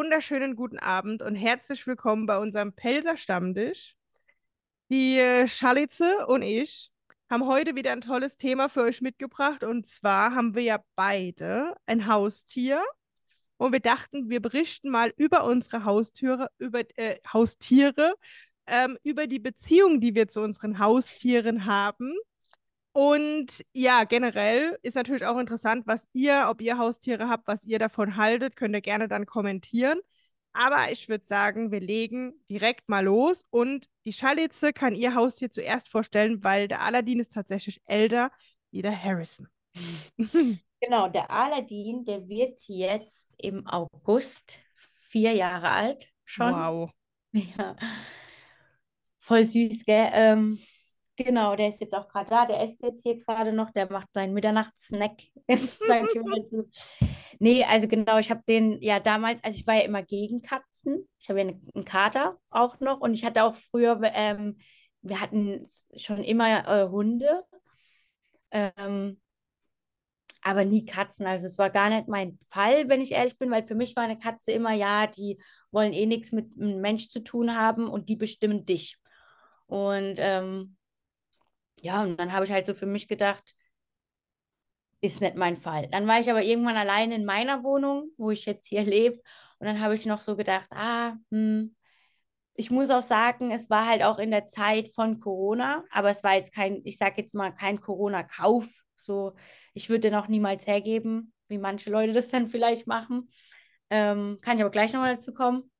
wunderschönen guten Abend und herzlich willkommen bei unserem Pelzer Stammtisch. Die Schalitze und ich haben heute wieder ein tolles Thema für euch mitgebracht, und zwar haben wir ja beide ein Haustier und wir dachten, wir berichten mal über unsere Haustiere, über die Beziehung, die wir zu unseren Haustieren haben. Und ja, generell ist natürlich auch interessant, ob ihr Haustiere habt, was ihr davon haltet, könnt ihr gerne dann kommentieren. Aber ich würde sagen, wir legen direkt mal los, und die Schalitze kann ihr Haustier zuerst vorstellen, weil der Aladdin ist tatsächlich älter wie der Harrison. Genau, der Aladdin, der wird jetzt im August 4 Jahre alt schon. Wow. Ja, voll süß, gell? Genau, der ist jetzt auch gerade da. Der ist jetzt hier gerade noch. Der macht seinen Mitternachtssnack, sag ich mal dazu. Nee, also genau, ich habe den ja damals, also ich war ja immer gegen Katzen. Ich habe ja einen Kater auch noch und ich hatte auch früher, wir hatten schon immer Hunde. Ähm, aber nie Katzen. Also es war gar nicht mein Fall, wenn ich ehrlich bin, weil für mich war eine Katze immer, ja, die wollen eh nichts mit einem Mensch zu tun haben und die bestimmen dich. Und ja, und dann habe ich halt so für mich gedacht, ist nicht mein Fall. Dann war ich aber irgendwann alleine in meiner Wohnung, wo ich jetzt hier lebe. Und dann habe ich noch so gedacht, ich muss auch sagen, es war halt auch in der Zeit von Corona, aber es war jetzt kein, ich sage jetzt mal, kein Corona-Kauf. So, ich würde den auch niemals hergeben, wie manche Leute das dann vielleicht machen. Kann ich aber gleich nochmal dazu kommen.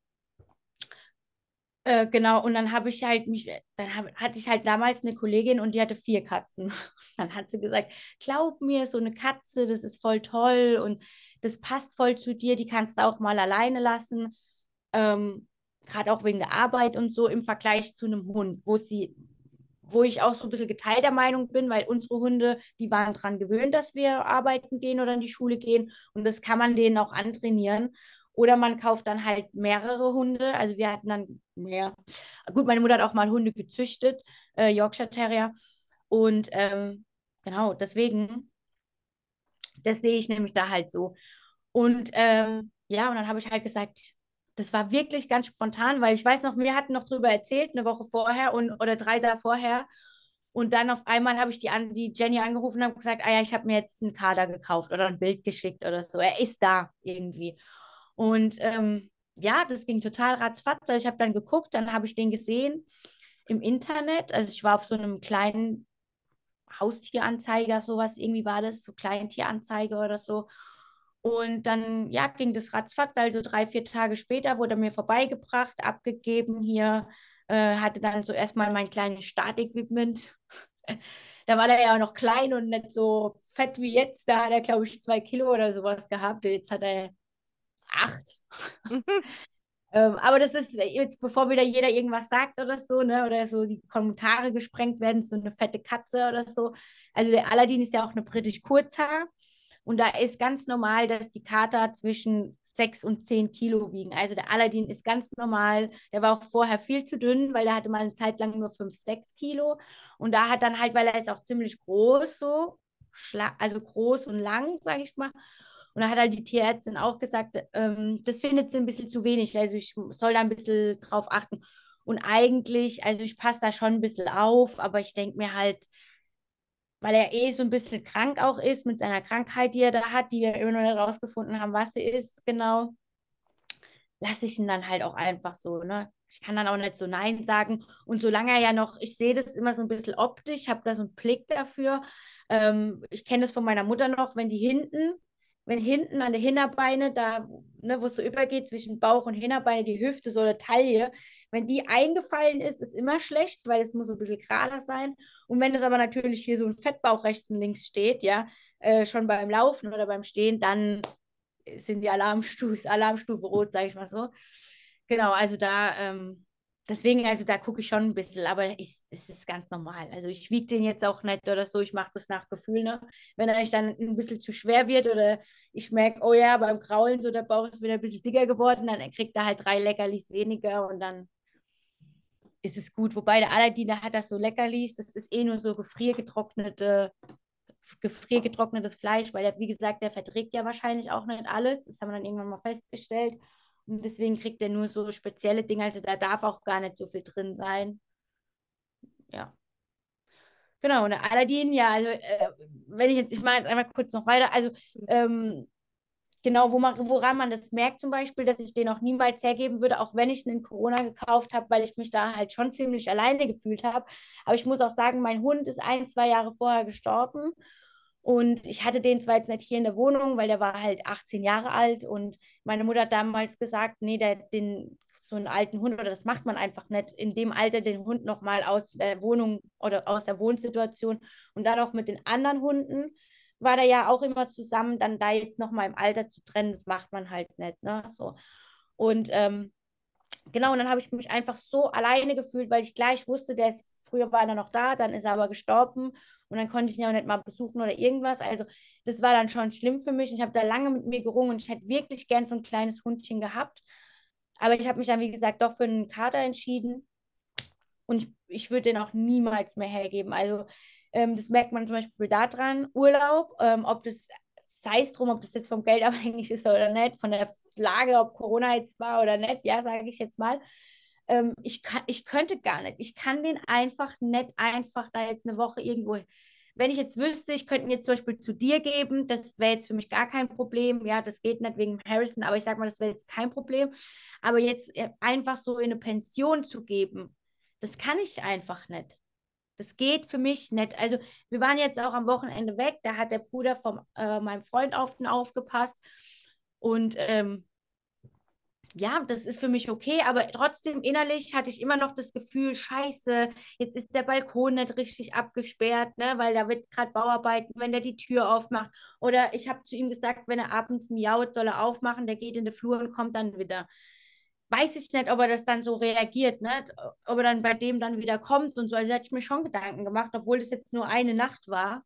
Genau, und dann habe ich halt hatte ich halt damals eine Kollegin und die hatte 4 Katzen. Dann hat sie gesagt, glaub mir, so eine Katze, das ist voll toll und das passt voll zu dir, die kannst du auch mal alleine lassen. Ähm, Gerade auch wegen der Arbeit und so im Vergleich zu einem Hund, wo ich auch so ein bisschen geteilter Meinung bin, weil unsere Hunde, die waren daran gewöhnt, dass wir arbeiten gehen oder in die Schule gehen und das kann man denen auch antrainieren. Oder man kauft dann halt mehrere Hunde. Also wir hatten dann mehr. Gut, meine Mutter hat auch mal Hunde gezüchtet, Yorkshire Terrier. Und genau, deswegen, das sehe ich nämlich da halt so. Und ja, und dann habe ich halt gesagt, das war wirklich ganz spontan, weil ich weiß noch, wir hatten noch drüber erzählt, eine Woche vorher oder 3 Tage vorher. Und dann auf einmal habe ich die Jenny angerufen und habe gesagt, ah ja, ich habe mir jetzt einen Kader gekauft oder ein Bild geschickt oder so. Er ist da irgendwie. Und ja, das ging total ratzfatz. Also ich habe dann geguckt, dann habe ich den gesehen im Internet. Also ich war auf so einem kleinen Haustieranzeiger, sowas, irgendwie war das, so Kleintieranzeige oder so. Und dann, ja, ging das ratzfatz, also 3, 4 Tage später wurde er mir vorbeigebracht, abgegeben hier, hatte dann so erstmal mein kleines Startequipment. Da war der ja noch klein und nicht so fett wie jetzt. Da hat er, glaube ich, 2 Kilo oder sowas gehabt. Jetzt hat er 8. Aber das ist jetzt, bevor wieder jeder irgendwas sagt oder so, ne, oder so die Kommentare gesprengt werden, so eine fette Katze oder so. Also der Aladdin ist ja auch eine britisch Kurzhaar und da ist ganz normal, dass die Kater zwischen 6 und 10 Kilo wiegen. Also der Aladdin ist ganz normal. Der war auch vorher viel zu dünn, weil der hatte mal eine Zeit lang nur 5, 6 Kilo. Und da hat dann halt, weil er ist auch ziemlich groß so, also groß und lang, sage ich mal. Und da hat halt die Tierärztin auch gesagt, das findet sie ein bisschen zu wenig. Also ich soll da ein bisschen drauf achten. Und eigentlich, also ich passe da schon ein bisschen auf, aber ich denke mir halt, weil er eh so ein bisschen krank auch ist mit seiner Krankheit, die er da hat, die wir immer noch nicht rausgefunden haben, was sie ist, genau, lasse ich ihn dann halt auch einfach so, ne? Ich kann dann auch nicht so Nein sagen. Und solange er ja noch, ich sehe das immer so ein bisschen optisch, habe da so einen Blick dafür. Ich kenne das von meiner Mutter noch, wenn hinten an der Hinterbeine, da, ne, wo es so übergeht zwischen Bauch und Hinterbeine, die Hüfte, so eine Taille, wenn die eingefallen ist, ist immer schlecht, weil es muss so ein bisschen gerader sein. Und wenn es aber natürlich hier so ein Fettbauch rechts und links steht, ja, schon beim Laufen oder beim Stehen, dann sind die Alarmstufe rot, sage ich mal so. Genau, also deswegen, also da gucke ich schon ein bisschen, aber es ist ganz normal. Also ich wiege den jetzt auch nicht oder so, ich mache das nach Gefühl, ne? Wenn er euch dann ein bisschen zu schwer wird oder ich merke, oh ja, beim Kraulen so, der Bauch ist wieder ein bisschen dicker geworden, dann kriegt er halt 3 Leckerlis weniger und dann ist es gut. Wobei der Aladdin, der hat das so Leckerlis, das ist eh nur so gefriergetrocknetes Fleisch, weil der, wie gesagt, der verträgt ja wahrscheinlich auch nicht alles. Das haben wir dann irgendwann mal festgestellt. Deswegen kriegt er nur so spezielle Dinge, also da darf auch gar nicht so viel drin sein. Ja. Genau, und der Aladdin, ja, also wenn ich mache jetzt einmal kurz noch weiter, also genau, woran man das merkt zum Beispiel, dass ich den auch niemals hergeben würde, auch wenn ich einen Corona gekauft habe, weil ich mich da halt schon ziemlich alleine gefühlt habe. Aber ich muss auch sagen, mein Hund ist 1, 2 Jahre vorher gestorben und ich hatte den zwar jetzt nicht hier in der Wohnung, weil der war halt 18 Jahre alt und meine Mutter hat damals gesagt, nee, so einen alten Hund, oder das macht man einfach nicht, in dem Alter den Hund nochmal aus der Wohnung oder aus der Wohnsituation und dann auch mit den anderen Hunden war da ja auch immer zusammen, dann da jetzt nochmal im Alter zu trennen, das macht man halt nicht, ne, so. Und genau, und dann habe ich mich einfach so alleine gefühlt, weil ich gleich wusste, früher war er noch da, dann ist er aber gestorben und dann konnte ich ihn ja auch nicht mal besuchen oder irgendwas. Also das war dann schon schlimm für mich. Ich habe da lange mit mir gerungen und ich hätte wirklich gern so ein kleines Hundchen gehabt. Aber ich habe mich dann, wie gesagt, doch für einen Kater entschieden und ich würde den auch niemals mehr hergeben. Also das merkt man zum Beispiel daran, Urlaub, ob das sei es drum, ob das jetzt vom Geld abhängig ist oder nicht, von der Lage, ob Corona jetzt war oder nicht, ja, sage ich jetzt mal. Ich könnte gar nicht. Ich kann den einfach nicht einfach da jetzt eine Woche irgendwo. Wenn ich jetzt wüsste, ich könnte ihn jetzt zum Beispiel zu dir geben, das wäre jetzt für mich gar kein Problem. Ja, das geht nicht wegen Harrison, aber ich sag mal, das wäre jetzt kein Problem. Aber jetzt einfach so in eine Pension zu geben, das kann ich einfach nicht. Das geht für mich nicht. Also wir waren jetzt auch am Wochenende weg, da hat der Bruder von meinem Freund auf den aufgepasst und ja, das ist für mich okay, aber trotzdem innerlich hatte ich immer noch das Gefühl, scheiße, jetzt ist der Balkon nicht richtig abgesperrt, ne, weil da wird gerade Bauarbeiten, wenn der die Tür aufmacht. Oder ich habe zu ihm gesagt, wenn er abends miaut, soll er aufmachen, der geht in den Flur und kommt dann wieder. Weiß ich nicht, ob er das dann so reagiert, ne? Ob er dann bei dem dann wieder kommt und so. Also hätte ich mir schon Gedanken gemacht, obwohl das jetzt nur eine Nacht war.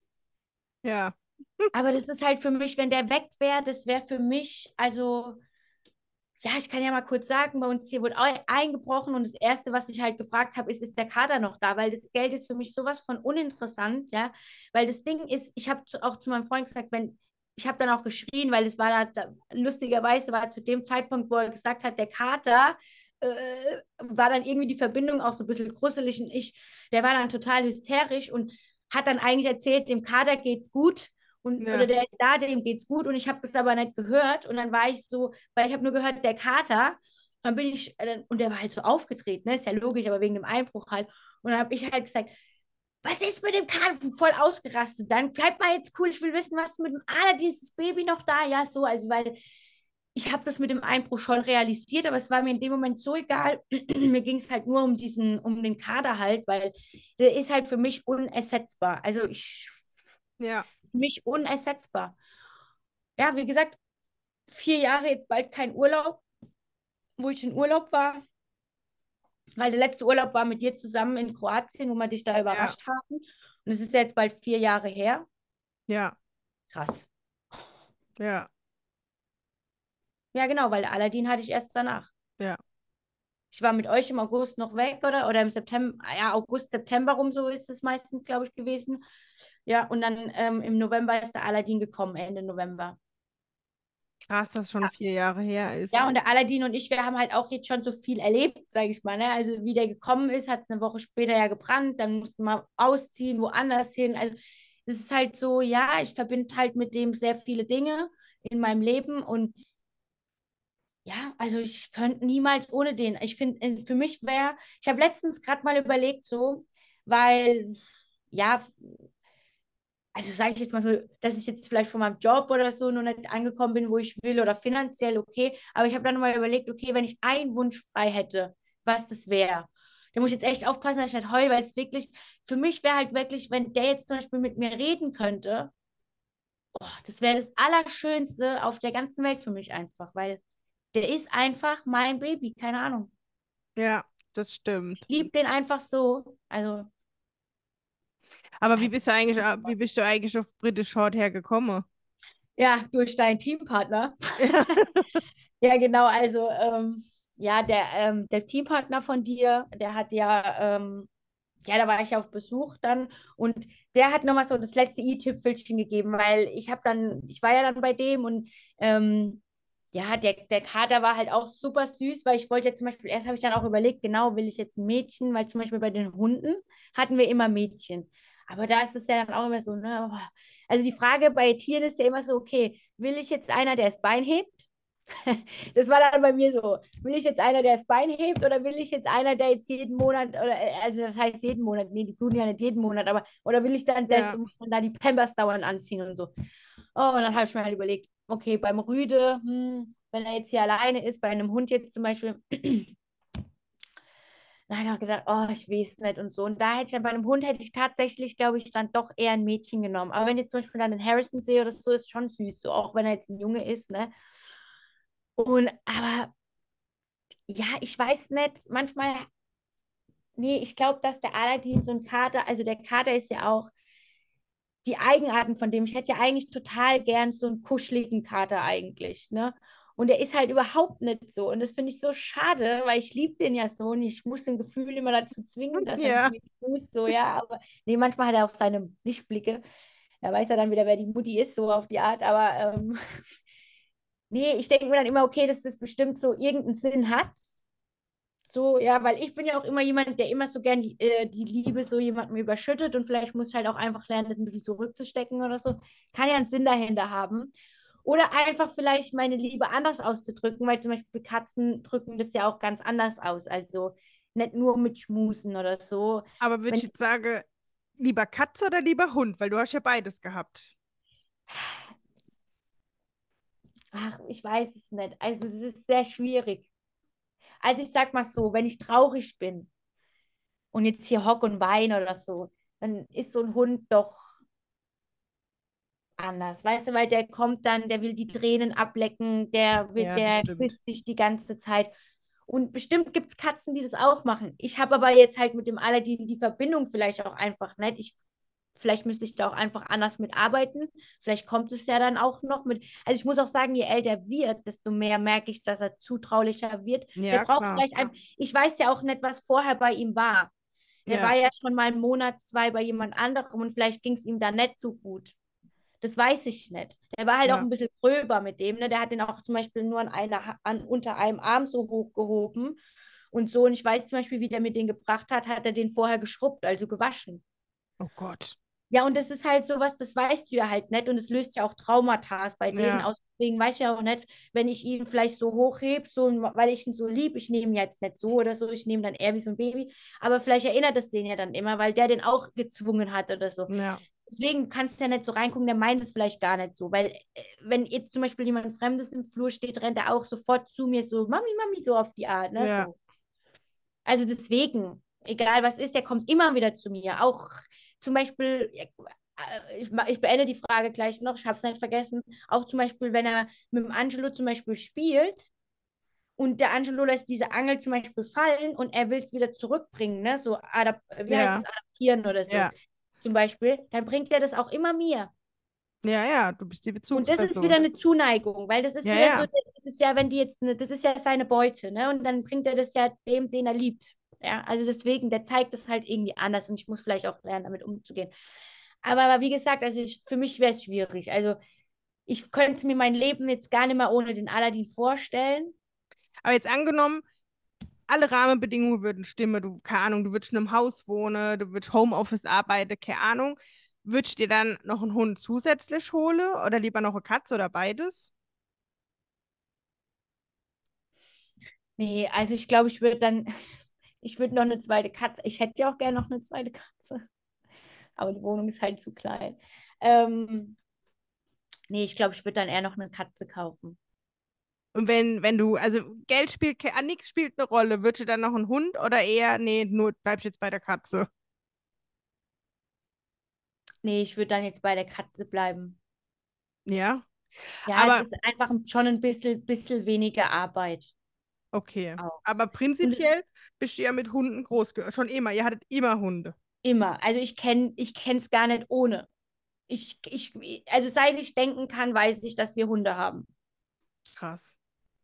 Ja. Aber das ist halt für mich, wenn der weg wäre, das wäre für mich, also ja, ich kann ja mal kurz sagen, bei uns hier wurde eingebrochen und das Erste, was ich halt gefragt habe, ist der Kater noch da? Weil das Geld ist für mich sowas von uninteressant, ja. Weil das Ding ist, ich habe auch zu meinem Freund gesagt, ich habe dann auch geschrien, weil es war lustigerweise war zu dem Zeitpunkt, wo er gesagt hat, der Kater, war dann irgendwie die Verbindung auch so ein bisschen gruselig und der war dann total hysterisch und hat dann eigentlich erzählt, dem Kater geht's gut oder Ja. der ist da, dem geht's gut und ich habe das aber nicht gehört und dann war ich so, weil ich habe nur gehört, der Kater, dann bin ich, und der war halt so aufgetreten, ne? Ist ja logisch, aber wegen dem Einbruch halt und dann habe ich halt gesagt, was ist mit dem Kater? Voll ausgerastet. Dann bleib mal jetzt cool, ich will wissen, was mit dem dieses Baby noch da? Ja, so, also weil ich habe das mit dem Einbruch schon realisiert, aber es war mir in dem Moment so egal. Mir ging es halt nur um den Kader halt, weil der ist halt für mich unersetzbar. Also Ja. für mich unersetzbar. Ja, wie gesagt, 4 Jahre jetzt bald kein Urlaub, wo ich in Urlaub war, weil der letzte Urlaub war mit dir zusammen in Kroatien, wo wir dich da Ja. überrascht haben. Und es ist ja jetzt bald 4 Jahre her. Ja. Krass. Ja. Ja, genau, weil Aladdin hatte ich erst danach. Ja. Ich war mit euch im August noch weg, oder? Oder im September, ja, August, September rum, so ist es meistens, glaube ich, gewesen. Ja, und dann im November ist der Aladdin gekommen, Ende November. Krass, dass schon 4 Jahre her ist. Ja, und der Aladdin und ich, wir haben halt auch jetzt schon so viel erlebt, sage ich mal. Ne? Also wie der gekommen ist, hat es eine Woche später ja gebrannt, dann mussten wir ausziehen, woanders hin. Also es ist halt so, ja, ich verbinde halt mit dem sehr viele Dinge in meinem Leben und ja, also ich könnte niemals ohne den. Ich finde, für mich wäre, ich habe letztens gerade mal überlegt, so, weil, ja, also sage ich jetzt mal so, dass ich jetzt vielleicht von meinem Job oder so noch nicht angekommen bin, wo ich will oder finanziell okay, aber ich habe dann mal überlegt, okay, wenn ich einen Wunsch frei hätte, was das wäre. Da muss ich jetzt echt aufpassen, dass ich nicht heule, weil es wirklich, für mich wäre halt wirklich, wenn der jetzt zum Beispiel mit mir reden könnte, oh, das wäre das Allerschönste auf der ganzen Welt für mich einfach, weil der ist einfach mein Baby, keine Ahnung. Ja, das Ich stimmt. liebe den einfach so. Also, Aber halt, wie bist du eigentlich auf British Shorthair gekommen? ja, durch deinen Teampartner. Ja. Ja, genau, also ja, der Teampartner von dir, der hat ja, ja, da war ich ja auf Besuch dann und der hat nochmal so das letzte i-Tüpfelchen gegeben, weil ich war ja dann bei dem und Ja, der Kater war halt auch super süß, weil ich wollte ja zum Beispiel, erst habe ich dann auch überlegt, genau, will ich jetzt ein Mädchen, weil zum Beispiel bei den Hunden hatten wir immer Mädchen. Aber da ist es ja dann auch immer so, ne? Oh. Also die Frage bei Tieren ist ja immer so, okay, will ich jetzt einer, der das Bein hebt? Das war dann bei mir so, will ich jetzt einer, der das Bein hebt oder will ich jetzt einer, der jetzt jeden Monat, oder also das heißt jeden Monat, nee, die bluten ja nicht jeden Monat, aber oder will ich dann das Ja. und dann da die Pampers dauernd anziehen und so. Oh, und dann habe ich mir halt überlegt, okay, beim Rüde, wenn er jetzt hier alleine ist, bei einem Hund jetzt zum Beispiel, dann habe ich auch gedacht, oh, ich weiß nicht und so. Und da hätte ich dann bei einem Hund hätte ich tatsächlich, glaube ich, dann doch eher ein Mädchen genommen. Aber wenn ich zum Beispiel dann den Harrison sehe oder so, ist schon süß, so auch wenn er jetzt ein Junge ist, ne? Und aber ja, ich weiß nicht, manchmal, nee, ich glaube, dass der Aladdin so ein Kater, also der Kater ist ja auch die Eigenarten von dem. Ich hätte ja eigentlich total gern so einen kuscheligen Kater eigentlich, ne? Und der ist halt überhaupt nicht so. Und das finde ich so schade, weil ich liebe den ja so und ich muss den Gefühl immer dazu zwingen, dass er mit Ja. mir tust, so, ja. Aber nee, manchmal hat er auch seine Lichtblicke. Da weiß er dann wieder, wer die Mutti ist, so auf die Art. Aber nee, ich denke mir dann immer, okay, dass das bestimmt so irgendeinen Sinn hat. So, ja, weil ich bin ja auch immer jemand, der immer so gern die Liebe so jemandem überschüttet und vielleicht muss ich halt auch einfach lernen, das ein bisschen zurückzustecken oder so. Kann ja einen Sinn dahinter haben. Oder einfach vielleicht meine Liebe anders auszudrücken, weil zum Beispiel Katzen drücken das ja auch ganz anders aus. Also nicht nur mit Schmusen oder so. Aber würde Wenn ich jetzt sagen, lieber Katze oder lieber Hund? Weil du hast ja beides gehabt. ach, ich weiß es nicht. Also es ist sehr schwierig. Also ich sag mal so, wenn ich traurig bin und jetzt hier hock und weine oder so, dann ist so ein Hund doch anders. Weißt du, weil der kommt dann, der will die Tränen ablecken, Ja, das der stimmt. küsst dich die ganze Zeit. Und bestimmt gibt es Katzen, die das auch machen. Ich habe aber jetzt halt mit dem Aladdin die Verbindung vielleicht auch einfach nicht. Vielleicht müsste ich da auch einfach anders mitarbeiten. Vielleicht kommt es ja dann auch noch mit. Also ich muss auch sagen, je älter er wird, desto mehr merke ich, dass er zutraulicher wird. Der Ja, braucht klar. vielleicht einfach, ich weiß ja auch nicht, was vorher bei ihm war. Der war Ja, ja schon mal einen Monat, zwei bei jemand anderem und vielleicht ging es ihm da nicht so gut. Das weiß ich nicht. Der war halt auch ja. ein bisschen gröber mit dem. Ne? Der hat den auch zum Beispiel nur unter einem Arm so hochgehoben und so. Und ich weiß zum Beispiel, wie der mir den gebracht hat, hat er den vorher geschrubbt, also gewaschen. Oh Gott. Ja, und das ist halt sowas, das weißt du ja halt nicht. Und es löst ja auch Traumata bei denen Ja. aus. Deswegen weiß ich ja auch nicht, wenn ich ihn vielleicht so hochhebe, so, weil ich ihn so lieb, ich nehme ihn jetzt nicht so oder so, ich nehme dann eher wie so ein Baby. Aber vielleicht erinnert es den ja dann immer, weil der den auch gezwungen hat oder so. Ja. Deswegen kannst du ja nicht so reingucken, der meint es vielleicht gar nicht so. Weil, wenn jetzt zum Beispiel jemand Fremdes im Flur steht, rennt er auch sofort zu mir so, Mami, Mami, so auf die Art, ne? Ja. So. Also deswegen, egal was ist, der kommt immer wieder zu mir. Auch zum Beispiel, ich beende die Frage gleich noch, ich habe es nicht vergessen. Auch zum Beispiel, wenn er mit dem Angelo zum Beispiel spielt und der Angelo lässt diese Angel zum Beispiel fallen und er will es wieder zurückbringen, ne? So, wie heißt es, Ja. adaptieren oder so Ja. zum Beispiel, dann bringt er das auch immer mir. Ja, ja, du bist die Und das ist wieder Bezugsperson. eine Zuneigung, weil das ist Ja, wieder so, ja. das ist ja, wenn die jetzt, das ist ja seine Beute, ne? Und dann bringt er das ja dem, den er liebt. Ja, also deswegen, der zeigt das halt irgendwie anders und ich muss vielleicht auch lernen, damit umzugehen. Aber wie gesagt, also für mich wäre es schwierig. Also ich könnte mir mein Leben jetzt gar nicht mehr ohne den Aladdin vorstellen. Aber jetzt angenommen, alle Rahmenbedingungen würden stimmen. Du, keine Ahnung, du würdest in einem Haus wohnen, du würdest Homeoffice arbeiten, keine Ahnung. Würdest du dir dann noch einen Hund zusätzlich holen oder lieber noch eine Katze oder beides? Nee, also ich glaube, ich würde dann, ich würde noch eine zweite Katze, ich hätte ja auch gerne noch eine zweite Katze, aber die Wohnung ist halt zu klein. Ähm, Nee, ich glaube, ich würde dann eher noch eine Katze kaufen. Und wenn du, also Geld spielt, nichts spielt eine Rolle, würdest du dann noch einen Hund oder eher, nee, nur bleibst jetzt bei der Katze? Nee, ich würde dann jetzt bei der Katze bleiben. Ja, Ja, es aber ist einfach schon ein bisschen weniger Arbeit okay. auch. Aber Und prinzipiell bist du ja mit Hunden groß, schon immer, ihr hattet immer Hunde. immer. Also ich kenne es gar nicht ohne. Also seit ich denken kann, weiß ich, dass wir Hunde haben. Krass.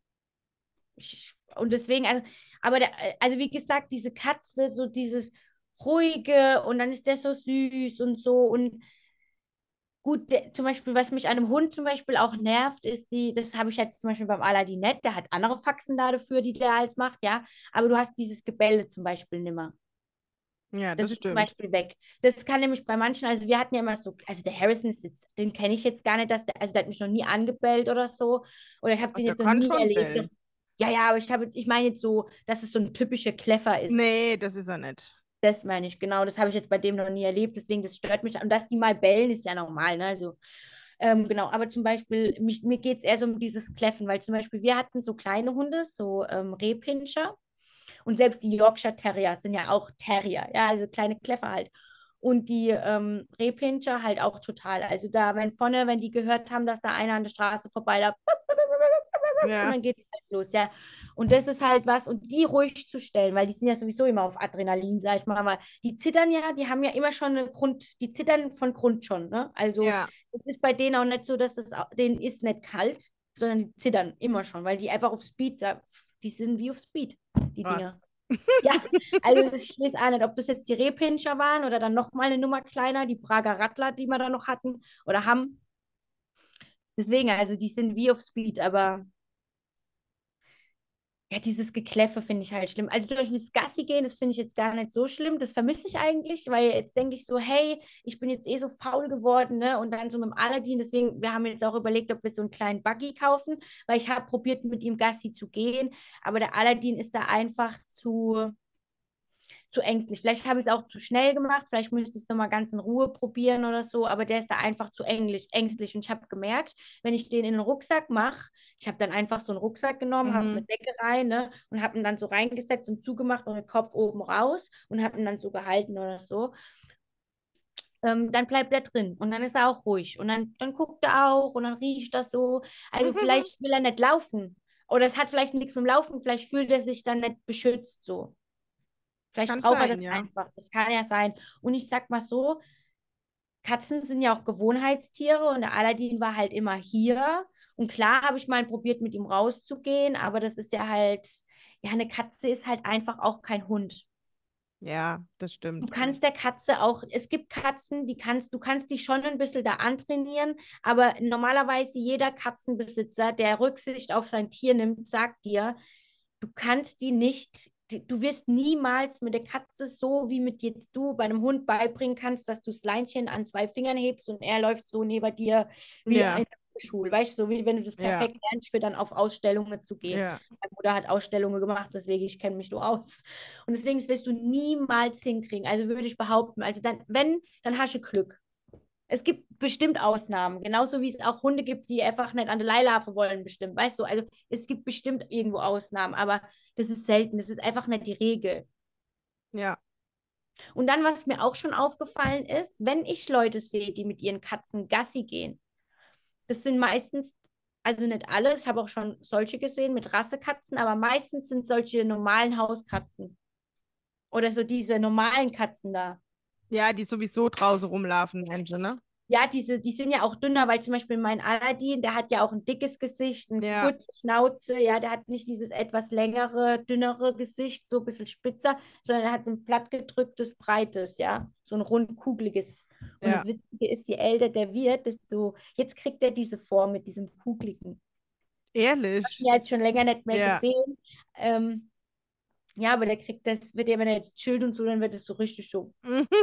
Und deswegen, also wie gesagt, diese Katze, so dieses ruhige und dann ist der so süß und so und Gut, zum Beispiel, was mich an einem Hund zum Beispiel auch nervt, ist das habe ich jetzt zum Beispiel beim Aladdin nicht, der hat andere Faxen dafür, die der als macht, ja, aber du hast dieses Gebelle zum Beispiel nimmer. Ja, Das das ist zum stimmt. Beispiel weg. Das kann nämlich bei manchen, also wir hatten ja immer so, also der Harrison ist jetzt, den kenne ich jetzt gar nicht, also der hat mich noch nie angebellt oder so. Oder ich habe Ach, den der jetzt noch kann nie schon erlebt. bellen. Ja, ja, aber ich meine jetzt so, dass es so ein typischer Kleffer ist. Nee, das ist er nicht. Das meine ich, genau. Das habe ich jetzt bei dem noch nie erlebt, deswegen das stört mich. Und dass die mal bellen, ist ja normal, ne? Also, genau, aber zum Beispiel, mir geht es eher so um dieses Kläffen, weil zum Beispiel wir hatten so kleine Hunde, so Rehpinscher. Und selbst die Yorkshire Terrier sind ja auch Terrier, ja, also kleine Kläffer halt. Und die Rehpinscher halt auch total. Also da, wenn vorne, wenn die gehört haben, dass da einer an der Straße vorbeiläuft, und Ja. dann geht es halt los, ja. Und das ist halt was, und die ruhig zu stellen, weil die sind ja sowieso immer auf Adrenalin, sag ich mal, weil die zittern ja, die haben ja immer schon eine die zittern von Grund schon, ne? Also Ja. es ist bei denen auch nicht so, dass denen ist nicht kalt, sondern die zittern immer schon, weil die einfach auf Speed, die sind wie auf Speed, die Krass. Dinger. Ja, also ich weiß auch nicht, ob das jetzt die Rehpinscher waren oder dann noch mal eine Nummer kleiner, die Prager Rattler, die wir da noch hatten oder haben. Deswegen, also die sind wie auf Speed, aber ja, dieses Gekläffe finde ich halt schlimm. Also zum Beispiel das Gassi gehen, das finde ich jetzt gar nicht so schlimm. Das vermisse ich eigentlich, weil jetzt denke ich so, hey, ich bin jetzt eh so faul geworden, ne? Und dann so mit dem Aladdin, deswegen, wir haben jetzt auch überlegt, ob wir so einen kleinen Buggy kaufen, weil ich habe probiert, mit ihm Gassi zu gehen, aber der Aladdin ist da einfach zu ängstlich. Vielleicht habe ich es auch zu schnell gemacht, vielleicht müsste ich es nochmal ganz in Ruhe probieren oder so, aber der ist da einfach zu ängstlich. Und ich habe gemerkt, wenn ich den in den Rucksack mache, ich habe dann einfach so einen Rucksack genommen, habe eine Mhm. Decke rein, ne, und habe ihn dann so reingesetzt und zugemacht und den Kopf oben raus und habe ihn dann so gehalten oder so. Dann bleibt er drin und dann ist er auch ruhig und dann guckt er auch und dann riecht das so. Also vielleicht will er nicht laufen oder es hat vielleicht nichts mit dem Laufen, vielleicht fühlt er sich dann nicht beschützt so. Vielleicht Kann braucht er sein, das ja. einfach. Das kann ja sein. Und ich sag mal so, Katzen sind ja auch Gewohnheitstiere und der Aladdin war halt immer hier. Und klar habe ich mal probiert, mit ihm rauszugehen, aber das ist ja halt, ja, eine Katze ist halt einfach auch kein Hund. Ja, das Du stimmt. kannst der Katze auch, es gibt Katzen, du kannst die schon ein bisschen da antrainieren, aber normalerweise jeder Katzenbesitzer, der Rücksicht auf sein Tier nimmt, sagt dir, du kannst die nicht, du wirst niemals mit der Katze so, wie mit jetzt du bei einem Hund beibringen kannst, dass du das Leinchen an zwei Fingern hebst und er läuft so neben dir wie in Ja, der Schule, weißt du, so wie wenn du das ja, perfekt lernst, für dann auf Ausstellungen zu gehen. ja. Mein Bruder hat Ausstellungen gemacht, deswegen ich kenne mich so aus. Und deswegen, das wirst du niemals hinkriegen. Also würde ich behaupten, also dann, wenn, dann hast du Glück. Es gibt bestimmt Ausnahmen, genauso wie es auch Hunde gibt, die einfach nicht an der Leihlarve wollen, bestimmt. Weißt du, also es gibt bestimmt irgendwo Ausnahmen, aber das ist selten. Das ist einfach nicht die Regel. Ja. Und dann, was mir auch schon aufgefallen ist, wenn ich Leute sehe, die mit ihren Katzen Gassi gehen, das sind meistens, also nicht alle, ich habe auch schon solche gesehen mit Rassekatzen, aber meistens sind solche normalen Hauskatzen oder so diese normalen Katzen da. Ja, die sowieso draußen rumlaufen, Menschen, ne? Ja, die sind ja auch dünner, weil zum Beispiel mein Aladdin, der hat ja auch ein dickes Gesicht, eine Ja, kurze Schnauze, ja, der hat nicht dieses etwas längere, dünnere Gesicht, so ein bisschen spitzer, sondern er hat so ein plattgedrücktes, breites, ja, so ein rundkugeliges. Und das ja. Witzige ist, je älter der wird, desto, jetzt kriegt er diese Form mit diesem Kugligen. Ehrlich. Ja, jetzt schon länger nicht mehr Ja. gesehen. Ähm, ja, aber der kriegt das, wird ja, wenn er jetzt chillt und so, dann wird es so richtig so,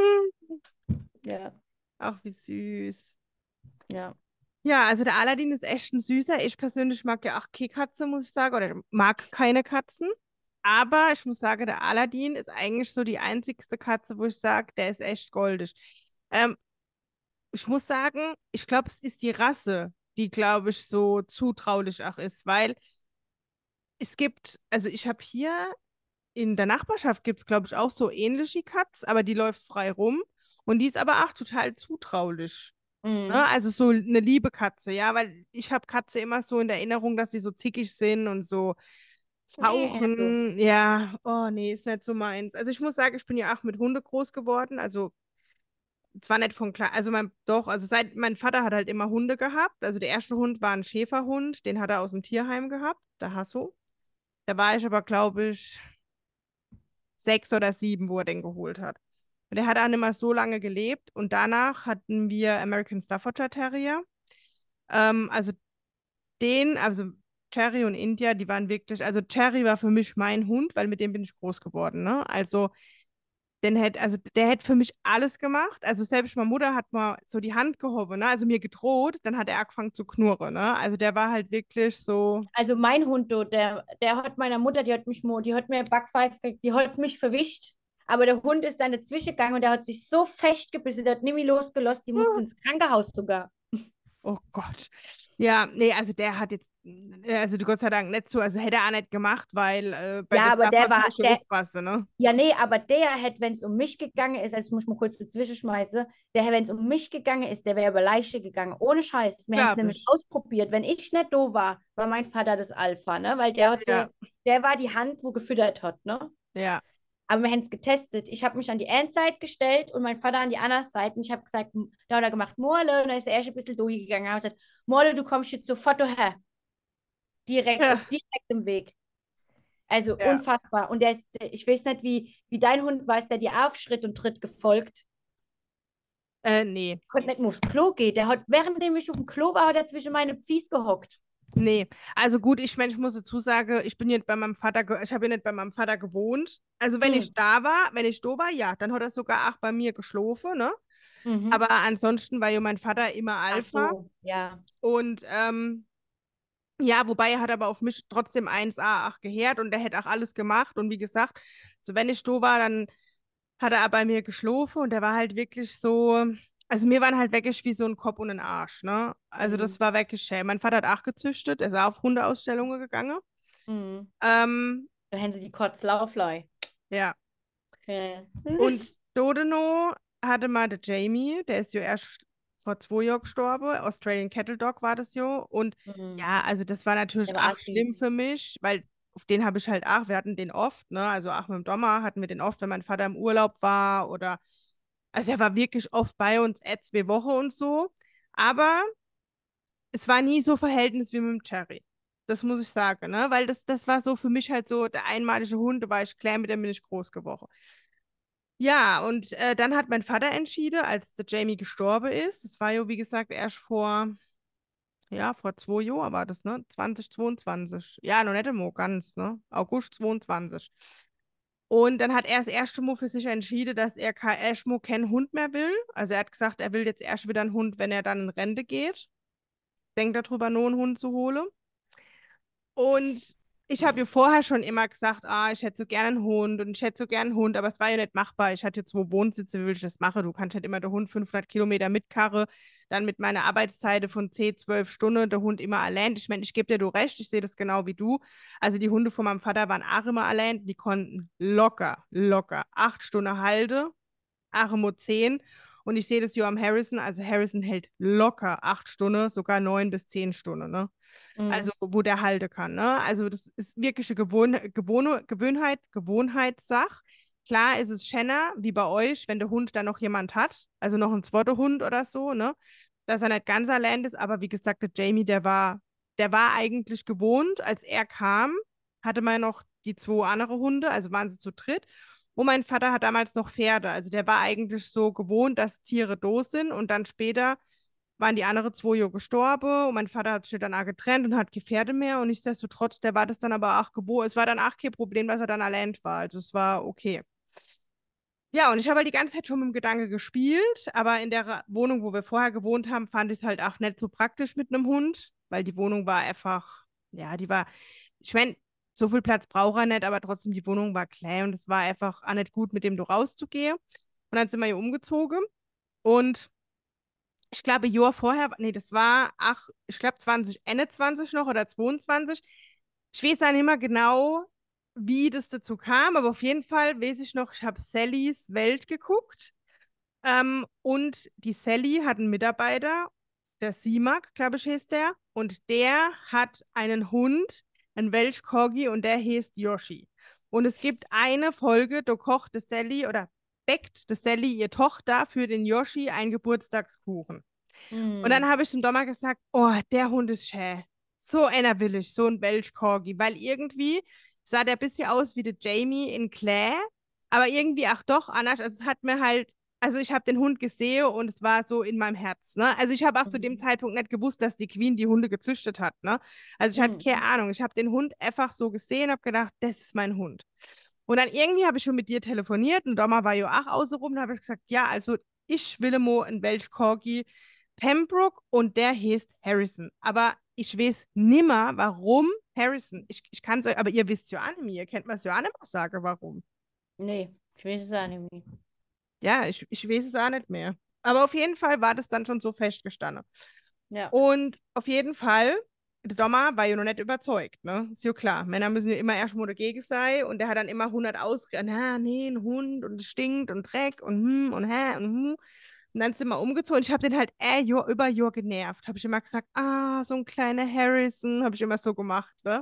ja, Ach, wie süß. ja. Ja, also der Aladdin ist echt ein süßer. Ich persönlich mag ja auch keine Katze, muss ich sagen, oder mag keine Katzen. Aber ich muss sagen, der Aladdin ist eigentlich so die einzigste Katze, wo ich sage, der ist echt goldig. Ähm, Ich muss sagen, ich glaube, es ist die Rasse, die, glaube ich, so zutraulich auch ist, weil es gibt, also ich habe hier in der Nachbarschaft gibt es, glaube ich, auch so ähnliche Katz, aber die läuft frei rum und die ist aber auch total zutraulich. Ne? Mhm. Also so eine liebe Katze, ja, weil ich habe Katze immer so in der Erinnerung, dass sie so zickig sind und so So. hauchen. Ja, oh nee, ist nicht so meins. Also ich muss sagen, ich bin ja auch mit Hunde groß geworden, also zwar nicht von klein, also doch, also seit mein Vater hat halt immer Hunde gehabt. Also der erste Hund war ein Schäferhund, den hat er aus dem Tierheim gehabt, der Hasso. Da war ich aber, glaube ich, 6 oder 7, wo er den geholt hat. Und der hat auch nicht mehr so lange gelebt. Und danach hatten wir American Staffordshire Terrier. Also also Cherry und India, die waren wirklich, also Cherry war für mich mein Hund, weil mit dem bin ich groß geworden, ne? Also der hätte für mich alles gemacht. Also selbst meine Mutter hat mal so die Hand gehoben, ne? Also mir gedroht, dann hat er angefangen zu knurren, ne? Also der war halt wirklich so, Also mein Hund, du, der hat meiner Mutter, die hat mir Backpfeife gekriegt, die hat mich verwischt. Aber der Hund ist dann dazwischen gegangen und der hat sich so festgebissen, der hat nie mehr losgelassen, die musste ins Krankenhaus sogar. oh Gott. Ja, nee, also der hat jetzt, also Gott sei Dank nicht so, also hätte er auch nicht gemacht, weil bei Ja, der aber der Staffordshire war, musst du der, aufpassen, ne? ja, nee, aber der hätte, wenn es um mich gegangen ist, also ich muss mal kurz dazwischen schmeißen, wenn es um mich gegangen ist, der wäre über Leiche gegangen. Ohne Scheiß. Wir haben es Glaub nämlich ich. ausprobiert. Wenn ich nicht da war mein Vater das Alpha, ne? Weil Ja, der war die Hand, wo gefüttert hat, ne? ja. Aber wir haben es getestet. Ich habe mich an die eine Seite gestellt und mein Vater an die andere Seite. Und ich habe gesagt, da hat er gemacht, Morle. Und dann ist er erst ein bisschen durchgegangen. Ich habe gesagt, Morle, du kommst jetzt sofort her. Direkt, Ja, auf direktem Weg. Also ja. unfassbar. Und der ist, ich weiß nicht, wie dein Hund war, ist der dir auf Schritt und Tritt gefolgt. Nee. Konnte nicht mehr aufs Klo gehen. Der hat, währenddem ich auf dem Klo war, hat er zwischen meine Fies gehockt. Nee, also gut, ich muss dazu sagen, ich bin jetzt bei meinem Vater, ich habe ja nicht bei meinem Vater gewohnt. Also Hm. wenn ich da war, ja, dann hat er sogar auch bei mir geschlafen, ne? Mhm. Aber ansonsten war ja mein Vater immer Ach Alpha. so, ja. Und ja, wobei er hat aber auf mich trotzdem 1A auch gehört und der hätte auch alles gemacht. Und wie gesagt, so wenn ich da war, dann hat er bei mir geschlafen und der war halt wirklich so, also mir waren halt wirklich wie so ein Kopf und ein Arsch, ne? Also Mhm. das war wirklich schön. Mein Vater hat auch gezüchtet, er ist auch auf Hundeausstellungen gegangen. Mhm. Ähm, Da haben sie die Kotzlauflei. ja. Ja. Und Dodeno hatte mal der Jamie, der ist ja erst vor 2 Jahren gestorben. Australian Cattle Dog war das ja. Und Mhm. ja, also das war Der natürlich war auch auch süß. schlimm für mich, weil auf den habe ich halt auch, wir hatten den oft, ne? Also auch mit dem Dommer hatten wir den oft, wenn mein Vater im Urlaub war oder, also er war wirklich oft bei uns, 2 Wochen und so. Aber es war nie so Verhältnis wie mit dem Cherry. Das muss ich sagen, ne? Weil das war so für mich halt so der einmalige Hund, da war ich klar, mit dem bin ich groß geworden. Ja, und dann hat mein Vater entschieden, als der Jamie gestorben ist, das war ja, wie gesagt, erst vor 2 Jahren war das, ne? 2022. Ja, noch nicht einmal ganz, ne? August 22. Und dann hat er das erste Mal für sich entschieden, dass er erstmal keinen Hund mehr will. Also er hat gesagt, er will jetzt erst wieder einen Hund, wenn er dann in Rente geht. Denkt darüber, nur einen Hund zu holen. Und ich habe ihr vorher schon immer gesagt, ich hätte so gerne einen Hund und ich hätte so gerne einen Hund, aber es war ja nicht machbar. Ich hatte 2 Wohnsitze, wie will ich das machen? Du kannst halt immer der Hund 500 Kilometer mitkarre, dann mit meiner Arbeitszeit von 10, 12 Stunden, der Hund immer allein. Ich meine, ich gebe dir du recht, ich sehe das genau wie du. Also die Hunde von meinem Vater waren auch immer allein, die konnten locker 8 Stunden halten, Arimo 10. Und ich sehe das hier am Harrison. Also Harrison hält locker 8 Stunden, sogar 9 bis 10 Stunden, ne? Mhm. Also wo der halten kann, ne? Also das ist wirklich eine Gewohnheitssache. Klar ist es schöner, wie bei euch, wenn der Hund dann noch jemand hat, also noch ein zweiter Hund oder so, ne? Dass er nicht ganz allein ist, aber wie gesagt, der Jamie, der war eigentlich gewohnt, als er kam, hatte man noch die 2 andere Hunde, also waren sie zu dritt. Und mein Vater hat damals noch Pferde. Also der war eigentlich so gewohnt, dass Tiere doof sind. Und dann später waren die anderen 2 Jahre gestorben. Und mein Vater hat sich dann auch getrennt und hat keine Pferde mehr. Und nichtsdestotrotz, der war das dann aber auch gewohnt. Es war dann auch kein Problem, dass er dann allein war. Also es war okay. Ja, und ich habe halt die ganze Zeit schon mit dem Gedanke gespielt. Aber in der Wohnung, wo wir vorher gewohnt haben, fand ich es halt auch nicht so praktisch mit einem Hund. Weil die Wohnung war einfach, ja, ich meine, so viel Platz braucht er nicht, aber trotzdem, die Wohnung war klein und es war einfach auch nicht gut, mit dem du rauszugehen. Und dann sind wir hier umgezogen und ich glaube, ein Jahr vorher, nee, das war, ich glaube 2021 noch oder 22. Ich weiß auch nicht mehr genau, wie das dazu kam, aber auf jeden Fall weiß ich noch, ich habe Sallys Welt geguckt. Und die Sally hat einen Mitarbeiter, der Simak, glaube ich, heißt der. Und der hat einen Hund, einen Welsh Corgi, und der heißt Yoshi. Und es gibt eine Folge, da kocht die Sally oder bäckt die Sally, ihr Tochter, für den Yoshi einen Geburtstagskuchen. Und dann Mhm. habe ich zum Dommer gesagt, oh, der Hund ist schön. So einer will ich, so ein Welsh Corgi. Weil irgendwie sah der ein bisschen aus wie der Jamie in Claire. Aber irgendwie, ach doch, Anasch, also es hat mir halt, also ich habe den Hund gesehen und es war so in meinem Herz, ne? Also ich habe auch zu dem Mhm. Zeitpunkt nicht gewusst, dass die Queen die Hunde gezüchtet hat, ne? Also ich hatte keine Mhm. Ahnung. Ich habe den Hund einfach so gesehen, habe gedacht, das ist mein Hund. Und dann irgendwie habe ich schon mit dir telefoniert und Doma war ja auch außenrum. Da habe ich gesagt, ja, also ich will mo einen Welsh Corgi Pembroke und der heißt Harrison. Aber ich weiß nimmer, warum Harrison. Ich kann es euch, aber ihr wisst ja auch nicht mehr. Ihr kennt mir es ja auch nicht mehr sagen, warum. Nee, ich weiß es auch nicht mehr. Ja, ich weiß es auch nicht mehr. Aber auf jeden Fall war das dann schon so festgestanden. Ja, Und auf jeden Fall, der Dommer war ja noch nicht überzeugt, ne? Ist ja klar. Männer müssen ja immer erstmal dagegen sein und der hat dann immer 100 Ausreden. Na, nee, ein Hund und es stinkt und Dreck und hä und hm. Und dann sind wir umgezogen. Ich habe den halt über Jahr genervt. Habe ich immer gesagt, ah, so ein kleiner Harrison, habe ich immer so gemacht, ne?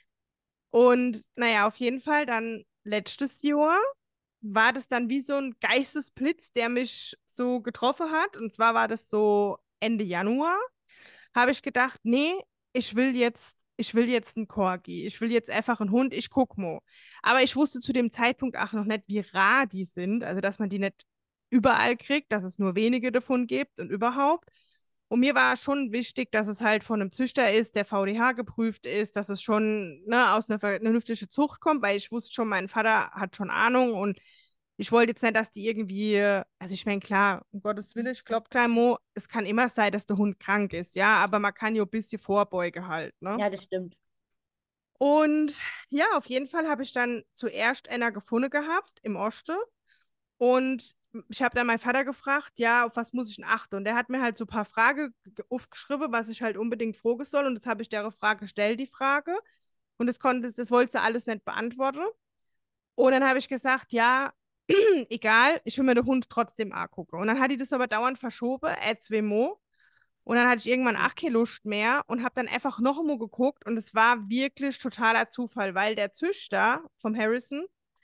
Und naja, auf jeden Fall dann letztes Jahr war das dann wie so ein Geistesblitz, der mich so getroffen hat. Und zwar war das so Ende Januar. Habe ich gedacht, nee, ich will jetzt einen Corgi. Ich will jetzt einfach einen Hund. Ich guck mal. Aber ich wusste zu dem Zeitpunkt auch noch nicht, wie rar die sind. Also, dass man die nicht überall kriegt, dass es nur wenige davon gibt und überhaupt. Und mir war schon wichtig, dass es halt von einem Züchter ist, der VDH geprüft ist, dass es schon ne, aus einer vernünftigen Zucht kommt, weil ich wusste schon, mein Vater hat schon Ahnung und ich wollte jetzt nicht, dass die irgendwie, also ich meine, klar, um Gottes Willen, ich glaube, klein Mo, es kann immer sein, dass der Hund krank ist, ja, aber man kann ja ein bisschen Vorbeuge halt, ne? ja, das stimmt. Und ja, auf jeden Fall habe ich dann zuerst einer gefunden gehabt im Oste und ich habe dann meinen Vater gefragt, ja, auf was muss ich denn achten? Und der hat mir halt so ein paar Fragen aufgeschrieben, was ich halt unbedingt fragen soll. Und das habe ich der Frage gestellt, die Frage. Und das wollte sie alles nicht beantworten. Und dann habe ich gesagt, ja, egal, ich will mir den Hund trotzdem angucken. Und dann hat die das aber dauernd verschoben, zwei Mo. Und dann hatte ich irgendwann auch keine Lust mehr und habe dann einfach noch einmal geguckt. Und es war wirklich totaler Zufall, weil der Züchter vom Harrison,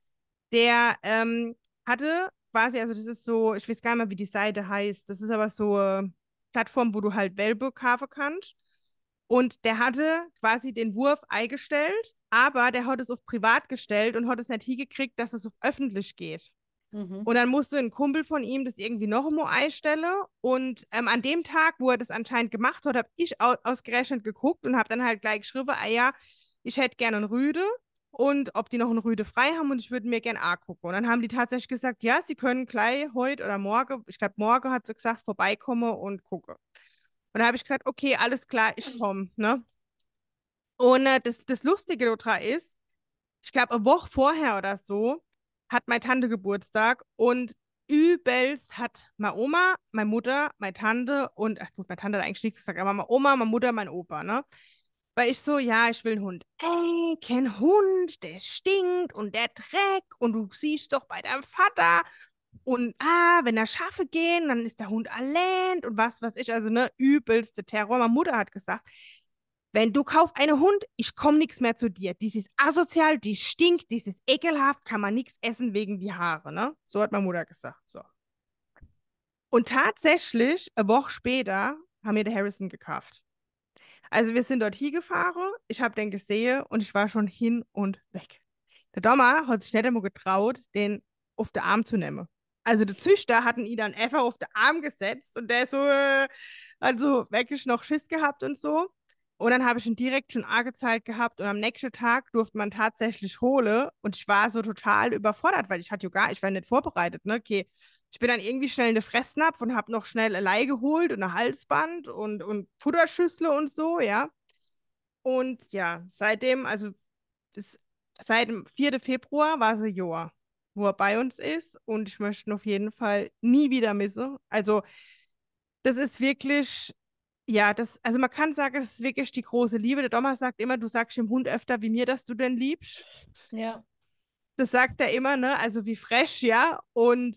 der hatte quasi, also das ist so, ich weiß gar nicht mehr, wie die Seite heißt. Das ist aber so eine Plattform, wo du halt Welpe kaufen kannst. Und der hatte quasi den Wurf eingestellt, aber der hat es auf privat gestellt und hat es nicht hingekriegt, dass es auf öffentlich geht. Mhm. Und dann musste ein Kumpel von ihm das irgendwie noch einmal einstellen. Und an dem Tag, wo er das anscheinend gemacht hat, habe ich ausgerechnet geguckt und habe dann halt gleich geschrieben, ah ja, ich hätte gerne einen Rüde und ob die noch einen Rüde frei haben und ich würde mir gerne angucken. Und dann haben die tatsächlich gesagt, ja, sie können gleich heute oder morgen, ich glaube morgen hat sie gesagt, vorbeikommen und gucken. Und da habe ich gesagt, okay, alles klar, ich komme. Ne? Und das Lustige daran ist, ich glaube, eine Woche vorher oder so hat meine Tante Geburtstag und übelst hat meine Oma, meine Mutter, meine Tante und, ach gut, meine Tante hat eigentlich nichts gesagt, aber meine Oma, meine Mutter, mein Opa, ne? Weil ich so, ja, ich will einen Hund. Ey, kein Hund, der stinkt und der Dreck und du siehst doch bei deinem Vater und wenn da Schafe gehen, dann ist der Hund allein und was weiß ich, also ne, übelste Terror. Meine Mutter hat gesagt, wenn du kaufst einen Hund, ich komme nichts mehr zu dir. Dies ist asozial, dies stinkt, dies ist ekelhaft, kann man nichts essen wegen die Haare, ne? So hat meine Mutter gesagt. So. Und tatsächlich, eine Woche später, haben wir den Harrison gekauft. Also wir sind dort hingefahren, ich habe den gesehen und ich war schon hin und weg. Der Dommer hat sich nicht einmal getraut, den auf den Arm zu nehmen. Also der Züchter hatten ihn dann einfach auf den Arm gesetzt und der so, also wirklich noch Schiss gehabt und so. Und dann habe ich ihn direkt schon angezahlt gehabt und am nächsten Tag durfte man tatsächlich holen und ich war so total überfordert, weil ich war nicht vorbereitet, ne? Okay, ich bin dann irgendwie schnell in den Fressnapf und habe noch schnell ein Leih geholt und ein Halsband und Futterschüssel und so, ja. Und ja, seitdem, also das, seit dem 4. Februar war es ein Jahr, wo er bei uns ist und ich möchte ihn auf jeden Fall nie wieder missen. Also das ist wirklich, ja, also man kann sagen, das ist wirklich die große Liebe. Der Dommer sagt immer, du sagst dem Hund öfter wie mir, dass du den liebst. Ja. Das sagt er immer, ne? Also wie fresh, ja. Und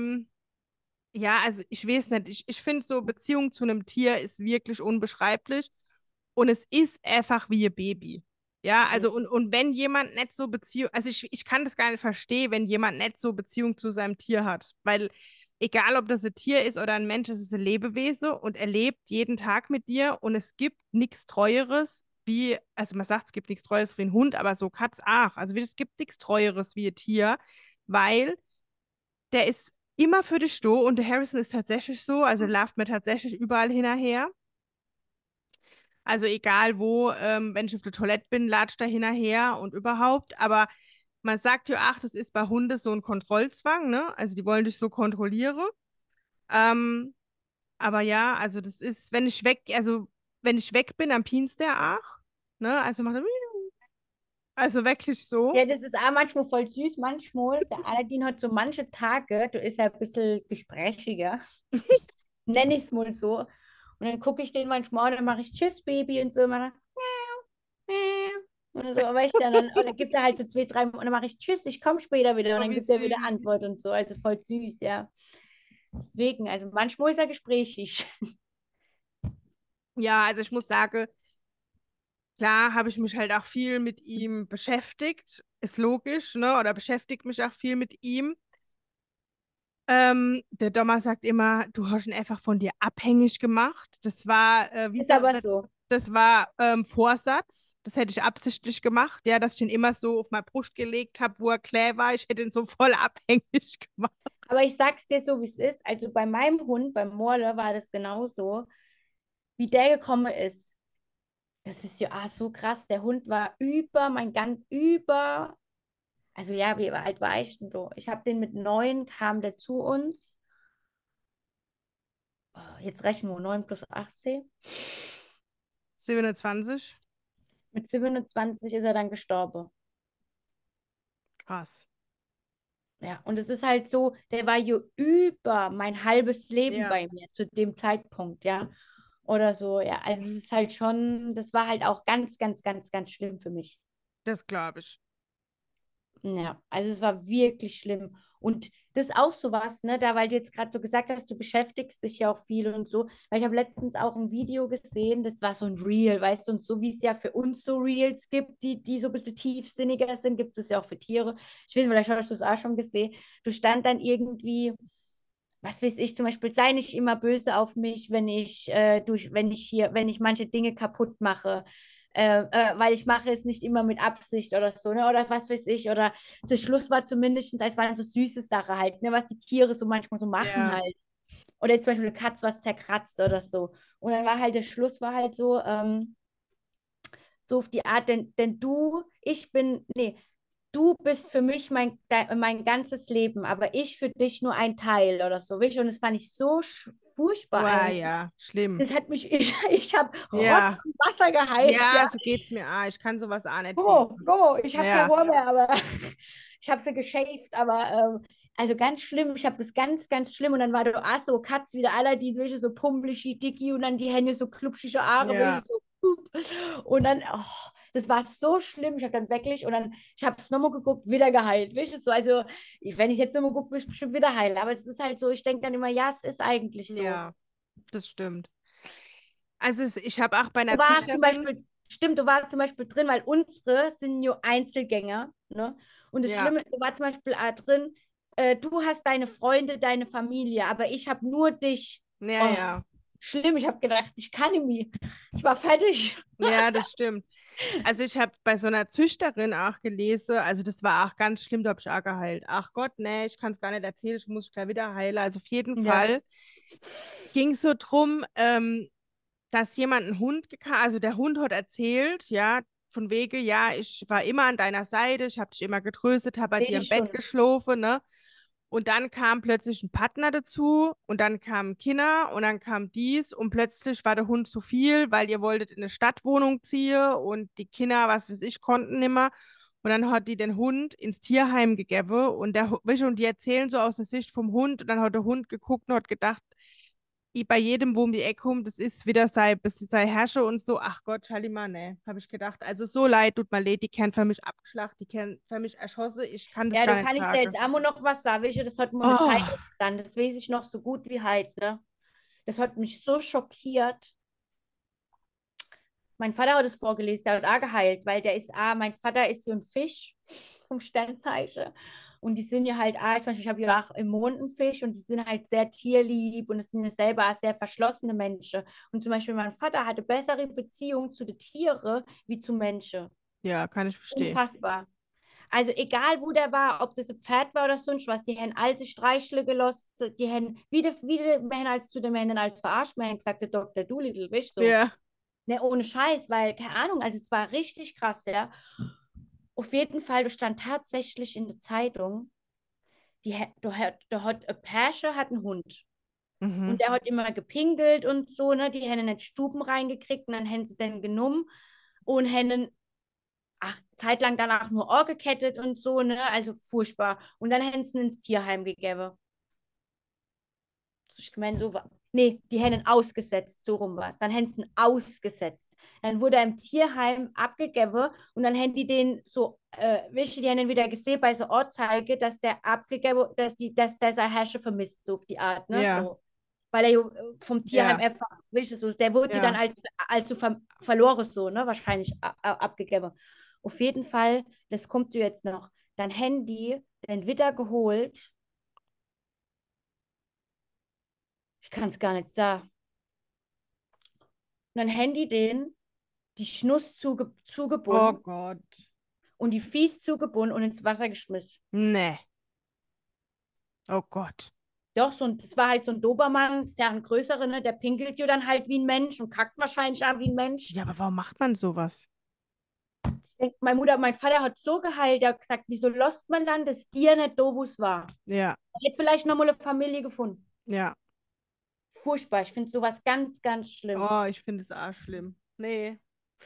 ja, also ich weiß nicht, ich finde so Beziehung zu einem Tier ist wirklich unbeschreiblich und es ist einfach wie ein Baby. Ja, Ja. also und wenn jemand nicht so Beziehung, also ich kann das gar nicht verstehen, wenn jemand nicht so Beziehung zu seinem Tier hat, weil egal ob das ein Tier ist oder ein Mensch, es ist ein Lebewesen und er lebt jeden Tag mit dir und es gibt nichts Treueres wie, also man sagt, es gibt nichts Treueres wie ein Hund, aber so Katz auch. Also es gibt nichts Treueres wie ein Tier, weil der ist immer für dich da und der Harrison ist tatsächlich so, also läuft mir tatsächlich überall hinterher. Also egal wo, wenn ich auf der Toilette bin, latscht er hinterher und überhaupt. Aber man sagt ja, ach, das ist bei Hunden so ein Kontrollzwang, ne? Also die wollen dich so kontrollieren. Ähm, aber ja, also das ist, wenn ich weg bin, dann pinst der auch. Ne? Also macht er, also wirklich so. Ja, das ist auch manchmal voll süß. Manchmal, der Aladdin hat so manche Tage, du ist ja ein bisschen gesprächiger, nenne ich es mal so. Und dann gucke ich den manchmal an, dann mache ich Tschüss, Baby und so. Und dann, und so, weißt du, und dann gibt er halt so zwei, drei, und dann mache ich Tschüss, ich komme später wieder. Und Oh, dann wie gibt er wieder süß. Antwort und so. Also voll süß, ja. Deswegen, also manchmal ist er gesprächig. Ja, also ich muss sagen, klar habe ich mich halt auch viel mit ihm beschäftigt. Ist logisch, ne? Oder beschäftigt mich auch viel mit ihm. Der Dommer sagt immer, du hast ihn einfach von dir abhängig gemacht. Das war, wie Ist sagt aber er, so. das war Vorsatz. Das hätte ich absichtlich gemacht, ja, dass ich ihn immer so auf meine Brust gelegt habe, wo er klar war. Ich hätte ihn so voll abhängig gemacht. Aber ich sag's dir so, wie es ist. Also bei meinem Hund, beim Morle, war das genauso, wie der gekommen ist. Das ist ja so krass. Der Hund war also ja, wie alt war ich denn so? Ich habe den mit 9, kam der zu uns. Oh, jetzt rechnen wir 9 plus 18. 27, Mit 27 ist er dann gestorben. krass. Ja, und es ist halt so, der war ja über mein halbes Leben Ja, bei mir zu dem Zeitpunkt, ja. Oder so, ja. Also es ist halt schon, das war halt auch ganz, ganz, ganz, ganz schlimm für mich. das glaube ich. Ja, also es war wirklich schlimm. Und das ist auch so was, ne, da, weil du jetzt gerade so gesagt hast, du beschäftigst dich ja auch viel und so. Weil ich habe letztens auch ein Video gesehen, das war so ein Reel, weißt du, und so wie es ja für uns so Reels gibt, die so ein bisschen tiefsinniger sind, gibt es ja auch für Tiere. Ich weiß nicht, vielleicht hast du es auch schon gesehen. Du stand dann irgendwie, was weiß ich, zum Beispiel, sei nicht immer böse auf mich, wenn ich manche Dinge kaputt mache. Weil ich mache es nicht immer mit Absicht oder so, ne? Oder was weiß ich. Oder zum Schluss war zumindest, als waren so süße Sachen halt, ne? Was die Tiere so manchmal so machen Ja, halt. Oder jetzt zum Beispiel eine Katze was zerkratzt oder so. Und dann war halt, der Schluss war halt so, so auf die Art, nee, du bist für mich mein ganzes Leben, aber ich für dich nur ein Teil oder so, wirklich. Und das fand ich so furchtbar wow, eigentlich. ja, schlimm. Das hat mich, ich habe Rotz Ja, und Wasser geheult, ja. ja, so geht's mir auch. Ich kann sowas auch nicht Gomo, lesen. Gomo, ich habe kein Ja, Rohr mehr, aber ich habe sie geschäft, aber also ganz schlimm, ich habe das ganz, ganz schlimm und dann war du auch so Katz wieder Aladdin, welche so pummelig, dicki und dann die Hände so klubschige Haare, welche ja, so pup. Und dann, das war so schlimm, ich habe dann wirklich und dann, ich habe es nochmal geguckt, wieder geheilt, weißt du, so, also wenn ich jetzt nochmal gucke, bin ich bestimmt wieder heil, aber es ist halt so, ich denke dann immer, ja, es ist eigentlich so. ja, das stimmt. Also ich habe auch bei Du einer warst zum Züchterin, Beispiel, stimmt, du warst zum Beispiel drin, weil unsere sind ja Einzelgänger, ne? Und das ja, Schlimme, du warst zum Beispiel auch drin, du hast deine Freunde, deine Familie, aber ich habe nur dich. ja, Oh, ja, schlimm, ich habe gedacht, ich kann nicht mehr. Ich war fertig. ja, das stimmt. Also ich habe bei so einer Züchterin auch gelesen, also das war auch ganz schlimm, da habe ich auch geheilt. Ach Gott, nee, ich kann es gar nicht erzählen, ich muss gleich wieder heilen. Also auf jeden Ja, Fall ging es so drum, dass jemand einen Hund gekauft, also der Hund hat erzählt, ja, von wegen, ja, ich war immer an deiner Seite, ich habe dich immer getröstet, habe bei sehe dir im ich Bett schon. geschlafen, ne? Und dann kam plötzlich ein Partner dazu und dann kamen Kinder und dann kam dies und plötzlich war der Hund zu viel, weil ihr wolltet in eine Stadtwohnung ziehen und die Kinder, was weiß ich, konnten nimmer. Und dann hat die den Hund ins Tierheim gegeben und weißt du, und die erzählen so aus der Sicht vom Hund und dann hat der Hund geguckt und hat gedacht, bei jedem, wo um die Ecke kommt, das ist wieder sei Herrsche und so. Ach Gott, Schalima, ne, habe ich gedacht. Also so leid, tut mir leid, die kennen für mich abgeschlacht, die kennen für mich erschossen. Ich kann das Ja, du gar nicht kann ich dir jetzt sagen. einmal noch was sagen. Weißt du, das hat mir eine Zeit Oh, entstanden. Das weiß ich noch so gut wie heute, ne? Das hat mich so schockiert. Mein Vater hat es vorgelesen, der hat auch geheilt, weil mein Vater ist so ein Fisch vom Sternzeichen. Und die sind ja halt auch, zum Beispiel, ich habe ja auch im Mond einen Fisch und die sind halt sehr tierlieb und es sind ja selber auch sehr verschlossene Menschen. Und zum Beispiel mein Vater hatte bessere Beziehung zu den Tieren wie zu Menschen. ja, kann ich verstehen. Unfassbar. Also egal, wo der war, ob das ein Pferd war oder sonst was, die haben all sich Streichle gelost, die haben, wir haben als zu den Männern als verarscht, wir haben gesagt, der Dr. Doolittle, weißt du, so. Ja. Ne, ohne Scheiß, weil, keine Ahnung, also es war richtig krass, ja. Auf jeden Fall, da stand tatsächlich in der Zeitung, da hat ein Pärchen hat einen Hund. Mhm. Und der hat immer gepinkelt und so, ne? Die haben nicht Stuben reingekriegt und dann haben sie den genommen und haben, ach, zeitlang danach nur Ohr gekettet und so, ne? Also furchtbar. Und dann haben sie ihn ins Tierheim gegeben. Ich meine, so war. Nee, die haben ihn ausgesetzt, so rum war es. Dann haben sie ihn ausgesetzt. Dann wurde er im Tierheim abgegeben und dann haben die den so, welche, die haben ihn wieder gesehen bei so Ortzeige, dass der abgegeben, dass der sein Herrscher vermisst, so auf die Art, ne? Ja. So. Weil er ja vom Tierheim Ja. einfach, weißt du, so, der wurde dann Ja. als so verloren, so, ne? Wahrscheinlich abgegeben. Auf jeden Fall, das kommt jetzt noch. Dann haben die den wieder geholt. Ich kann es gar nicht sagen. Und dann haben die den die Schnuss Oh zugebunden Gott. und die Fies zugebunden und ins Wasser geschmissen. Nee. Oh Gott. Doch, das war halt so ein Dobermann, ist ja ein größerer, ne? Der pinkelt ja dann halt wie ein Mensch und kackt wahrscheinlich auch wie ein Mensch. Ja, aber warum macht man sowas? Meine Mutter, mein Vater hat so geheilt, der hat gesagt, wieso lässt man dann das Tier nicht da, wo es war? Ja. Er hätte vielleicht noch mal eine Familie gefunden. Ja. Furchtbar, ich finde sowas ganz, ganz schlimm. Oh, ich finde es auch schlimm. Nee.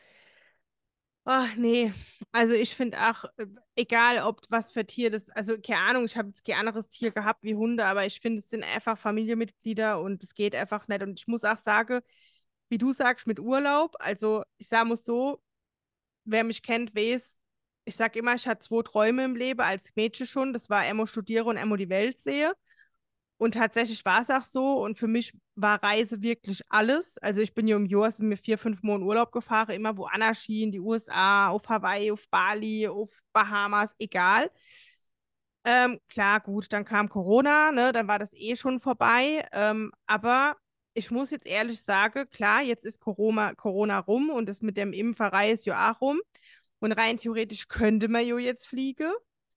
Ach, nee. Also ich finde auch, egal ob was für Tier das, also keine Ahnung, ich habe jetzt kein anderes Tier gehabt wie Hunde, aber ich finde, es sind einfach Familienmitglieder und es geht einfach nicht. Und ich muss auch sagen, wie du sagst, mit Urlaub, also ich sage mal so, wer mich kennt, weiß, ich sage immer, ich hatte zwei Träume im Leben, als Mädchen schon, das war Emmo studiere und Emmo die Welt sehe. Und tatsächlich war es auch so. Und für mich war Reise wirklich alles. Also ich bin ja im Jahr, sind mir 4, 5 Monate Urlaub gefahren, immer woanders hin, die USA, auf Hawaii, auf Bali, auf Bahamas, egal. Klar, gut, dann kam Corona, ne, dann war das eh schon vorbei. Aber ich muss jetzt ehrlich sagen, klar, jetzt ist Corona rum und das mit dem Impferei ist ja auch rum. Und rein theoretisch könnte man ja jetzt fliegen,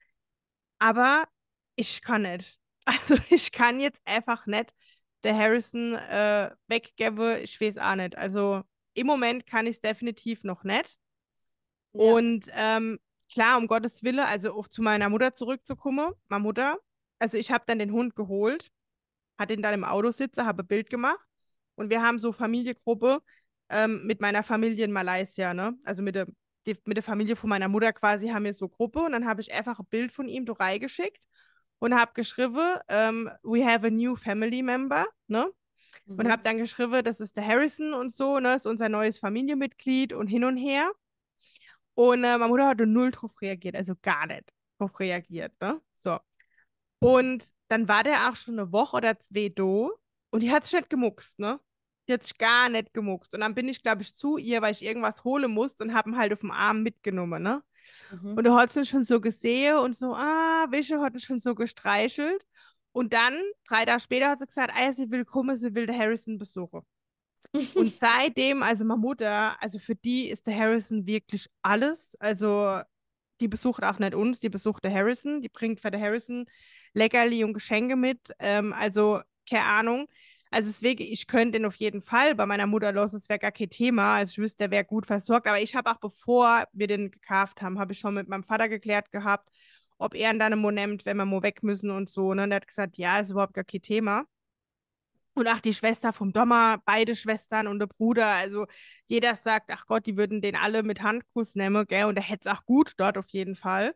aber ich kann nicht. Also ich kann jetzt einfach nicht der Harrison weggeben. Ich weiß auch nicht. Also im Moment kann ich es definitiv noch nicht. Ja. Und klar, um Gottes Willen, also zu meiner Mutter zurückzukommen, meine Mutter, also ich habe dann den Hund geholt, hatte ihn dann im Auto sitzen, habe ein Bild gemacht und wir haben so Familiengruppe mit meiner Familie in Malaysia, ne? Also mit der Familie von meiner Mutter quasi haben wir so Gruppe und dann habe ich einfach ein Bild von ihm da reingeschickt und habe geschrieben, we have a new family member, ne? Und habe Mhm. dann geschrieben, das ist der Harrison und so, ne? Ist unser neues Familienmitglied und hin und her. Und meine Mutter hat null drauf reagiert, also gar nicht drauf reagiert, ne? So. Und dann war der auch schon eine Woche oder zwei da und die hat sich nicht gemuckst, ne? Die hat sich gar nicht gemuckst. Und dann bin ich, glaube ich, zu ihr, weil ich irgendwas holen musste und habe ihn halt auf dem Arm mitgenommen, ne? Und Mhm. du hast ihn schon so gesehen und so, Wische hat ihn schon so gestreichelt. Und dann, 3 Tage später, hat sie gesagt, sie will kommen, sie will den Harrison besuchen. Und seitdem, also meine Mutter, also für die ist der Harrison wirklich alles. Also die besucht auch nicht uns, die besucht der Harrison, die bringt für den Harrison Leckerli und Geschenke mit. Also keine Ahnung. Also deswegen, ich könnte ihn auf jeden Fall bei meiner Mutter los, es wäre gar kein Thema. Also ich wüsste, der wäre gut versorgt. Aber ich habe auch, bevor wir den gekauft haben, habe ich schon mit meinem Vater geklärt gehabt, ob er ihn dann immer nimmt, wenn wir mal weg müssen und so. Ne? Und er hat gesagt, ja, ist überhaupt gar kein Thema. Und ach, die Schwester vom Dommer, beide Schwestern und der Bruder, also jeder sagt, ach Gott, die würden den alle mit Handkuss nehmen, gell? Und der hätte es auch gut dort auf jeden Fall.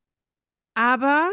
Aber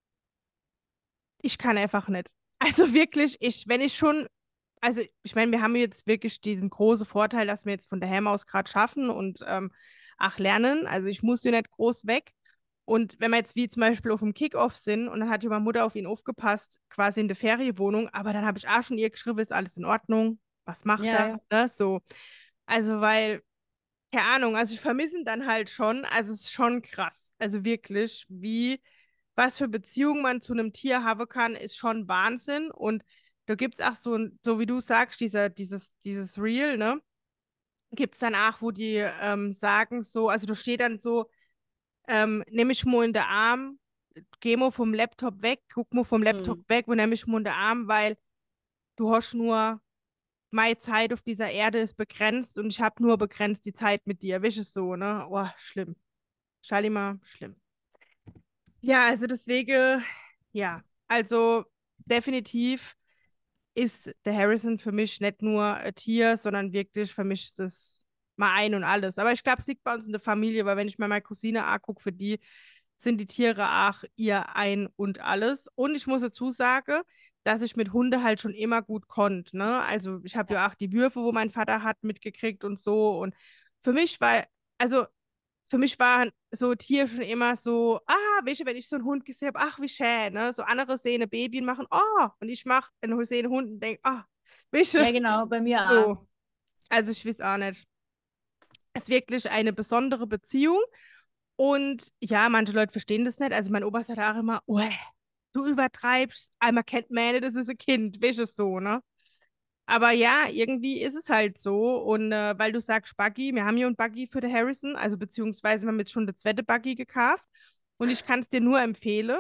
ich kann einfach nicht. Also wirklich, wenn ich schon, also ich meine, wir haben jetzt wirklich diesen großen Vorteil, dass wir jetzt von daheim aus gerade schaffen und auch lernen. Also ich muss hier nicht groß weg. Und wenn wir jetzt wie zum Beispiel auf dem Kickoff sind und dann hat die meine Mutter auf ihn aufgepasst, quasi in der Ferienwohnung, aber dann habe ich auch schon ihr geschrieben, ist alles in Ordnung? Was macht Ja, er? ja. Ne? So. Also, weil, keine Ahnung, also ich vermisse ihn dann halt schon. Also es ist schon krass. Also wirklich, was für Beziehungen man zu einem Tier haben kann, ist schon Wahnsinn. Und da gibt es auch so, so wie du sagst, dieses Reel, ne? Gibt es dann auch, wo die sagen so, also da steht dann so, Nehme ich mal in den Arm, geh mal vom Laptop weg, guck mal vom Laptop Hm. weg und nehme ich mal in den Arm, weil du hast nur, meine Zeit auf dieser Erde ist begrenzt und ich habe nur begrenzt die Zeit mit dir. Weißt du so, ne? Oh, schlimm. Schalima, schlimm. Ja, also deswegen, ja, also definitiv ist der Harrison für mich nicht nur ein Tier, sondern wirklich für mich ist das mal ein und alles. Aber ich glaube, es liegt bei uns in der Familie, weil wenn ich mir meine Cousine angucke, für die sind die Tiere auch ihr ein und alles. Und ich muss dazu sagen, dass ich mit Hunde halt schon immer gut konnte, ne? Also ich habe Ja, ja auch die Würfe, wo mein Vater hat, mitgekriegt und so. Und für mich war, also für mich waren so Tiere schon immer so, weißt du, wenn ich so einen Hund gesehen habe, ach, wie schön, ne? So andere sehen ein Baby und machen, oh, und ich sehe einen Hund und denke, ah, weißt du, ja, genau, bei mir auch. so. Also ich weiß auch nicht. Es ist wirklich eine besondere Beziehung und ja, manche Leute verstehen das nicht. Also mein Opa sagt auch immer, oh, du übertreibst, einmal kennt man nicht, das ist ein Kind, weißt du so, ne? Aber ja, irgendwie ist es halt so. Und weil du sagst Buggy, wir haben hier einen Buggy für den Harrison, also beziehungsweise wir haben jetzt schon den zweiten Buggy gekauft. Und ich kann es dir nur empfehlen,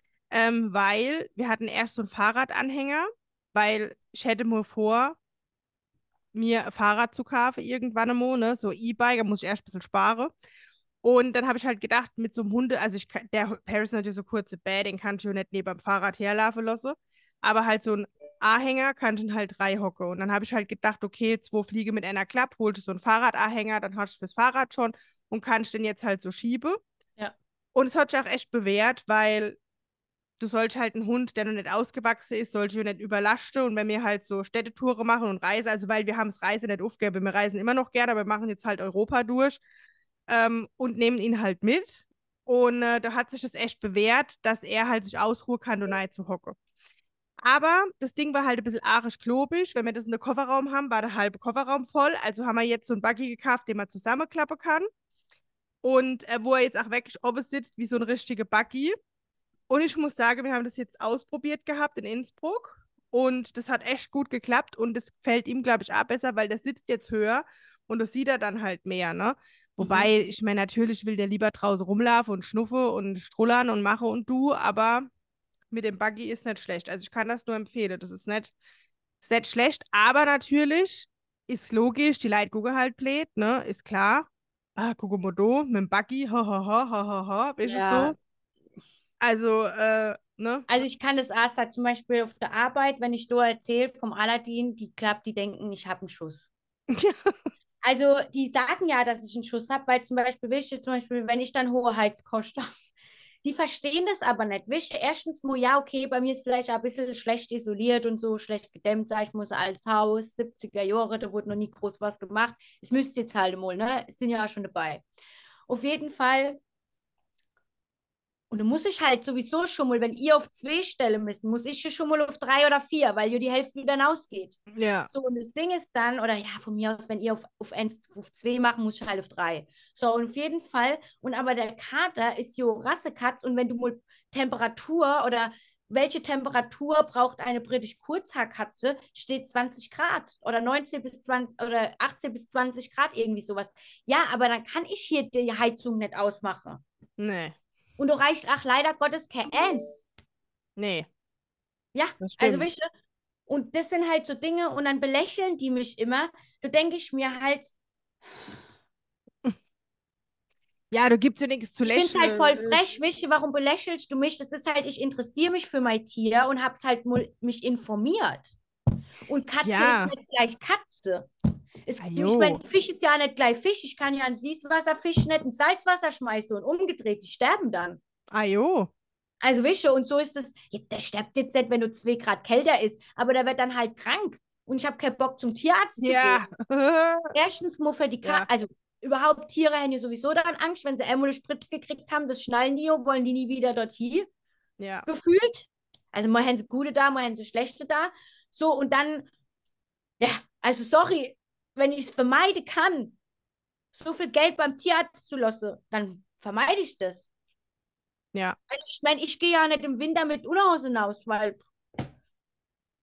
weil wir hatten erst so einen Fahrradanhänger, weil ich hätte mir vor, mir ein Fahrrad zu kaufen irgendwann einmal, ne? So E-Bike, da muss ich erst ein bisschen sparen. Und dann habe ich halt gedacht, mit so einem Hunde, also der Harrison hat ja so kurze Beine, den kann ich ja nicht neben dem Fahrrad herlaufen lassen. Aber halt so ein Anhänger kann ich ihn halt reinhocken. Und dann habe ich halt gedacht, okay, zwei Fliegen mit einer Klappe, holst du so einen Fahrradanhänger, dann hast du fürs Fahrrad schon und kannst den jetzt halt so schieben. Ja. Und es hat sich auch echt bewährt, weil du sollst halt einen Hund, der noch nicht ausgewachsen ist, sollst du nicht überlasten. Und wenn wir halt so Städtetouren machen und Reise, also weil wir haben das Reise nicht aufgegeben, wir reisen immer noch gerne, aber wir machen jetzt halt Europa durch und nehmen ihn halt mit. Und da hat sich das echt bewährt, dass er halt sich ausruhen kann und nicht zu hocken. Aber das Ding war halt ein bisschen arisch klobig. Wenn wir das in den Kofferraum haben, war der halbe Kofferraum voll. Also haben wir jetzt so einen Buggy gekauft, den man zusammenklappen kann. Und wo er jetzt auch wirklich oben sitzt, wie so ein richtiger Buggy. Und ich muss sagen, wir haben das jetzt ausprobiert gehabt in Innsbruck. Und das hat echt gut geklappt. Und das gefällt ihm, glaube ich, auch besser, weil der sitzt jetzt höher und das sieht er dann halt mehr, ne? Mhm. Wobei, ich meine, natürlich will der lieber draußen rumlaufen und schnuffe und strullern und mache und du, aber mit dem Buggy ist nicht schlecht. Also ich kann das nur empfehlen. Das ist nicht schlecht, aber natürlich ist logisch, die Leute gucken halt blöd, ne? Ist klar. Ah, guck mal da, mit dem Buggy, ha, ha, ha, ha, ha, ha, weißt du Ja, so? Also, ne? also ich kann das auch sagen, zum Beispiel auf der Arbeit, wenn ich da erzähle vom Aladdin, die klappt, die denken, ich habe einen Schuss. Also die sagen ja, dass ich einen Schuss habe, weil zum Beispiel, weißt du, zum Beispiel, wenn ich dann hohe Heizkosten habe, die verstehen das aber nicht. Weißt du, erstens mal, ja, okay, bei mir ist vielleicht auch ein bisschen schlecht isoliert und so, schlecht gedämmt, sag ich muss, als Haus, 70er Jahre, da wurde noch nie groß was gemacht. Es müsste jetzt halt mal, ne? Es sind ja auch schon dabei. Auf jeden Fall. Und dann muss ich halt sowieso schon mal, wenn ihr auf zwei stellen müsst, muss ich schon mal auf drei oder vier, weil ihr die Hälfte wieder hinausgeht. Ja, So, und das Ding ist dann, oder ja, von mir aus, wenn ihr auf zwei machen, muss ich halt auf drei. So, und auf jeden Fall, und aber der Kater ist jo Rassekatz und wenn du mal Temperatur oder welche Temperatur braucht eine britisch Kurzhaarkatze, steht 20 Grad oder 19 bis 20 oder 18 bis 20 Grad, irgendwie sowas. Ja, aber dann kann ich hier die Heizung nicht ausmachen. nee, Und du reicht auch leider Gottes kein Eins. nee, Ja, das also stimmt. weißt du, und das sind halt so Dinge und dann belächeln die mich immer. Da denke ich mir halt, Ja, da gibt's ja nichts zu ich finde es halt lächeln. voll frech, weißt du, warum belächelst du mich? Das ist halt, ich interessiere mich für mein Tier und habe halt mal mich informiert. Und Katze ist Ja, nicht gleich Katze. Ich ajo, meine, Fisch ist ja nicht gleich Fisch. Ich kann ja einen Süßwasserfisch nicht ins Salzwasser schmeißen und umgedreht, die sterben dann. ajo. Also wische, und so ist es, der stirbt jetzt nicht, wenn du 2 Grad kälter ist, aber der wird dann halt krank. Und ich habe keinen Bock, zum Tierarzt zu gehen. Ja, Erstens mal für die ja, also überhaupt Tiere haben ja sowieso dann Angst, wenn sie einmal eine Spritze gekriegt haben, das schnallen die, wollen die nie wieder dorthin, ja, gefühlt. Also mal haben sie gute da, mal haben sie schlechte da. So, und dann, ja, also sorry, wenn ich es vermeiden kann, so viel Geld beim Tierarzt zu lassen, dann vermeide ich das. ja. Also ich meine, ich gehe ja nicht im Winter mit Unterhose hinaus, weil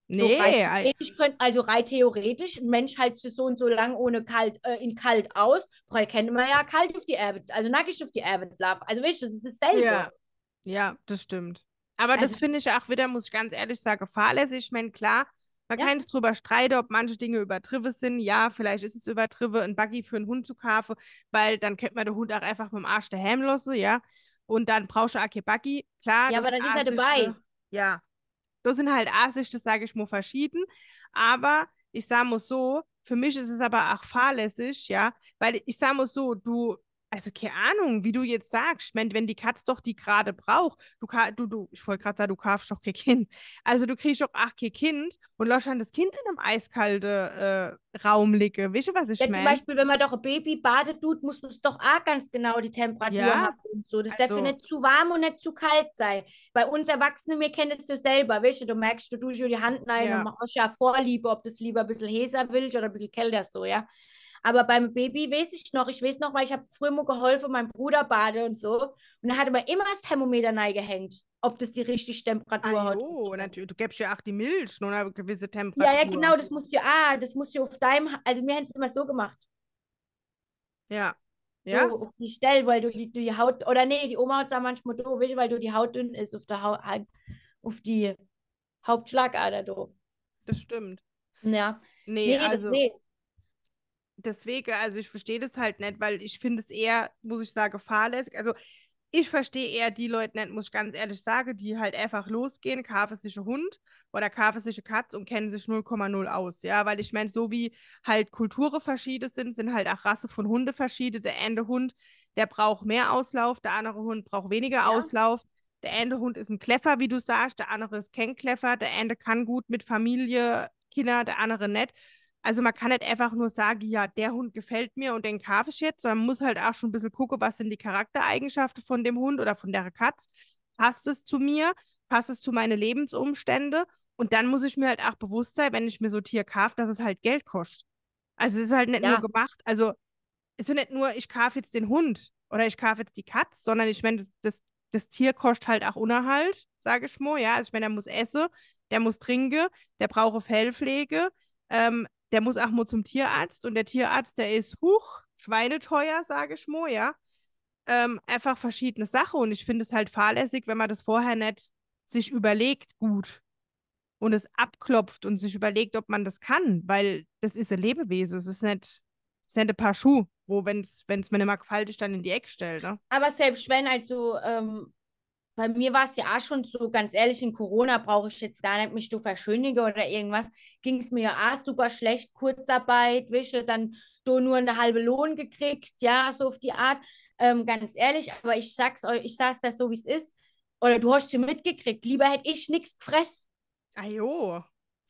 So rein Nee, theoretisch also rein theoretisch, ein Mensch hält sich so und so lang ohne kalt, in kalt aus, weil kennt man ja kalt auf die Erde, also nackig auf die Erde laufen. Also weißt du, das ist dasselbe. ja, ja, das stimmt. Aber das Also, finde ich auch wieder, muss ich ganz ehrlich sagen, fahrlässig. Ich meine, klar, man ja, kann jetzt drüber streiten, ob manche Dinge übertrieben sind. Ja, vielleicht ist es übertrieben, ein Buggy für einen Hund zu kaufen, weil dann könnte man den Hund auch einfach mit dem Arsch daheim lassen, ja. Und dann brauchst du auch kein Buggy. Klar, ja, das aber sind dann ist er Ansichten, dabei. ja, das sind halt Ansichten, das sage ich mal verschieden. Aber ich sage mal so, für mich ist es aber auch fahrlässig, ja, weil ich sage mal so, also keine Ahnung, wie du jetzt sagst, wenn die Katz doch die gerade braucht, ich wollte gerade sagen, du kaufst doch kein Kind. Also du kriegst doch auch kein Kind und lässt dann das Kind in einem eiskalten Raum liegen. Weißt du, was ich Ja, zum meine? Beispiel, wenn man doch ein Baby badet tut, muss es doch auch ganz genau die Temperatur Ja, haben und so. Das darf ja also, nicht zu warm und nicht zu kalt sein. Bei uns Erwachsenen, wir kennen es ja selber, weißt du, du merkst, du tust dir die Hand rein und ja. machst ja Vorliebe, ob das lieber ein bisschen heißer willst oder ein bisschen kälter so, ja. Aber beim Baby ich weiß noch, weil ich habe früher mal geholfen, meinem Bruder bade und so. Und da hatte man immer das Thermometer reingehängt, ob das die richtige Ah Temperatur hat und jo, so. natürlich, du gibst ja auch die Milch, nur eine gewisse Ja, ja, Temperatur. genau, das musst du auf deinem, also wir haben es immer so gemacht. Ja, ja, So auf die Stelle, weil du die Haut, oder nee, die Oma hat da manchmal do, weißt du, weil du die Haut dünn ist auf der Haut, auf die Hauptschlagader do. das stimmt. Ja. Nee, Nee, also nee. deswegen, also ich verstehe das halt nicht, weil ich finde es eher, muss ich sagen, fahrlässig. Also ich verstehe eher die Leute nicht, muss ich ganz ehrlich sagen, die halt einfach losgehen, kaufen sich einen Hund oder kaufen sich eine Katze und kennen sich 0,0 aus, ja, weil ich meine, so wie halt Kulturen verschieden sind, sind halt auch Rasse von Hunde verschieden. Der eine Hund, der braucht mehr Auslauf, der andere Hund braucht weniger Ja. Auslauf. Der eine Hund ist ein Kläffer, wie du sagst, der andere ist kein Kläffer, der eine kann gut mit Familie, Kinder, der andere nicht. Also man kann nicht einfach nur sagen, ja, der Hund gefällt mir und den kaufe ich jetzt, sondern man muss halt auch schon ein bisschen gucken, was sind die Charaktereigenschaften von dem Hund oder von der Katz. Passt es zu mir? Passt es zu meinen Lebensumständen? Und dann muss ich mir halt auch bewusst sein, wenn ich mir so Tier kaufe, dass es halt Geld kostet. Also es ist halt nicht nur Ja. gemacht, also es ist ja nicht nur, ich kaufe jetzt den Hund oder ich kaufe jetzt die Katz, sondern ich meine, das Tier kostet halt auch Unterhalt, sage ich mal. Ja, also ich meine, der muss essen, der muss trinken, der braucht Fellpflege, der muss auch mal zum Tierarzt und der Tierarzt, der ist schweineteuer, sage ich mal, ja. Einfach verschiedene Sachen und ich finde es halt fahrlässig, wenn man das vorher nicht sich überlegt, gut und es abklopft und sich überlegt, ob man das kann, weil das ist ein Lebewesen, es ist nicht ein Paar Schuhe, wo, wenn es mir nicht mal gefällt, ich dann in die Ecke stelle, ne? Aber selbst wenn, also, bei mir war es ja auch schon so, ganz ehrlich, in Corona brauche ich jetzt gar nicht mich zu verschönigen oder irgendwas. Ging es mir ja auch super schlecht, Kurzarbeit, wische, dann so nur eine halbe Lohn gekriegt, ja, so auf die Art. Ganz ehrlich, aber ich sag's euch, ich sag's das so, wie es ist. Oder du hast sie mitgekriegt. Lieber hätte ich nichts gefressen. Ah jo,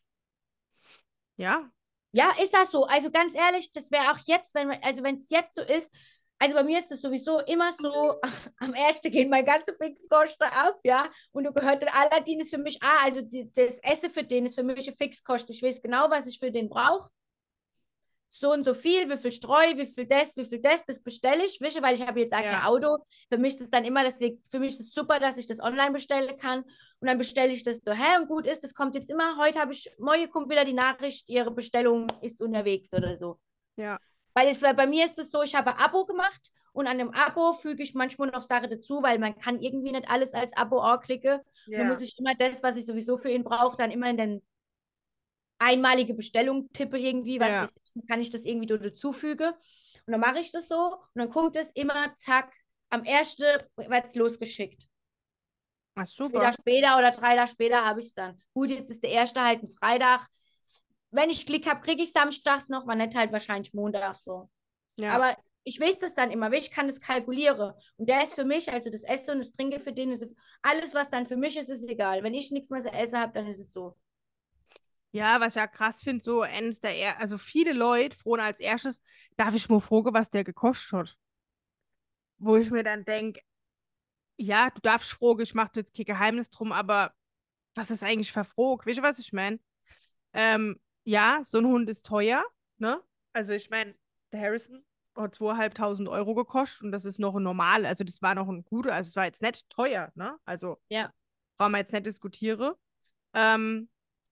ja, Ja, ist das so? Also ganz ehrlich, das wäre auch jetzt, also wenn es jetzt so ist, also bei mir ist es sowieso immer so, am ersten gehen meine ganze Fixkosten ab, ja, und du gehört Aladdin ist für mich, also das Essen für den ist für mich eine Fixkost. Ich weiß genau, was ich für den brauche, so und so viel, wie viel Streu, wie viel das bestelle ich, wische, weil ich habe jetzt auch kein ja, Auto. Für mich ist das dann immer, deswegen, für mich ist es super, dass ich das online bestellen kann und dann bestelle ich das so, hä, und gut ist, das kommt jetzt immer, morgen kommt wieder die Nachricht, Ihre Bestellung ist unterwegs oder so. ja, Weil bei mir ist es so, ich habe ein Abo gemacht und an dem Abo füge ich manchmal noch Sachen dazu, weil man kann irgendwie nicht alles als Abo anklicken. Und dann muss ja, ich immer das, was ich sowieso für ihn brauche, dann immer in den einmalige Bestellung tippe irgendwie, was ja. ist, kann ich das irgendwie dazufügen. Und dann mache ich das so und dann kommt es immer, zack, am 1. wird es losgeschickt. Ach, 2 Tage super. später oder 3 Tage später habe ich es dann. Gut, jetzt ist der erste halt ein Freitag. Wenn ich Glück habe, kriege ich samstags noch, man nicht halt wahrscheinlich Montag so. Ja, Aber ich weiß das dann immer, weil ich kann das kalkulieren. Und der ist für mich, also das Essen und das Trinken für den ist alles, was dann für mich ist, ist egal. Wenn ich nichts mehr zu essen habe, dann ist es so. ja, was ich ja krass finde, so also viele Leute frohen als erstes, darf ich mal fragen, was der gekostet hat. Wo ich mir dann denke, ja, du darfst fragen, ich mache jetzt kein Geheimnis drum, aber was ist eigentlich verfrogen? Weißt du, was ich meine? Ja, so ein Hund ist teuer, ne? Also ich meine, der Harrison hat 2.500 € gekostet und das ist noch ein normal, also das war noch ein guter, also es war jetzt nicht teuer, ne? Also Ja. brauchen wir jetzt nicht diskutieren. Ähm,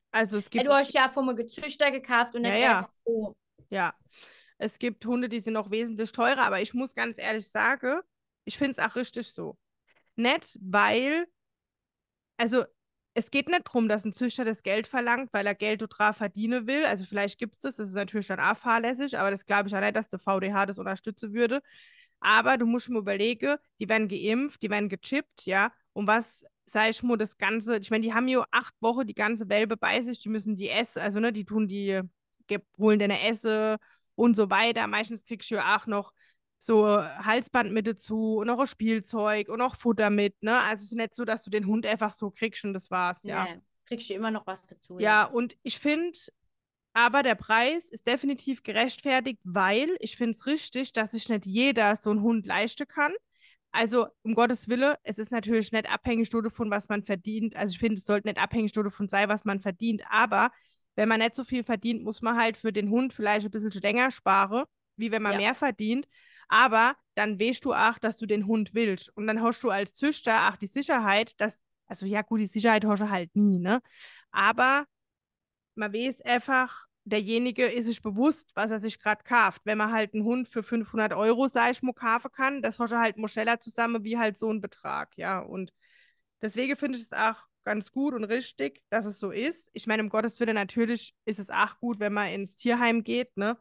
Also es Ja, gibt, du hast ja vom Gezüchter gekauft und ja, nicht ja, einfach so. ja. Es gibt Hunde, die sind noch wesentlich teurer, aber ich muss ganz ehrlich sagen, ich finde es auch richtig so. Nicht, weil, also es geht nicht darum, dass ein Züchter das Geld verlangt, weil er Geld drauf verdienen will. Also vielleicht gibt es das, das ist natürlich dann auch fahrlässig, aber das glaube ich auch nicht, dass der VDH das unterstützen würde. Aber du musst mir überlegen, die werden geimpft, die werden gechippt, ja. Und was, sag ich mal, das Ganze, ich meine, die haben ja 8 Wochen die ganze Welpe bei sich, die müssen die essen, also ne, die tun die, holen deine Esse und so weiter. Meistens kriegst du ja auch noch so Halsband mit dazu und noch ein Spielzeug und noch Futter mit, ne? Also es ist nicht so, dass du den Hund einfach so kriegst und das war's, ja. Nee, kriegst du immer noch was dazu, ja. Ja, und ich finde, aber der Preis ist definitiv gerechtfertigt, weil ich finde es richtig, dass sich nicht jeder so einen Hund leisten kann. Also, um Gottes Willen, es ist natürlich nicht abhängig davon, was man verdient. Also, ich finde, es sollte nicht abhängig davon sein, was man verdient. Aber wenn man nicht so viel verdient, muss man halt für den Hund vielleicht ein bisschen länger sparen, wie wenn man Ja. mehr verdient. Aber dann weißt du auch, dass du den Hund willst. Und dann hast du als Züchter auch die Sicherheit, dass, also ja, gut, die Sicherheit hast du halt nie, ne? Aber man weiß einfach, derjenige ist sich bewusst, was er sich gerade kauft. Wenn man halt einen Hund für 500 €, sag ich mal, kaufen kann, das hast du halt mal schneller zusammen wie halt so ein Betrag, ja. Und deswegen finde ich es auch ganz gut und richtig, dass es so ist. Ich meine, um Gottes Willen, natürlich ist es auch gut, wenn man ins Tierheim geht, ne?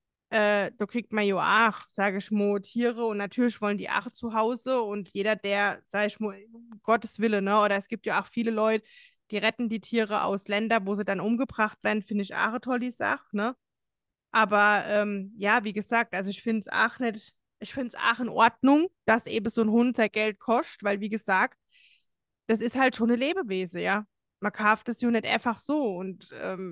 Da kriegt man ja auch, sage ich mal, Tiere und natürlich wollen die auch zu Hause und jeder, der, sage ich mal, um Gottes Willen, ne? Oder es gibt ja auch viele Leute, die retten die Tiere aus Ländern, wo sie dann umgebracht werden, finde ich auch eine tolle Sache, ne? Aber ja, wie gesagt, also ich finde es auch nicht, ich finde es auch in Ordnung, dass eben so ein Hund sein Geld kostet, weil wie gesagt, das ist halt schon eine Lebewesen, ja. Man kauft das ja nicht einfach so und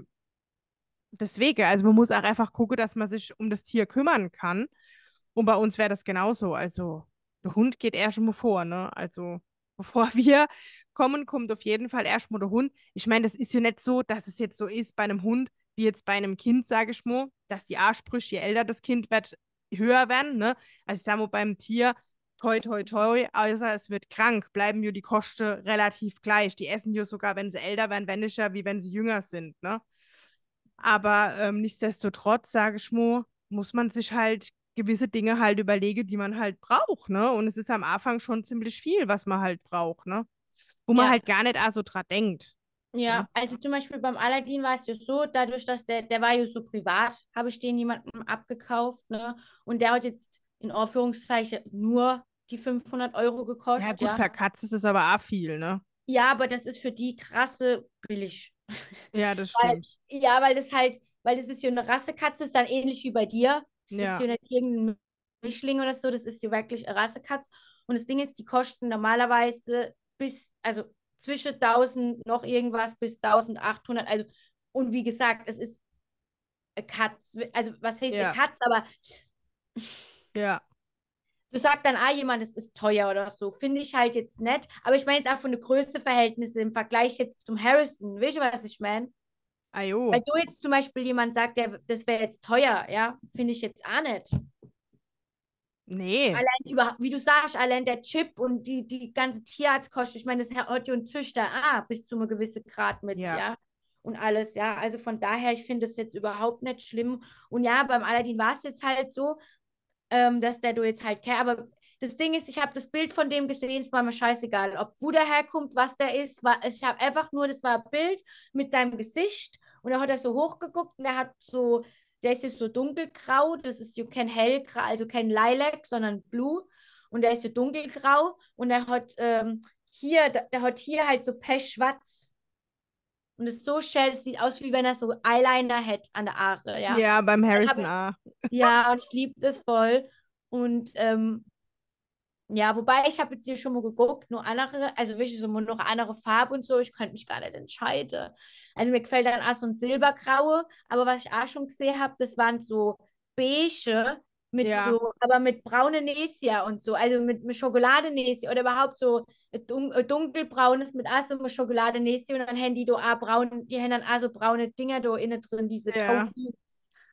deswegen, also man muss auch einfach gucken, dass man sich um das Tier kümmern kann. Und bei uns wäre das genauso. Also der Hund geht erst mal vor, ne? Also bevor wir kommen, kommt auf jeden Fall erst mal der Hund. Ich meine, das ist ja nicht so, dass es jetzt so ist bei einem Hund, wie jetzt bei einem Kind, sage ich mal, dass die Ansprüche, je älter das Kind wird, höher werden, ne? Also ich sage mal, beim Tier, toi, toi, toi, außer es wird krank, bleiben ja die Kosten relativ gleich. Die essen ja sogar, wenn sie älter werden, weniger, wie wenn sie jünger sind, ne? Aber nichtsdestotrotz, sage ich mal, muss man sich halt gewisse Dinge halt überlegen, die man halt braucht, ne? Und es ist am Anfang schon ziemlich viel, was man halt braucht, ne? Wo man Ja, halt gar nicht so dran denkt. Ne? ja. Also zum Beispiel beim Aladdin war es ja so, dadurch, dass der war ja so privat, habe ich den jemandem abgekauft, ne? Und der hat jetzt in Anführungszeichen nur die 500 € Ja, gekostet, gut, ja. für Katzen ist es aber auch viel, ne? Ja, aber das ist für die krasse billig. Ja, das Weil, stimmt. ja, weil das halt, weil das ist ja eine Rassekatze, ist dann ähnlich wie bei dir. Das ist Ja, ja nicht irgendein Mischling oder so, das ist ja wirklich eine Rassekatze. Und das Ding ist, die kosten normalerweise also zwischen 1000 noch irgendwas bis 1800. Also, und wie gesagt, es ist eine Katze, also was heißt eine ja, Katze, aber ja. du sagst dann, jemand, es ist teuer oder so. Finde ich halt jetzt nett. Aber ich meine jetzt auch von der Größeverhältnisse im Vergleich jetzt zum Harrison. Weißt du, was ich meine? Weil Ajo. du jetzt zum Beispiel jemand sagt, das wäre jetzt teuer, ja, finde ich jetzt auch nicht. Nee. Allein über, wie du sagst, allein der Chip und die ganze Tierarztkosten, ich meine, das hat ja ein Züchter bis zu einem gewissen Grad mit, Ja, ja. Und alles, ja. Also von daher, ich finde das jetzt überhaupt nicht schlimm. Und ja, beim Aladdin war es jetzt halt so, dass der du jetzt halt aber das Ding ist, ich habe das Bild von dem gesehen, es war mir scheißegal, ob wo der herkommt, was der ist, ich habe einfach nur, das war ein Bild mit seinem Gesicht und da hat er so hochgeguckt und der ist jetzt so dunkelgrau, das ist ja kein hellgrau, also kein Lilac, sondern Blue und der ist so dunkelgrau und der hat hier halt so pechschwarz und das ist so schön, es sieht aus, wie wenn er so Eyeliner hätte an der Aare, ja. ja, beim Dann Harrison habe auch. ja, und ich liebe das voll. Und ja, wobei ich habe jetzt hier schon mal geguckt, nur andere, also wirklich so noch eine andere Farbe und so, ich könnte mich gar nicht entscheiden. Also mir gefällt dann auch so ein silbergraue, aber was ich auch schon gesehen habe, das waren so beige Ja, aber mit braune Näschen und so, also mit Schokoladenäschen oder überhaupt so ein dunkelbraunes mit auch so einem Schokoladenäschen und dann haben die da auch braun, die haben dann auch so braune Dinger da innen drin, diese ja. Toki.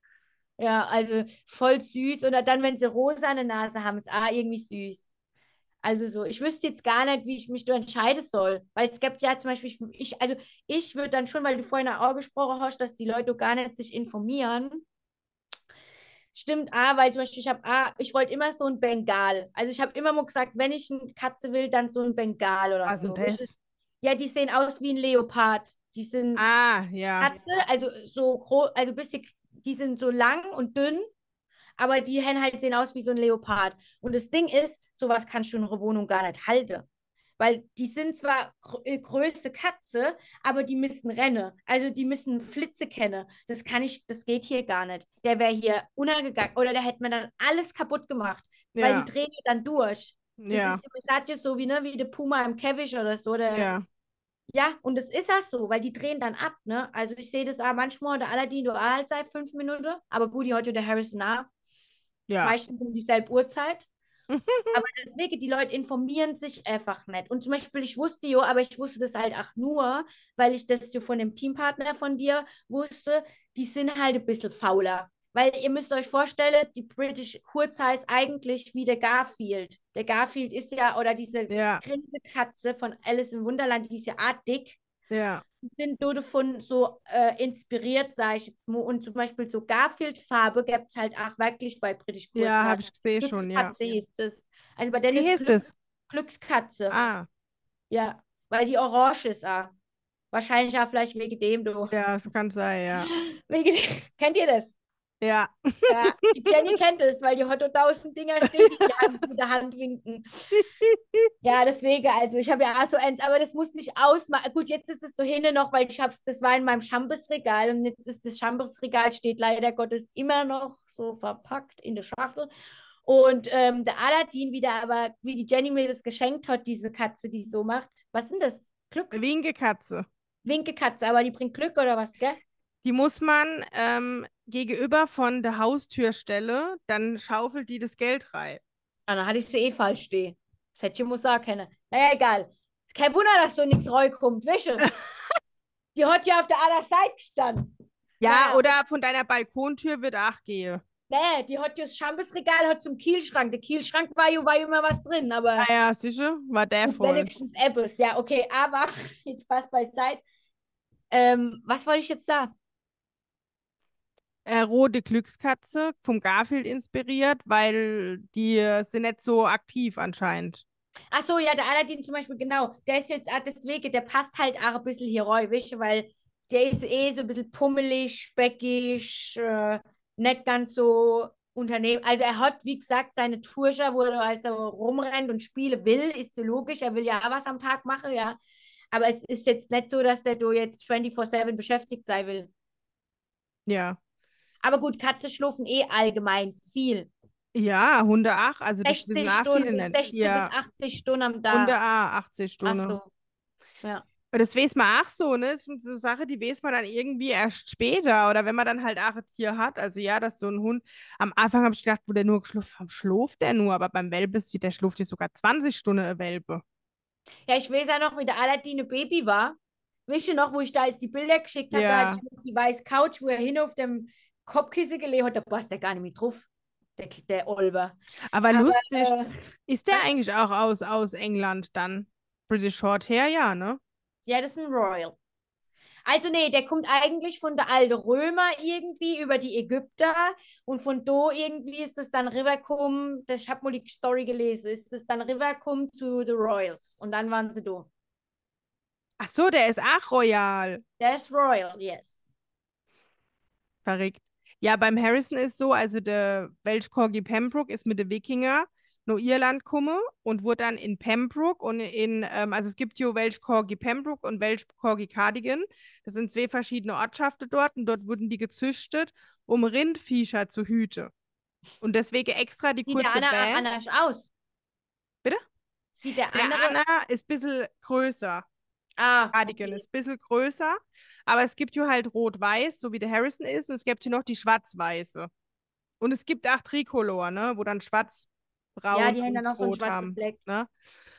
Ja, also voll süß. Oder dann, wenn sie rosane Nase haben, ist auch irgendwie süß. Also so, ich wüsste jetzt gar nicht, wie ich mich da entscheiden soll. Weil es gibt ja zum Beispiel, also ich würde dann schon, weil du vorhin auch gesprochen hast, dass die Leute gar nicht sich informieren. Stimmt, weil zum Beispiel ich wollte immer so ein Bengal. Also ich habe immer mal gesagt, wenn ich eine Katze will, dann so ein Bengal oder Was denn so. das? Ja, die sehen aus wie ein Leopard. Die sind Ah, ja. Katze, also so groß, also bisschen, die sind so lang und dünn, aber die Hen halt sehen aus wie so ein Leopard. Und das Ding ist, sowas kannst du in einer Wohnung gar nicht halten. Weil die sind zwar größte Katze, aber die müssen rennen. Also die müssen Flitze kennen. Das geht hier gar nicht. Der wäre hier untergegangen oder der hätte mir dann alles kaputt gemacht, weil die Ja, drehen ja dann durch. Das ja, ist, ich sag dir so wie, ne, wie der Puma im Käfig oder so. ja, Ja, und das ist auch so, weil die drehen dann ab, ne? Also ich sehe das auch manchmal, der Aladdin, du auch halt seit 5 Minuten, aber gut, die heute der Harrison auch. ja. Meistens um dieselbe Uhrzeit. Aber deswegen, die Leute informieren sich einfach nicht. Und zum Beispiel, ich wusste ja, aber ich wusste das halt auch nur, weil ich das ja von dem Teampartner von dir wusste, die sind halt ein bisschen fauler. Weil ihr müsst euch vorstellen, die British Kurzhaar ist eigentlich wie der Garfield. Der Garfield ist ja, oder diese Ja, Grinsekatze von Alice im Wunderland, die ist ja artig, ja, sind nur davon so inspiriert, sage ich jetzt mal. Und zum Beispiel so Garfield-Farbe gibt es halt auch wirklich bei British ja, Kurzhaar. habe ich gesehen schon, ja. Glückskatze hieß es. Also bei denen Wie ist heißt es? Glückskatze. Ah, Ja, weil die orange ist auch. Wahrscheinlich auch vielleicht wegen dem, du. ja, es kann sein, ja. Wegen dem. Kennt ihr das? Ja. Ja, die Jenny kennt es, weil die heute 1000 Dinger steht, die Hand mit der Hand winken. Ja, deswegen, also ich habe ja auch so eins, aber das musste ich ausmachen. Gut, jetzt ist es so hinten noch, weil das war in meinem Chambesregal und jetzt ist das Chambesregal, steht leider Gottes immer noch so verpackt in der Schachtel. Und der Aladdin wieder, aber wie die Jenny mir das geschenkt hat, diese Katze, die so macht. Was sind das? Glück? Winkekatze. Winkekatze, aber die bringt Glück oder was, gell? Die muss man gegenüber von der Haustürstelle, dann schaufelt die das Geld rein. Ah, dann hatte ich sie eh falsch stehen. Das hätte ich muss auch kennen. Naja, egal. Kein Wunder, dass so nichts kommt. Wäsche. Die hat ja auf der anderen Seite gestanden. Ja, Naja, oder von deiner Balkontür wird auch gehen. nee, die hat ja das Schambesregal hat zum Kielschrank. Der Kielschrank war ja immer was drin, Ah aber ja, sicher, war der gut, voll. wenigstens etwas. Ja, okay, aber jetzt passt beiseite. Was wollte ich jetzt sagen? Rote Glückskatze, vom Garfield inspiriert, weil die sind nicht so aktiv anscheinend. Ach so, ja, der Aladdin zum Beispiel, genau. Der ist jetzt auch deswegen, der passt halt auch ein bisschen hier rein, weißt du, weil der ist eh so ein bisschen pummelig, speckig, nicht ganz so unternehmen. Also er hat, wie gesagt, seine Tourscher, wo er also rumrennt und spielen will, ist so logisch. Er will ja auch was am Tag machen, ja. Aber es ist jetzt nicht so, dass der da jetzt 24/7 beschäftigt sein will. Ja. Aber gut, Katze schlafen eh allgemein viel. Ja, Hunde auch, also das wissen 60 auch viele Stunden, nicht. 60 bis Ja, 80 Stunden am Hunde Tag. auch, 80 Ach Stunden. so, ja. Aber das weiß man auch so, ne? Das ist so eine Sache, die weiß man dann irgendwie erst später. Oder wenn man dann halt auch ein Tier hat. Also ja, dass so ein Hund, am Anfang habe ich gedacht, wo der nur geschlafen hat, schläft der nur, aber beim Welpe ist der schläft ja sogar 20 Stunden, ein Welpe. Ja, ich weiß ja noch, wie der Aladdin ein Baby war. Weißt du noch, wo ich da jetzt die Bilder geschickt habe, da hatte Ja, ich noch die weiße Couch, wo er hin auf dem Kopfkissen gelegt hat, da passt er gar nicht mehr drauf, der Olver. aber Aber, lustig. äh, Ist der eigentlich auch aus England dann? British Shorthair, ja, ne? ja, das ist ein Royal. Also nee, der kommt eigentlich von der alten Römer irgendwie über die Ägypter und von da irgendwie ist das dann rübergekommen, ich habe mal die Story gelesen, ist das dann rübergekommen zu The Royals und dann waren sie da. Ach so, der ist auch royal. Der ist Royal, yes. Verrückt. Ja, beim Harrison ist so, also der Welsh-Corgi Pembroke ist mit den Wikinger nach Irland gekommen und wurde dann in Pembroke und also es gibt hier Welsh-Corgi Pembroke und Welsh-Corgi Cardigan. Das sind zwei verschiedene Ortschaften dort und dort wurden die gezüchtet, um Rindviecher zu hüten. Und deswegen extra die Sieht der kurze Anna Bäh. anders aus? Bitte? Sieht der Der andere. Anna ist ein bisschen größer. Cardigan Okay. ist ein bisschen größer, aber es gibt hier halt rot-weiß, so wie der Harrison ist, und es gibt hier noch die schwarz-weiße. Und es gibt auch Tricolor, ne, wo dann schwarz, Ja, braun die haben dann und noch so einen rot schwarzen haben, Fleck. ne?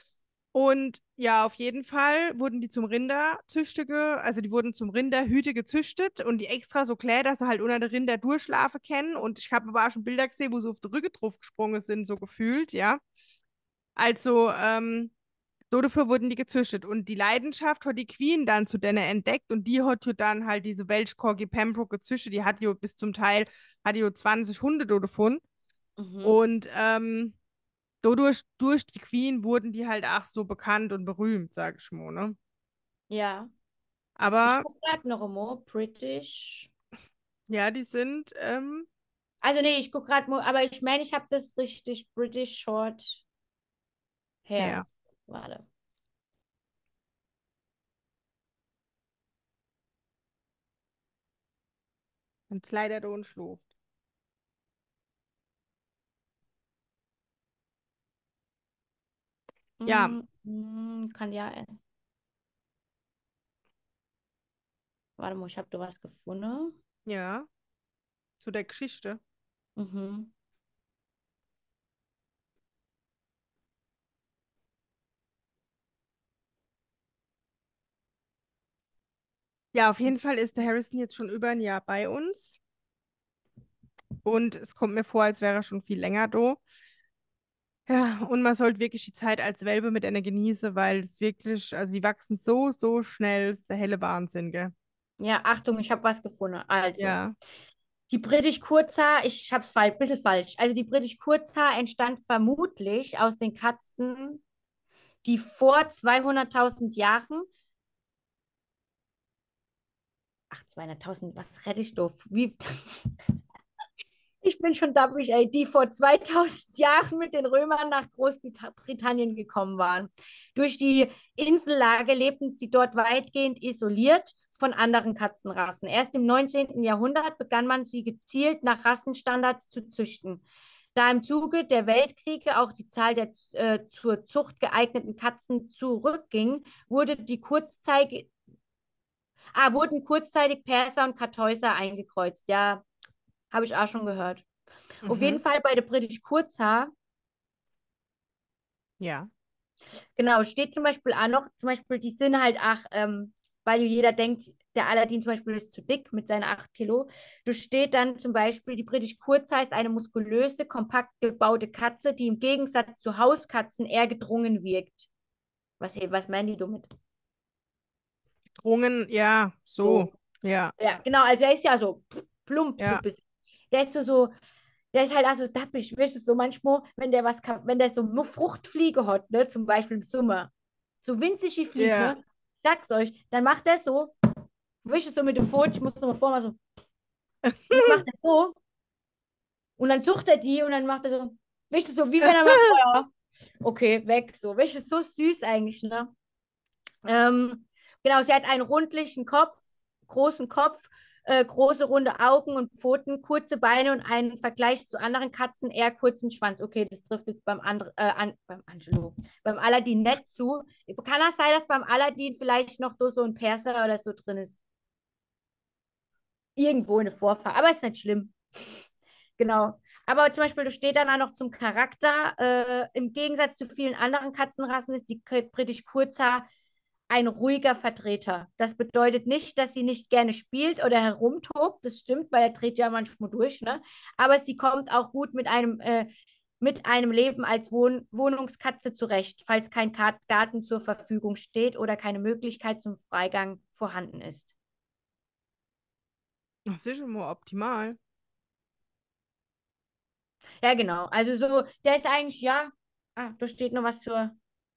Und ja, auf jeden Fall wurden die zum Rinderzüchtige, also die wurden zum Rinderhüte gezüchtet und die extra so klar, dass sie halt unter der Rinder durchschlafen können. Und ich habe aber auch schon Bilder gesehen, wo sie auf die Rücke drauf gesprungen sind, so gefühlt, ja. Also, dafür wurden die gezüchtet. Und die Leidenschaft hat die Queen dann zu denen entdeckt und die hat ja dann halt diese Welsh Corgi Pembroke gezüchtet. Die hat ja bis zum Teil, hat ja 20 Hunde davon. Mhm. Und dadurch, durch die Queen wurden die halt auch so bekannt und berühmt, sag ich mal, ne? Ja. Ich Aber gucke gerade noch einmal. British. ja, die sind, Also nee, ich gucke gerade mal, aber ich meine, ich habe das richtig. British Short ja, Hairs. Warte. ein leider da und schläft. Ja, Kann ja. Warte mal, ich habe da was gefunden. ja, zu der Geschichte. Mhm. Ja, auf jeden Fall ist der Harrison jetzt schon über ein Jahr bei uns. Und es kommt mir vor, als wäre er schon viel länger da. Ja, und man sollte wirklich die Zeit als Welpe mit einer genießen, weil es wirklich, also die wachsen so, so schnell, ist der helle Wahnsinn, gell? Ja, Achtung, ich habe was gefunden. Also, Ja. die Britisch Kurzhaar, ich habe es ein bisschen falsch. Also, die Britisch Kurzhaar entstand vermutlich aus den Katzen, die vor 200.000 Jahren, ach, 200.000, was rette ich doof? Wie, ich bin schon dappig, ey, die vor 2000 Jahren mit den Römern nach Großbritannien gekommen waren. Durch die Insellage lebten sie dort weitgehend isoliert von anderen Katzenrassen. Erst im 19. Jahrhundert begann man sie gezielt nach Rassenstandards zu züchten. Da im Zuge der Weltkriege auch die Zahl der zur Zucht geeigneten Katzen zurückging, wurden kurzzeitig Perser und Kartäuser eingekreuzt. Ja, habe ich auch schon gehört. Auf jeden Mhm. Fall bei der British Kurzhaar, Ja. genau, steht zum Beispiel auch noch, zum Beispiel, die sind halt auch, weil jeder denkt, der Aladdin zum Beispiel ist zu dick mit seinen 8 Kilo. Da steht dann zum Beispiel, die British Kurzhaar ist eine muskulöse, kompakt gebaute Katze, die im Gegensatz zu Hauskatzen eher gedrungen wirkt. Was meinen die damit? Gedrungen, ja, so. So. Ja, Ja, genau, also er ist ja so plump, so ja, ein bisschen. Der ist so, der ist halt auch so dappig, weißt du, so manchmal, wenn der so eine Fruchtfliege hat, ne, zum Beispiel im Sommer, so winzige ja. Fliege, ich sag's euch, dann macht er so, weißt du, so mit dem Pfoten, ich muss noch mal vormachen, so, und dann macht er so, und dann sucht er die, und dann macht er so, weißt du, so, wie wenn er macht, oh ja, okay, weg, so, weißt du, so süß eigentlich, ne? Genau, sie hat einen rundlichen Kopf, großen Kopf, große runde Augen und Pfoten, kurze Beine und einen im Vergleich zu anderen Katzen eher kurzen Schwanz. Okay, das trifft jetzt beim Angelo, beim Aladdin nicht zu. Kann das sein, dass beim Aladdin vielleicht noch so ein Perser oder so drin ist? Irgendwo eine Vorfahrt, aber ist nicht schlimm. Genau. Aber zum Beispiel, da steht dann auch noch zum Charakter. Im Gegensatz zu vielen anderen Katzenrassen ist die British Kurzhaar ein ruhiger Vertreter. Das bedeutet nicht, dass sie nicht gerne spielt oder herumtobt. Das stimmt, weil er dreht ja manchmal durch, ne? Aber sie kommt auch gut mit einem Leben als Wohnungskatze zurecht, falls kein Garten zur Verfügung steht oder keine Möglichkeit zum Freigang vorhanden ist. Das ist schon mal optimal. Ja, genau. Also so, der ist eigentlich, ja. Ah, da steht noch was zur.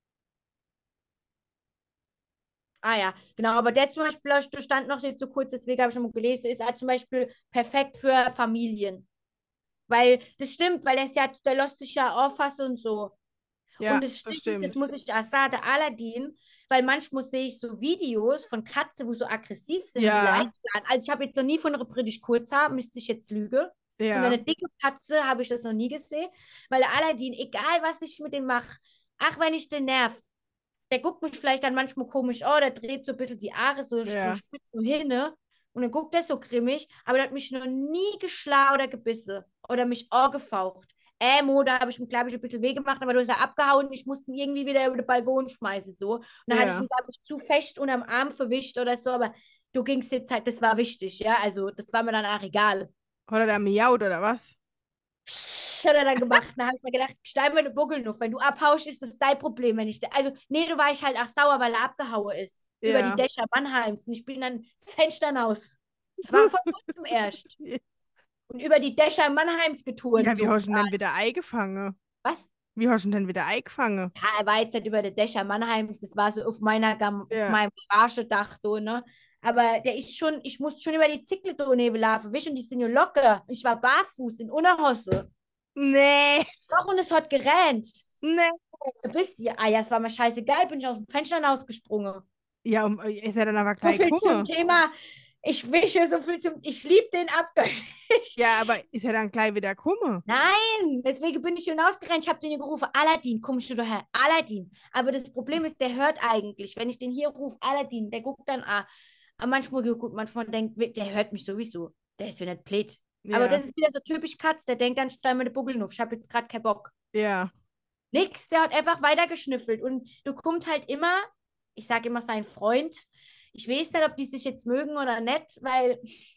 Ah ja, genau, aber der ist zum Beispiel, da stand noch jetzt so kurz, deswegen habe ich schon mal gelesen, ist halt zum Beispiel perfekt für Familien. Weil das stimmt, weil der lässt sich ja auffassen und so. Und Ja, es das stimmt, das stimmt. muss ich auch sagen, der Aladdin, weil manchmal sehe ich so Videos von Katzen, wo so aggressiv sind und Ja, Leid planen. Also ich habe jetzt noch nie von einer britisch Kurzhaar, müsste ich jetzt lügen. Von ja, einer dicken Katze habe ich das noch nie gesehen, weil der Aladdin, egal was ich mit dem mache, ach, wenn ich den nerv, der guckt mich vielleicht dann manchmal komisch, oh, der dreht so ein bisschen die Haare so ja. spitz so hin, ne? Und dann guckt er so grimmig, aber der hat mich noch nie geschlagen oder gebissen oder mich angefaucht. Mo, da habe ich ihm, glaube ich, ein bisschen weh gemacht, aber du hast ja abgehauen. Ich musste ihn irgendwie wieder über den Balkon schmeißen, so. Und dann hatte ich ihn, Ja. glaube ich, zu fest unterm Arm verwischt oder so, aber du gingst jetzt halt, das war wichtig, ja. Also, das war mir dann auch egal. Oder der miaut oder was? hat er dann gemacht. Da habe ich mir gedacht, steig mir den Buckel noch. Wenn du abhaust, ist das dein Problem. Wenn ich, also, nee, du warst halt auch sauer, weil er abgehauen ist. Über die Ja. Dächer Mannheims. Und ich bin dann das Fenster hinaus. Es war vor kurzem erst. Und über die Dächer Mannheims geturnt. Ja, wie So. hast du ihn denn wieder eingefangen? Was? Wie hast du ihn denn wieder eingefangen? Ja, er war jetzt nicht über die Dächer Mannheims. Das war so auf auf Ja. meinem Garagedach, da, ne? Aber der ist schon, ich musste schon über die Zickle da neben laufen. Weißt du, und die sind ja locker. Ich war barfuß in Unterhose. Nee, Doch, und es hat gerannt. nee. Du bist ja, ah ja, es war mir scheißegal, bin ich aus dem Fenster rausgesprungen. Ja, ist er dann aber So gleich viel zum gekommen? Thema, ich wische, so viel zum, ich liebe den Abgleich. Ja, aber ist er dann gleich wieder gekommen? Nein, deswegen bin ich hinausgerannt. Ich habe den hier gerufen, Aladdin, kommst du daher? Aladdin. Aber das Problem ist, der hört eigentlich. Wenn ich den hier rufe, Aladdin, der guckt dann, manchmal gut, manchmal denkt, der hört mich sowieso. Der ist ja nicht blöd. Aber Ja, das ist wieder so typisch Katz, der denkt dann, stell mir den Buckel auf. Ich habe jetzt gerade keinen Bock. ja, Nix, der hat einfach weiter geschnüffelt. Und du kommst halt immer, ich sage immer sein Freund. Ich weiß nicht, ob die sich jetzt mögen oder nicht, weil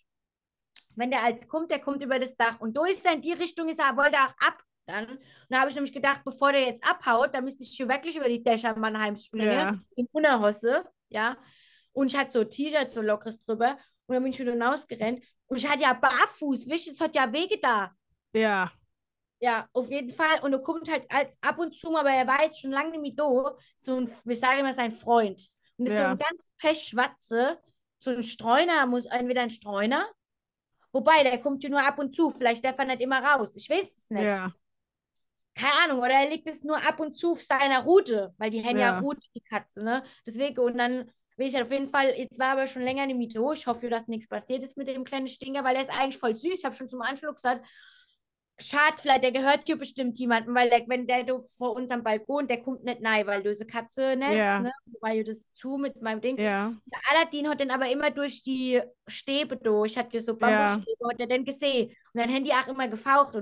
wenn der als kommt, der kommt über das Dach. Und da ist er in die Richtung, wollte er auch ab. Dann. Und da habe ich nämlich gedacht, bevor der jetzt abhaut, dann müsste ich hier wirklich über die Dächer Mannheims ja, springen, in Unterhose, ja. Und ich hatte so ein T-Shirt, so lockeres drüber. Und dann bin ich wieder hinausgerannt. Und ich hatte ja barfuß, wisst ihr, es hat ja weh da. ja, Ja, auf jeden Fall. Und er kommt halt als ab und zu mal, aber er war jetzt schon lange nicht mehr da, so ein, wir sagen immer sein Freund. Und das ist so ja, ein ganz pechschwarze, so ein Streuner, muss entweder ein Streuner, wobei, der kommt ja nur ab und zu, vielleicht darf er nicht immer raus, ich weiß es nicht. ja, Keine Ahnung, oder er liegt es nur ab und zu auf seiner Route, weil die haben ja ja. Route, die Katze, ne? Deswegen, und dann will ich halt auf jeden Fall, jetzt war aber schon länger nicht mehr da, ich hoffe, dass nichts passiert ist mit dem kleinen Stinger, weil er ist eigentlich voll süß, ich habe schon zum Anschluss gesagt, schade, vielleicht, der gehört hier bestimmt jemandem, weil der, wenn der du vor unserem Balkon, der kommt nicht rein, weil diese Katze nicht, Ja, ne? War ja das zu mit meinem Ding. ja, Der Aladdin hat dann aber immer durch die Stäbe durch, hat ja so ja. Bambusstäbe, hat er dann gesehen. Und dann haben die auch immer gefaucht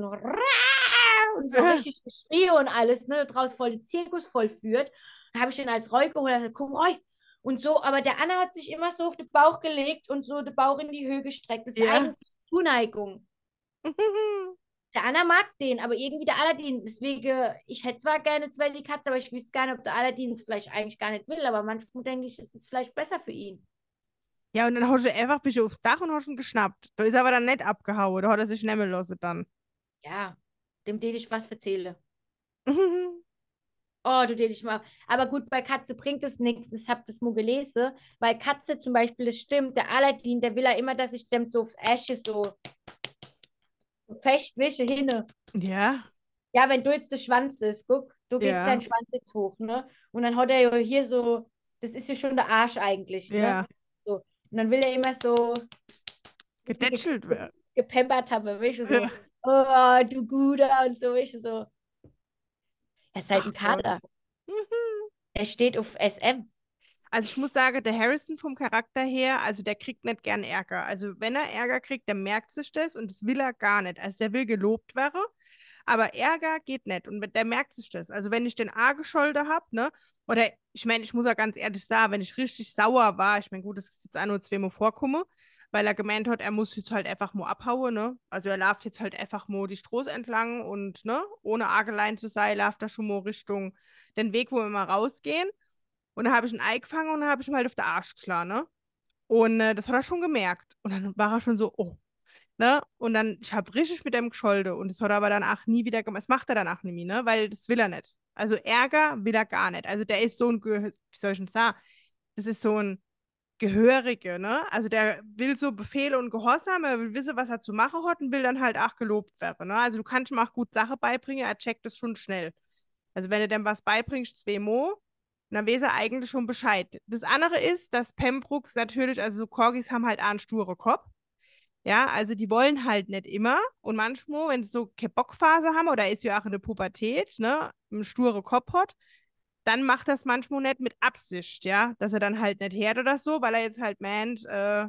und so richtig geschrien und alles, ne? Draus voll die Zirkus vollführt. Da habe ich den als Roy geholt, also komm Roy. Und so, aber der Anna hat sich immer so auf den Bauch gelegt und so den Bauch in die Höhe gestreckt. Das ist Ja. eigentlich Zuneigung. Der Anna mag den, aber irgendwie der Aladdin. Deswegen, ich hätte zwar gerne zwei die Katze, aber ich wüsste gar nicht, ob der Aladdin es vielleicht eigentlich gar nicht will. Aber manchmal denke ich, es ist vielleicht besser für ihn. Ja, und dann hast du einfach bist du aufs Dach und hast ihn geschnappt. Da ist er aber dann nicht abgehauen, da hat er sich nehmen lassen dann. Ja, dem den ich was erzähle. Oh, du den ich mal. Aber gut, bei Katze bringt es nichts. Ich habe das mal gelesen. Weil Katze zum Beispiel, das stimmt, der Aladdin, der will ja immer, dass ich dem so aufs Asche so fest wische hinne. Ja, Ja, wenn du jetzt der Schwanz ist, guck, du geht ja, sein Schwanz jetzt hoch, ne? Und dann hat er ja hier so, das ist ja schon der Arsch eigentlich, ne? ja. So. Und dann will er immer so ein bisschen Getätschelt werden. gepampert haben, weißt du, so, oh, du Guter und so, weißt du, so. Er ist halt Ach ein Kater. Gott. Mhm. Er steht auf SM. Also ich muss sagen, der Harrison vom Charakter her, also der kriegt nicht gern Ärger. Also wenn er Ärger kriegt, dann merkt sich das und das will er gar nicht. Also der will gelobt werden, aber Ärger geht nicht und der merkt sich das. Also wenn ich den A gescholten habe, ne, oder ich meine, ich muss ja ganz ehrlich sagen, wenn ich richtig sauer war, ich meine, gut, das ist jetzt auch nur zweimal vorkomme, weil er gemeint hat, er muss jetzt halt einfach mal abhauen, ne? Also er läuft jetzt halt einfach mal die Straße entlang und, ne, ohne Argelein zu sein, läuft er schon mal Richtung den Weg, wo wir mal rausgehen. Und dann habe ich ein Ei gefangen und dann habe ich ihm halt auf den Arsch geschlagen, ne? Und das hat er schon gemerkt. Und dann war er schon so, oh, ne? Und dann, ich habe richtig mit dem gescholten. Und das hat er aber danach nie wieder gemacht. Das macht er danach nicht mehr, ne? Weil das will er nicht. Also Ärger will er gar nicht. Also der ist so ein, wie soll ich denn sagen? Das ist so ein Gehörige, ne? Also der will so Befehle und Gehorsam, er will wissen, was er zu machen hat und will dann halt auch gelobt werden, ne? Also du kannst ihm auch gut Sachen beibringen, er checkt das schon schnell. Also wenn du dem was beibringst, zweimal, dann weiß er eigentlich schon Bescheid. Das andere ist, dass Pembrooks natürlich, also so Corgis haben halt auch einen sturen Kopf. Ja, also die wollen halt nicht immer. Und manchmal, wenn sie so keine Bockphase haben oder ist ja auch in der Pubertät, ne, einen sturen Kopf hat, dann macht das manchmal nicht mit Absicht, ja, dass er dann halt nicht hört oder so, weil er jetzt halt meint,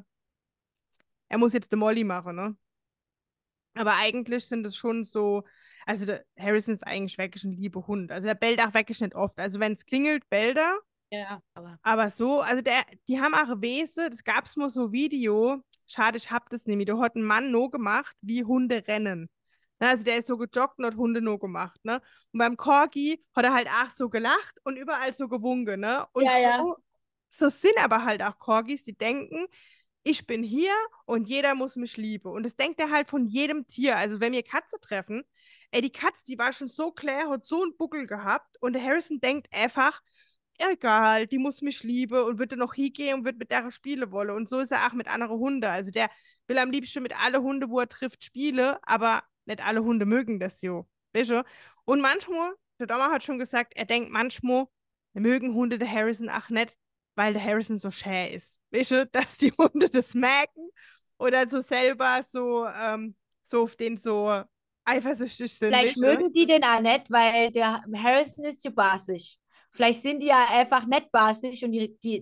er muss jetzt die Molly machen, ne? Aber eigentlich sind es schon so, also der Harrison ist eigentlich wirklich ein lieber Hund. Also der bellt auch wirklich nicht oft. Also wenn es klingelt, bellt er. Ja, aber. Aber so, also die haben auch Wesen, das gab es mal so Video. Schade, ich hab das nämlich. Da hat ein Mann nur gemacht, wie Hunde rennen. Ne, also der ist so gejoggt und hat Hunde nur gemacht, ne? Und beim Corgi hat er halt auch so gelacht und überall so gewunken, ne? Und Ja, ja. so sind aber halt auch Corgis, die denken, ich bin hier und jeder muss mich lieben. Und das denkt er halt von jedem Tier. Also wenn wir Katze treffen, ey, die Katze, die war schon so klar, hat so einen Buckel gehabt und der Harrison denkt einfach, egal, die muss mich lieben und wird dann noch hingehen und wird mit der spielen wollen. Und so ist er auch mit anderen Hunden. Also der will am liebsten mit alle Hunde, wo er trifft, spielen, aber nicht alle Hunde mögen das so. Weißt du? Und manchmal, der Dommer hat schon gesagt, er denkt manchmal, mögen Hunde der Harrison auch nicht, weil der Harrison so schä ist. Weißt du, dass die Hunde das merken oder so selber so auf den so eifersüchtig sind, Vielleicht weißt du? mögen die den auch nicht, weil der Harrison ist ja basig. Vielleicht sind die ja einfach nicht basig und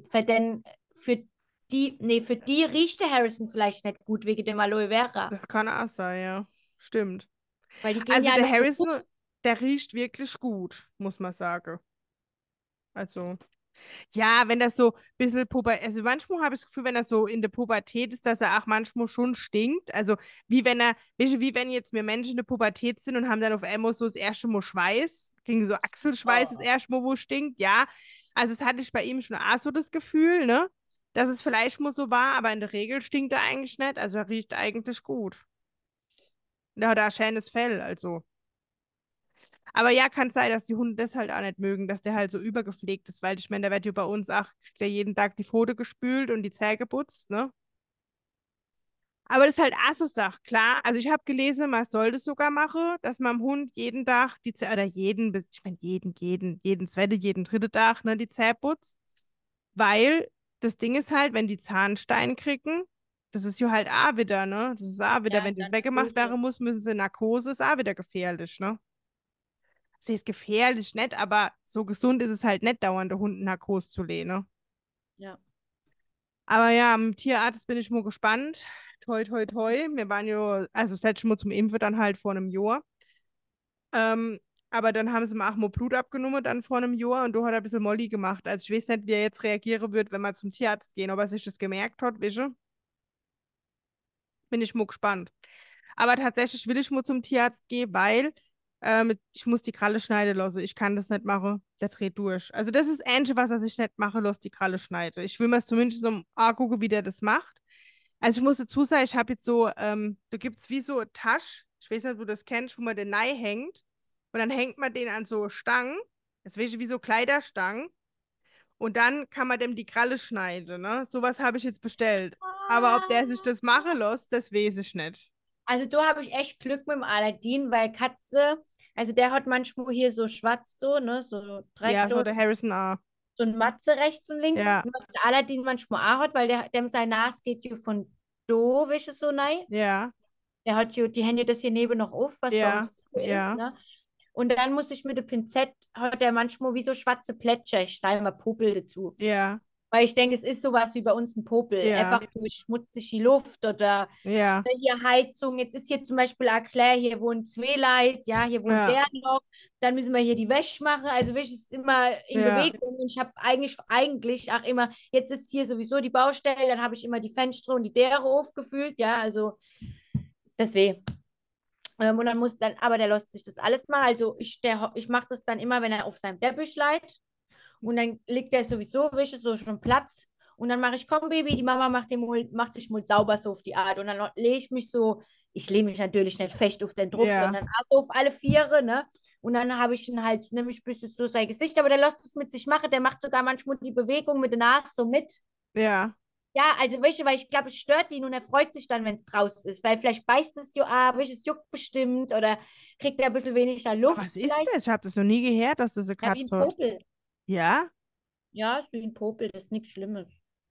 für die riecht der Harrison vielleicht nicht gut wegen dem Aloe Vera. Das kann auch sein, ja. Stimmt. Weil die gehen Also ja der noch. Harrison, der riecht wirklich gut, muss man sagen. Also, ja, wenn das so ein bisschen Pubertät, also manchmal habe ich das Gefühl, wenn er so in der Pubertät ist, dass er auch manchmal schon stinkt. Also, wie wenn er, weißt du, wie wenn jetzt wir Menschen in der Pubertät sind und haben dann auf einmal so das erste Mal Schweiß, kriegen so Achselschweiß das Oh. erste Mal, wo es stinkt, ja. Also, das hatte ich bei ihm schon auch so das Gefühl, ne? Dass es vielleicht mal so war, aber in der Regel stinkt er eigentlich nicht. Also, er riecht eigentlich gut. Der hat auch schönes Fell, also. Aber ja, kann sein, dass die Hunde das halt auch nicht mögen, dass der halt so übergepflegt ist, weil ich meine, der wird ja bei uns auch, kriegt ja jeden Tag die Pfote gespült und die Zähne geputzt, ne? Aber das ist halt auch so Sache, klar. Also ich habe gelesen, man soll das sogar machen, dass man dem Hund jeden Tag die Zähne, oder ich meine jeden zweiten, jeden dritten Tag, ne, die Zähne putzt. Weil das Ding ist halt, wenn die Zahnstein kriegen, das ist ja halt auch wieder, ne? Das ist auch wieder, Ja, wenn das dann weggemacht böse. werden muss, müssen sie in Narkose, ist auch wieder gefährlich, ne? Sie ist gefährlich, nicht, aber so gesund ist es halt nicht, dauernd der Hund Narkose zu lehnen. Ne? Ja. Aber ja, am Tierarzt bin ich mal gespannt. Toi, toi, toi. Wir waren ja, also das letzte Mal zum Impfen dann halt vor einem Jahr. Ähm, aber dann haben sie mir auch mal Blut abgenommen, dann vor einem Jahr. Und du hat ein bisschen Molly gemacht. Also ich weiß nicht, wie er jetzt reagieren wird, wenn wir zum Tierarzt gehen, ob er sich das gemerkt hat, weißt du? Bin ich mal gespannt. Aber tatsächlich will ich mal zum Tierarzt gehen, weil ich muss die Kralle schneiden lassen. Ich kann das nicht machen. Der dreht durch. Also das ist das Einzige, was er sich nicht machen lässt, die Kralle schneiden. Ich will mir es zumindest noch angucken, wie der das macht. Also ich muss dazu sagen, ich habe jetzt so, da gibt es wie so eine Tasche, ich weiß nicht, ob du das kennst, wo man den Nei hängt. Und dann hängt man den an so Stangen. Das wäre wie so Kleiderstangen. Und dann kann man dem die Kralle schneiden, ne? Sowas habe ich jetzt bestellt. Aber ob der sich das machen lässt, das weiß ich nicht. Also da habe ich echt Glück mit dem Aladdin, weil Katze, also der hat manchmal hier so schwarz, so, ne, so Ja, direkt so dort, der Harrison A. so ein Matze rechts und links. Ja, Und was der Aladdin manchmal auch hat, weil dem sein Nas geht ja von do, weißt du, so nein. ja, Der hat ja, die Hände das hier neben noch auf, was bei ja, uns so ist, ja, ne? Und dann muss ich mit dem Pinzett, hat der manchmal wie so schwarze Plätscher, ich sage mal Popel dazu. ja, Weil ich denke, es ist sowas wie bei uns ein Popel. ja, Einfach durch schmutzige Luft ja, oder hier Heizung. Jetzt ist hier zum Beispiel Claire, hier wohnt zwei Leute, ja, hier wohnt ja, der noch. Dann müssen wir hier die Wäsche machen. Also Wäsche ist immer in ja. Bewegung. Und ich habe eigentlich auch immer, jetzt ist hier sowieso die Baustelle, dann habe ich immer die Fenster und die Däre aufgefüllt. Ja, also deswegen. Und dann muss dann, aber der lässt sich das alles mal. Also ich mache das dann immer, wenn er auf seinem Teppich liegt. Und dann liegt der sowieso, wische so schon Platz. Und dann mache ich, komm, Baby, die Mama macht dich mal sauber so auf die Art. Und dann lege ich mich so, ich lege mich natürlich nicht fest auf den Druck, Ja, sondern also auf alle Viere, ne? Und dann habe ich ihn halt, nämlich ein bisschen so sein Gesicht, aber der lässt es mit sich machen. Der macht sogar manchmal die Bewegung mit der Nase so mit. ja. Ja, also weißt du, weil ich glaube, es stört ihn und er freut sich dann, wenn es draußen ist. Weil vielleicht beißt es ja ab, weißt du, es juckt bestimmt oder kriegt er ein bisschen weniger Aber Luft was ist vielleicht. das? Ich habe das noch nie gehört, dass das eine Ja, wie ein Katze hat. Popel. Ja? Ja, ist wie ein Popel, das ist nichts Schlimmes.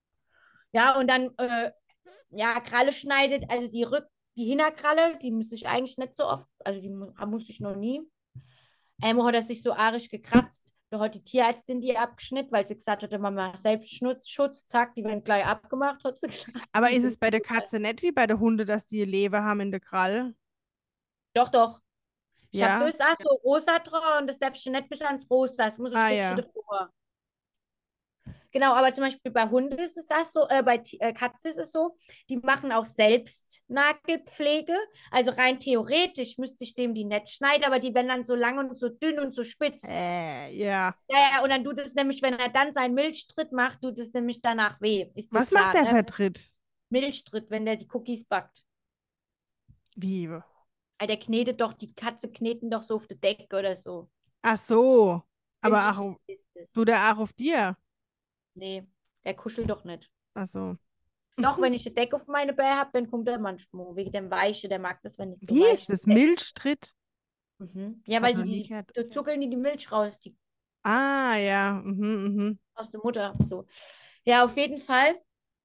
Ja, und dann, ja, Kralle schneidet, also die Hinterkralle, die muss ich eigentlich nicht so oft, also die muss ich noch nie. Einmal hat er sich so arisch gekratzt. Da hat die Tierärztin die abgeschnitten, weil sie gesagt hatte, Mama, Selbstschutz, zack, die werden gleich abgemacht, hat sie gesagt. Aber ist es bei der Katze nicht wie bei der Hunde, dass die Leber haben in der Krall? Doch, doch. Ich habe Ja? das auch so rosa dran und das darfst du nicht bis ans Rosa, das muss ein Ah Stückchen ja. davor. Genau, aber zum Beispiel bei Hunden ist es das so, bei Katzen ist es so, die machen auch selbst Nagelpflege. Also rein theoretisch müsste ich dem die nicht schneiden, aber die werden dann so lang und so dünn und so spitz. Ja. Ja, ja, und dann tut es nämlich, wenn er dann seinen Milchstritt macht, tut es nämlich danach weh. Ist dir Was macht klar, der ne? Vertritt? Milchstritt, wenn der die Cookies backt. Wie? Der knetet doch, die Katze kneten doch so auf der Decke oder so. Ach so. Aber ach, Milchstritt ist es. du der auch auf dir. Nee, der kuschelt doch nicht. Ach so. Doch, wenn ich eine Decke auf meine Bär habe, dann kommt er manchmal. Wegen dem Weiche, der mag das, wenn es so Wie weich ist das? ist. Milchstritt? Ja, Hab weil noch nie gehört. da zuckeln die Milch raus, die Ah, ja. Mhm. aus der Mutter. So. Ja, auf jeden Fall.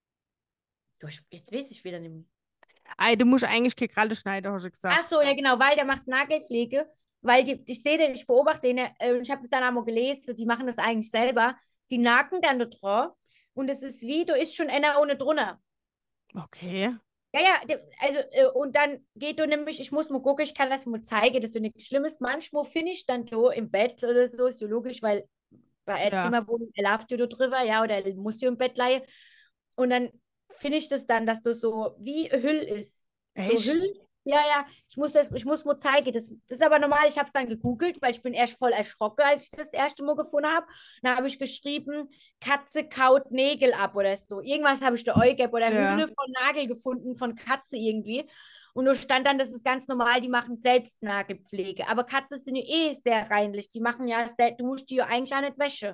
Du, jetzt weiß ich wieder nicht mehr. Ei, du musst eigentlich keine Kralle schneiden, hast du Ach gesagt. so, ja genau, weil der macht Nagelpflege, weil ich sehe den, ich beobachte den, und ich habe das dann einmal gelesen, die machen das eigentlich selber. Die nagen dann da drauf und es ist wie, du isst schon einer ohne drunter. Okay. Ja, ja, also, und dann geht du nämlich, ich muss mal gucken, ich kann das mal zeigen, das ist so nichts Schlimmes. Manchmal finde ich dann da im Bett oder so, ist ja logisch, weil bei einer Ja. Zimmerwohnung, er läuft ja da drüber, ja, oder er muss ja im Bett leihen. Und dann finde ich das dann, dass das so wie Hüll ist. So Hüll. Echt? Ja, ja, ich muss mal zeigen. Das ist aber normal, ich habe es dann gegoogelt, weil ich bin erst voll erschrocken, als ich das erste Mal gefunden habe. Dann habe ich geschrieben, Katze kaut Nägel ab oder so. Irgendwas habe ich da eingegeben oder Ja. Hülle von Nagel gefunden von Katze irgendwie. Und da stand dann, das ist ganz normal, die machen selbst Nagelpflege. Aber Katzen sind ja eh sehr reinlich. Die machen ja, du musst die ja eigentlich auch nicht wäschen.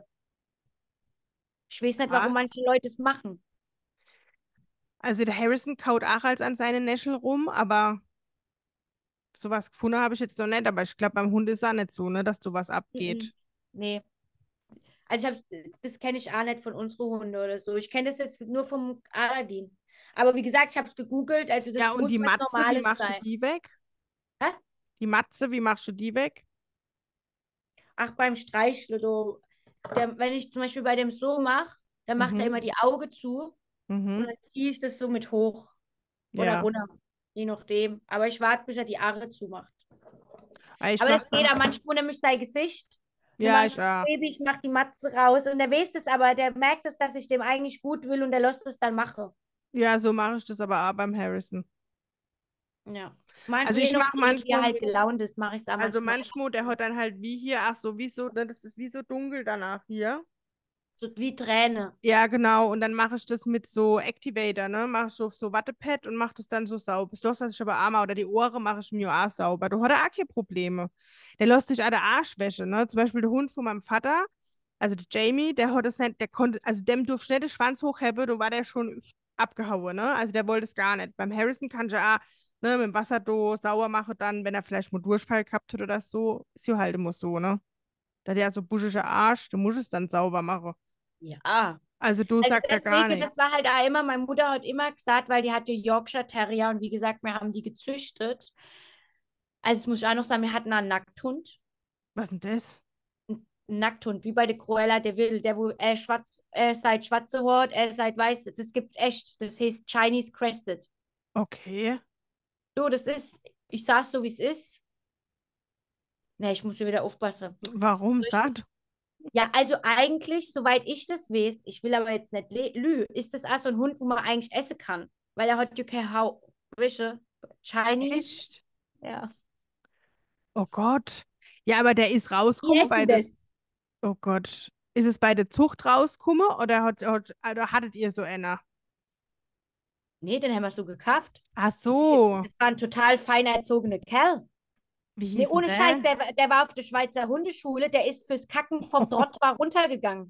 Ich weiß nicht, warum manche Was? Leute es machen. Also der Harrison kaut auch als an seine Näschel rum, aber sowas gefunden habe ich jetzt noch nicht. Aber ich glaube, beim Hund ist es auch nicht so, ne, dass sowas Mhm. abgeht. Nee. Also das kenne ich auch nicht von unseren Hunden oder so. Ich kenne das jetzt nur vom Aladdin. Aber wie gesagt, ich habe es gegoogelt, also Ja, das und muss die was Matze, wie Normales machst du sein. die weg? Hä? Die Matze, wie machst du die weg? Ach, beim Streicheln, wenn ich zum Beispiel bei dem so mache, dann macht er Mhm. immer die Augen zu und Mhm. dann ziehe ich das so mit hoch oder Ja. runter, je nachdem. Aber ich warte, bis er die Augen zumacht. Ich Aber mach das geht dann. auch manchmal nämlich sein Gesicht. Dann Ja, mache ich ich das auch. Baby, ich mache die Matze raus und der weiß es aber, der merkt es, dass ich dem eigentlich gut will und der lässt es dann machen. Ja, so mache ich das aber auch beim Harrison. Ja. Also Je ich mache nachdem, wie er manchmal halt mit, gelaunt ist, mache ich es auch also manchmal. manchmal, der hat dann halt wie hier, ach so, wie so, ne, das ist wie so dunkel danach hier. So wie Träne. Ja, genau. Und dann mache ich das mit so Activator, ne? Mache ich auf so Wattepad und mache das dann so sauber. Das lässt sich aber Arme oder die Ohren mache ich mir auch sauber. Du hast auch keine Probleme. Der lässt sich auch der Arschwäsche, ne? Zum Beispiel der Hund von meinem Vater, also der Jamie, der hat das nicht, der konnte, also dem durfte nicht den Schwanz hochheben, da war der schon abgehauen, ne? Also der wollte es gar nicht. Beim Harrison kann ich ja auch, ne, mit dem Wasser do sauer machen dann, wenn er vielleicht mal Durchfall gehabt hat oder so. Ist ja halt immer so, ne? Da hat ja so buschige Arsch, du musst es dann sauber machen. Ja. Also du Also sagst da gar deswegen, das nichts. war halt auch immer, meine Mutter hat immer gesagt, weil die hatte Yorkshire Terrier und wie gesagt, wir haben die gezüchtet. Also es muss ich auch noch sagen, wir hatten einen Nackthund. Was denn das? Ein Nackthund, wie bei der Cruella de Vil, der wo seit schwarze Haut, seit weiß, das gibt's echt. Das heißt Chinese Crested. Okay. Du, das ist, ich sag's so, wie es ist. Ne, ich muss hier wieder aufpassen. Warum sagt? Ja, also eigentlich, soweit ich das weiß, ich will aber jetzt nicht lügen, ist das auch so ein Hund, wo man eigentlich essen kann. Weil er hat ja keine Haut. Weißt du? Chinese? Echt? Ja. Oh Gott. Ja, aber der ist Die rausgekommen bei essen der. das. Oh Gott. Ist es bei der Zucht rausgekommen oder hattet ihr so einer? Nee, den haben wir so gekauft. Ach Nee, so. das war ein total fein erzogener Kerl. Wie Nee, hieß denn ohne Scheiß, der? der war auf der Schweizer Hundeschule, der ist fürs Kacken vom Trottoir runtergegangen.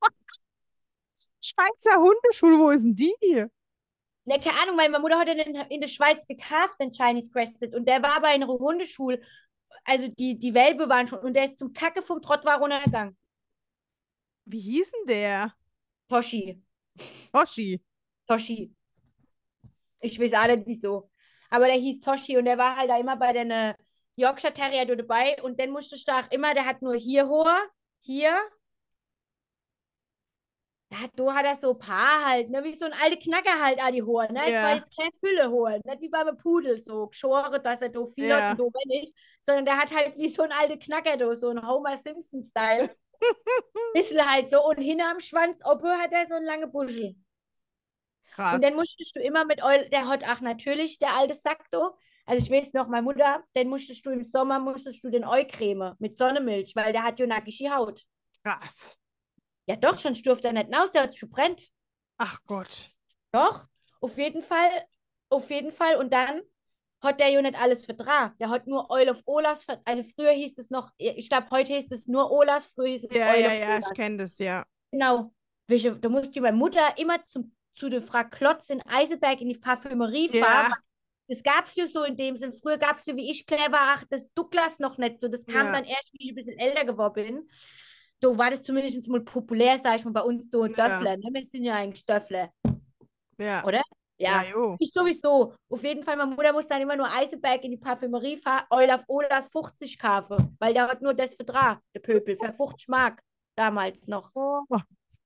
Schweizer Hundeschule, wo ist denn die? Ne, keine Ahnung, weil meine Mutter hat den in der Schweiz gekauft, den Chinese Crested. Und der war bei einer Hundeschule. Also die Welpe waren schon. Und der ist zum Kacke vom Trottoir runtergegangen. Wie hieß denn der? Toshi. Hoshi. Toshi. Ich weiß auch nicht wieso. Aber der hieß Toshi und der war halt da immer bei den Yorkshire Terrier dabei. Und dann musste ich da auch immer, der hat nur hier hoch, hier. Ja, da hat er so ein Paar halt, ne? Wie so ein alter Knacker halt an die Haare, ne? Es war Ja, jetzt kein Füllehaar, nicht wie beim Pudel so geschoren, dass er da viel hat und ja. da wenig, sondern der hat halt wie so ein alter Knacker da, so ein Homer Simpson-Style. Bisschen halt so und hinten am Schwanz, oben hat er so einen langen Buschel. Und Krass. dann musstest du immer mit Eul, der hat auch natürlich, der alte Sack da. Also ich weiß noch, meine Mutter, dann musstest du im Sommer, musstest du den Eukräme mit Sonnenmilch, weil der hat ja nackige Haut. Krass. Ja doch, schon durfte er nicht raus, der hat schon brennt. Ach Gott. Doch, auf jeden Fall, auf jeden Fall. Und dann hat der ja nicht alles vertragen. Der hat nur Oil of Olas vertragen. Also früher hieß es noch, ich glaube, heute hieß es nur Olas, früher hieß es Ja, Oil ja, of ja, ich Olas. kenne das, ja. Genau. Da musste meine Mutter immer zu der Frau Klotz in Eiselberg in die Parfümerie fahren. Ja, Das gab es ja so in dem Sinn. Früher gab es ja, wie ich clever, ach, das Douglas noch nicht so. Das kam ja, dann erst, wie ich ein bisschen älter geworden bin. Da war das zumindest mal populär, sag ich mal, bei uns so ja, Döffler. Ne? Wir sind ja eigentlich Döffler, ja. oder? Ja, Ja, jo. ich sowieso. Auf jeden Fall, meine Mutter muss dann immer nur Eisenberg in die Parfümerie fahren, Olaf Olas 50 kaufen, weil der hat nur das Vertrag, der Pöbel, für 50 Mark damals noch. Oh.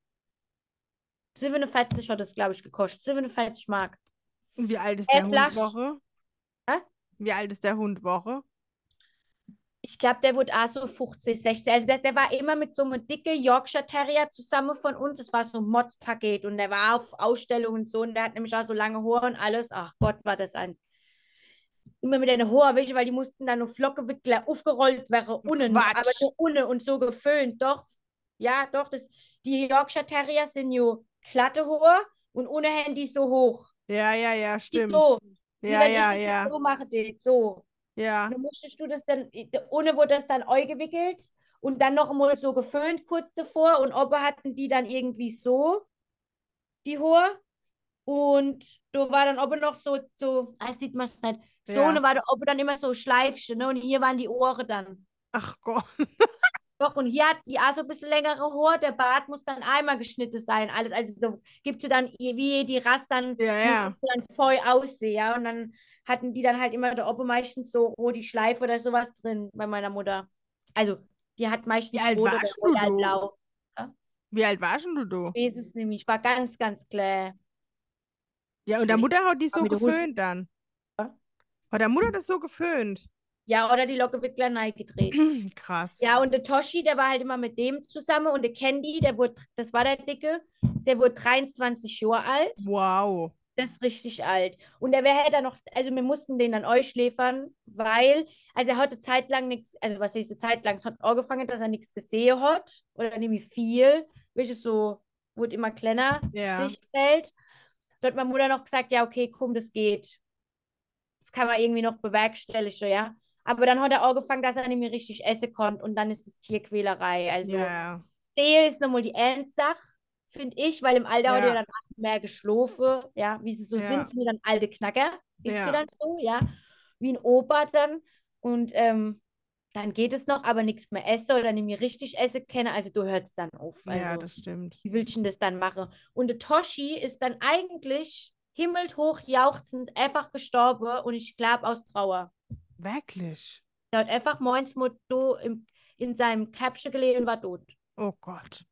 47 hat das, glaube ich, gekostet. 47 Mark. Und wie alt ist der Hund Flasch. Woche? Ja? Wie alt ist der Hund Woche? Ich glaube, der wurde auch so 50, 60. Also der war immer mit so einem dicken Yorkshire Terrier zusammen von uns. Das war so ein Mods-Paket und der war auf Ausstellungen und so. Und der hat nämlich auch so lange Haare und alles. Ach Gott, war das ein. Immer mit einer hohen Wäsche, weil die mussten dann nur Flockenwickler aufgerollt werden, unten, aber Quatsch. nur unten und so geföhnt. Doch, ja, doch, die Yorkshire Terrier sind ja glatte Haare und ohne Handy so hoch. Ja, ja, ja, Die stimmt. so. Wie Ja, wenn ich ja, das jetzt ja, so mache, die so. ja. Dann musstest du das dann, ohne wurde das dann eingewickelt und dann noch mal so geföhnt kurz davor und oben hatten die dann irgendwie so die Haare und da war dann oben noch so, sieht man es nicht, so, und Ja. da war da oben dann immer so Schleifchen, ne? Und hier waren die Ohren dann. Ach Gott. Doch, und hier hat die auch so ein bisschen längere Haare, der Bart muss dann einmal geschnitten sein, alles, also so gibt es dann, wie die Rastern, Ja, muss ja. das dann voll aussehen, ja, und dann hatten die dann halt immer da oben meistens so rote Schleife oder sowas drin bei meiner Mutter. Also, die hat Wie meistens alt rot oder warst du? royal-blau. Ja? Wie alt warst du? Ich weiß es nämlich, ich war ganz, ganz klar. Ja, und Ich der weiß, Mutter hat die war so mit der Hund. geföhnt dann. Ja, Hat der Mutter das so geföhnt? ja, oder die Lockenwickler neu gedreht. Krass. Ja, und der Toshi, der war halt immer mit dem zusammen und der Candy, das war der Dicke, der wurde 23 Jahre alt. Wow. Das ist richtig alt. Und er wäre halt dann noch, also wir mussten den dann schläfern, weil, also er hatte zeitlang nichts, also was heißt zeitlang, es hat angefangen, dass er nichts gesehen hat oder nämlich viel, welches so, wurde immer kleiner, Ja. Sichtfeld. Da hat meine Mutter noch gesagt, ja, okay, komm, das geht. Das kann man irgendwie noch bewerkstelligen, ja. Aber dann hat er angefangen, dass er nicht mehr richtig essen konnte und dann ist es Tierquälerei. Also, Ja. Sehe ist nochmal die Endsache, finde ich, weil im Alter hat er Ja. dann auch mehr geschlafen, ja, wie sie so sind, Ja. sind die dann alte Knacker, ist sie Ja. dann so, ja, wie ein Opa dann und dann geht es noch, aber nichts mehr essen oder nicht mehr richtig essen können, also du hörst dann auf, Ja, also das stimmt. wie willst du denn das dann machen? Und der Toshi ist dann eigentlich himmelhoch jauchzend einfach gestorben und ich glaube aus Trauer. Wirklich? Er hat einfach morgens in seinem Käppchen gelegen und war tot. Oh Gott.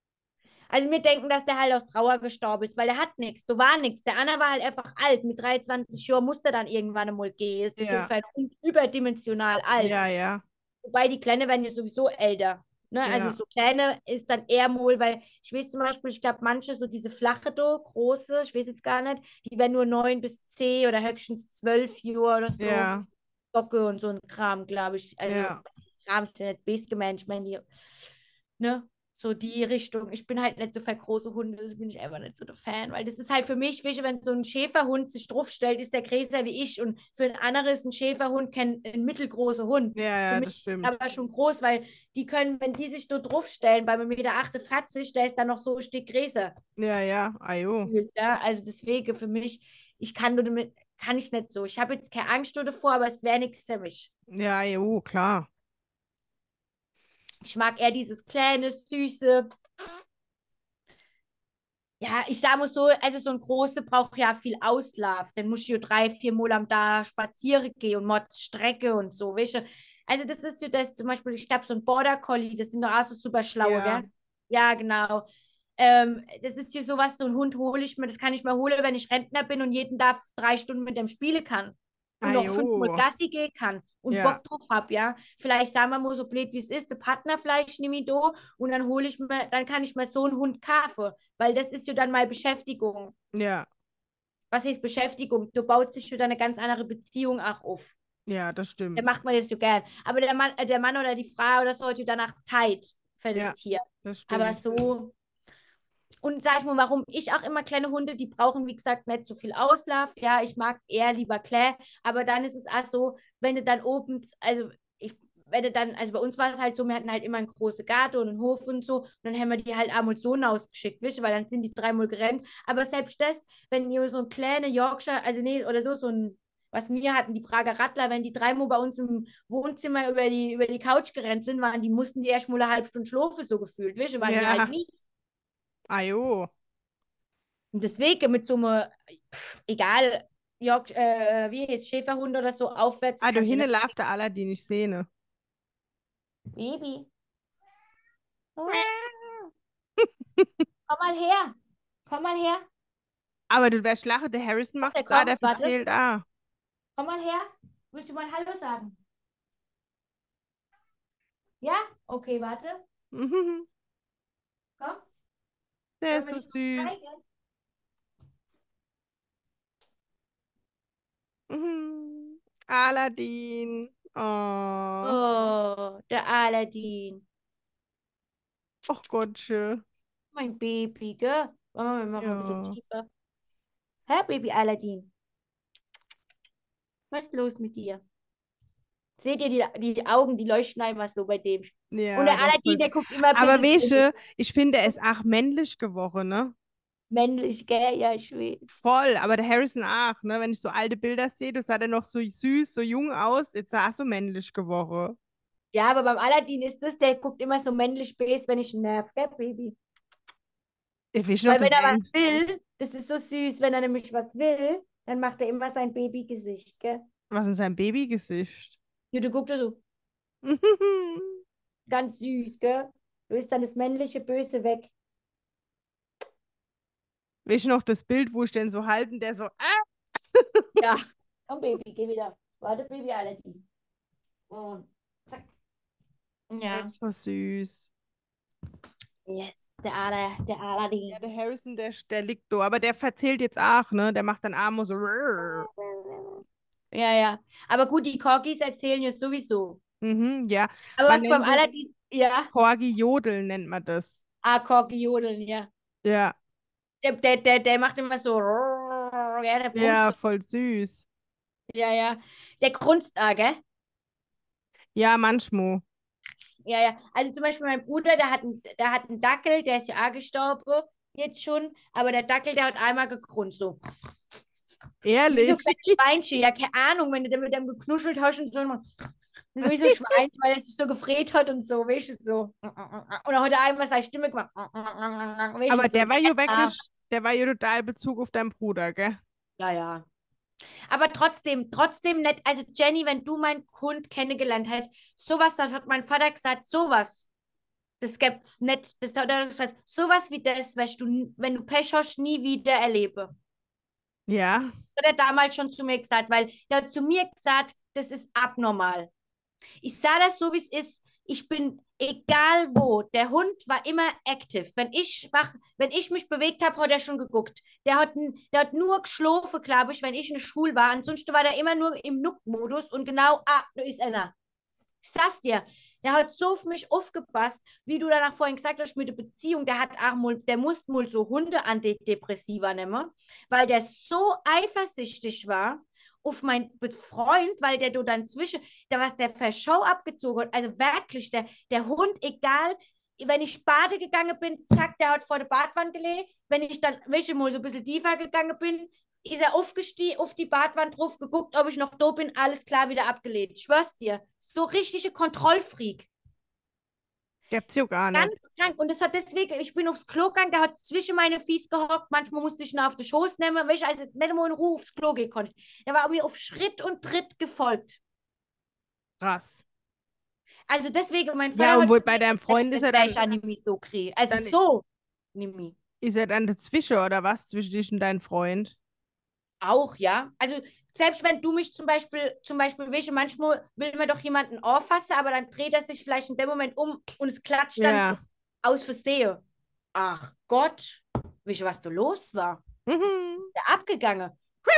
Also wir denken, dass der halt aus Trauer gestorben ist, weil der hat nichts, da war nichts. Der Anna war halt einfach alt. Mit 23 Jahren musste dann irgendwann einmal gehen. Ja. Insofern überdimensional alt. Ja, ja. Wobei die Kleine werden ja sowieso älter. Ne? Also Ja. so kleine ist dann eher mal, weil ich weiß zum Beispiel, ich glaube, manche, so diese flache do, große, ich weiß jetzt gar nicht, die werden nur 9 bis 10 oder höchstens 12 Jahre oder so. Ja. Bocke und so ein Kram, glaube ich. Also, Ja. Kram ist ja nicht best gemeint. Ich meine, die, ne, so die Richtung. Ich bin halt nicht so für große Hunde, das bin ich einfach nicht so der Fan, weil das ist halt für mich, weißt du, wenn so ein Schäferhund sich draufstellt, ist der größer wie ich und für ein anderes ist ein Schäferhund kein ein mittelgroßer Hund. Ja, Für ja, mich das ist stimmt. er aber schon groß, weil die können, wenn die sich so draufstellen, bei 1,48 m, der ist dann noch so ein Stück größer. Ja, ja. Ajo. Ja, also deswegen für mich, ich kann nur damit, kann ich nicht so. Ich habe jetzt keine Angst davor, aber es wäre nichts für mich. Ja, jo, klar. Ich mag eher dieses kleine, süße. Ja, ich sage mal so, also so ein große braucht ja viel Auslauf. Dann muss ich ja 3, 4 Mal am Tag spazieren gehen und mal Strecke und so, weißt du. Also das ist ja das zum Beispiel, ich glaube, so ein Border Collie, das sind doch auch so super schlaue, Ja. gell? Ja, genau. Das ist hier sowas, so ein Hund hole ich mir, das kann ich mir holen, wenn ich Rentner bin und jeden Tag 3 Stunden mit dem spielen kann und Ah, noch 5-mal jo. Gassi gehen kann und Ja, Bock drauf habe, ja. Vielleicht sagen wir mal so blöd, wie es ist, der Partner vielleicht nehme ich da und dann hole ich mir, dann kann ich mir so einen Hund kaufen, weil das ist ja dann mal Beschäftigung. ja, Was ist Beschäftigung? Du baut sich schon eine ganz andere Beziehung auch auf. ja, das Der stimmt. macht man das so gern. Aber der Mann oder die Frau oder so hat ja danach Zeit für das Ja, Tier. das Aber stimmt. so, und sag ich mal, warum ich auch immer kleine Hunde, die brauchen, wie gesagt, nicht so viel Auslauf. Ja, ich mag eher lieber Claire, aber dann ist es auch so, wenn du dann oben, also ich, wenn du dann, also bei uns war es halt so, wir hatten halt immer einen großen Garten und einen Hof und so, und dann haben wir die halt einmal so ausgeschickt, weißt du, weil dann sind die 3-mal gerannt. Aber selbst das, wenn wir so ein kleine Yorkshire, also nee, oder so, so ein, was wir hatten, die Prager Rattler, wenn die 3-mal bei uns im Wohnzimmer über die Couch gerannt sind, mussten die erst mal eine halbe Stunde schlafen, so gefühlt, weißt du, waren die halt Ja, nie. ah, jo. Und deswegen mit so einem, egal, wie heißt Schäferhund oder so, aufwärts Ah, du kannst du hinne nicht. lauft der Aladdin, ich sehne. Baby, komm mal her. Komm mal her. Aber du wärst lachen, der Harrison macht Der es auch, der kommt, warte. verzählt ah. Komm mal her. Willst du mal Hallo sagen? Ja? Okay, warte. Mhm. Komm. Der Wollen ist wir so dich mal süß. zeigen? Mhm. Aladdin. Oh. Oh, der Aladdin. Och Gottche. Mein Baby, gell? Wollen wir mal ein bisschen Ja. tiefer. Hä, Baby Aladdin? Was ist los mit dir? Seht ihr die Augen, die leuchten einmal so bei dem. Und Ja, der der ist Aladdin, voll. der guckt immer ein Aber bisschen weißt du, ich finde, er ist auch männlich geworden, ne? männlich, gell? Ja, ich weiß. Voll, aber der Harrison auch, ne? Wenn ich so alte Bilder sehe, das sah der noch so süß, so jung aus. Jetzt sah er so männlich geworden. Ja, aber beim Aladdin ist das, der guckt immer so männlich bes, wenn ich ihn nerv, gell, Baby? Ich weiß noch, Weil das wenn er wäre was will, das ist so süß, wenn er nämlich was will, dann macht er immer sein Babygesicht, gell? was in seinem Babygesicht. Ja, du guckst so ganz süß, gell? Du ist dann das männliche Böse weg. Weißt du noch das Bild, wo ich den so halten, der so, Ja. Komm, Baby, geh wieder. Warte, Baby Aladdin. Und zack. Ja. das war süß. Yes, der Ja, Aladdin. der Harrison, der liegt da, aber der verzählt jetzt auch, ne? Der macht dann Arme so. Ja, ja. Aber gut, die Corgis erzählen ja sowieso. Mhm, ja, Aber man was beim nennt es Aladdin, ja, Corgi-Jodeln, nennt man das. Corgi jodeln, ja. Ja, Der macht immer so, ja, der brummt ja, so. voll süß. Ja, ja. Der grunzt auch, gell? Ja, manchmal. Ja, ja. Also zum Beispiel mein Bruder, der hat einen Dackel, der ist ja auch gestorben, jetzt schon. Aber der Dackel, der hat einmal gegrunzt, so. Wie so ein Ehrlich? kleines Schweinchen. Ja, keine Ahnung, wenn du mit dem geknuschelt hast und so. Wie so ein Schwein, weil er sich so gefreht hat und so, weißt du, so. Und dann hat er einmal seine Stimme gemacht. Weißt Aber du, so. der war ja wirklich, der war ja total Bezug auf deinen Bruder, gell? Ja, ja. Aber trotzdem nett. Also Jenny, wenn du meinen Hund kennengelernt hast, sowas, das hat mein Vater gesagt, sowas, das gibt's nicht. Das hat er gesagt, sowas wie das, weißt du, wenn du Pech hast, nie wieder erlebe. Ja, Hat er damals schon zu mir gesagt, weil er hat zu mir gesagt, das ist abnormal. Ich sah das so, wie es ist. Ich bin egal wo. Der Hund war immer active. Wenn ich mich bewegt habe, hat er schon geguckt. Der hat nur geschlafen, glaube ich, wenn ich in der Schule war. Ansonsten war der immer nur im Nuck-Modus und genau, da ist einer. Ich sag's dir, der hat so auf mich aufgepasst, wie du danach vorhin gesagt hast mit der Beziehung. Der musste mal so Hunde-Antidepressiva nehmen, weil der so eifersüchtig war auf meinen Freund, weil der du dann was der für Show abgezogen hat. Also wirklich, der Hund, egal, wenn ich Bade gegangen bin, zack, der hat vor der Badwand gelegt. Wenn ich dann, welche mal so ein bisschen tiefer gegangen bin, ist er aufgestiegen, auf die Badwand drauf geguckt, ob ich noch da bin, alles klar, wieder abgelehnt. Ich schwör's dir. So richtige Kontrollfreak. gibt's ja gar nicht. Ganz krank. Und das hat deswegen, ich bin aufs Klo gegangen, der hat zwischen meine Fies gehockt, manchmal musste ich ihn auf den Schoß nehmen, weil ich also nicht einmal in Ruhe aufs Klo gehen konnte. Der war mir auf Schritt und Tritt gefolgt. Krass. Also deswegen, mein Ja, Vater und hat wohl bei gesagt, deinem Freund ist das er wäre ich dann, ja nicht so kriegen. Also dann, so. Nimi. Ist er dann dazwischen oder was? Zwischen dich und deinem Freund? Auch, ja. Also selbst wenn du mich zum Beispiel wische, manchmal will man doch jemanden anfassen, aber dann dreht er sich vielleicht in dem Moment um und es klatscht dann so Ja. aus Versehen. Ach Gott, wische, was da los war. Mhm. Der abgegangen.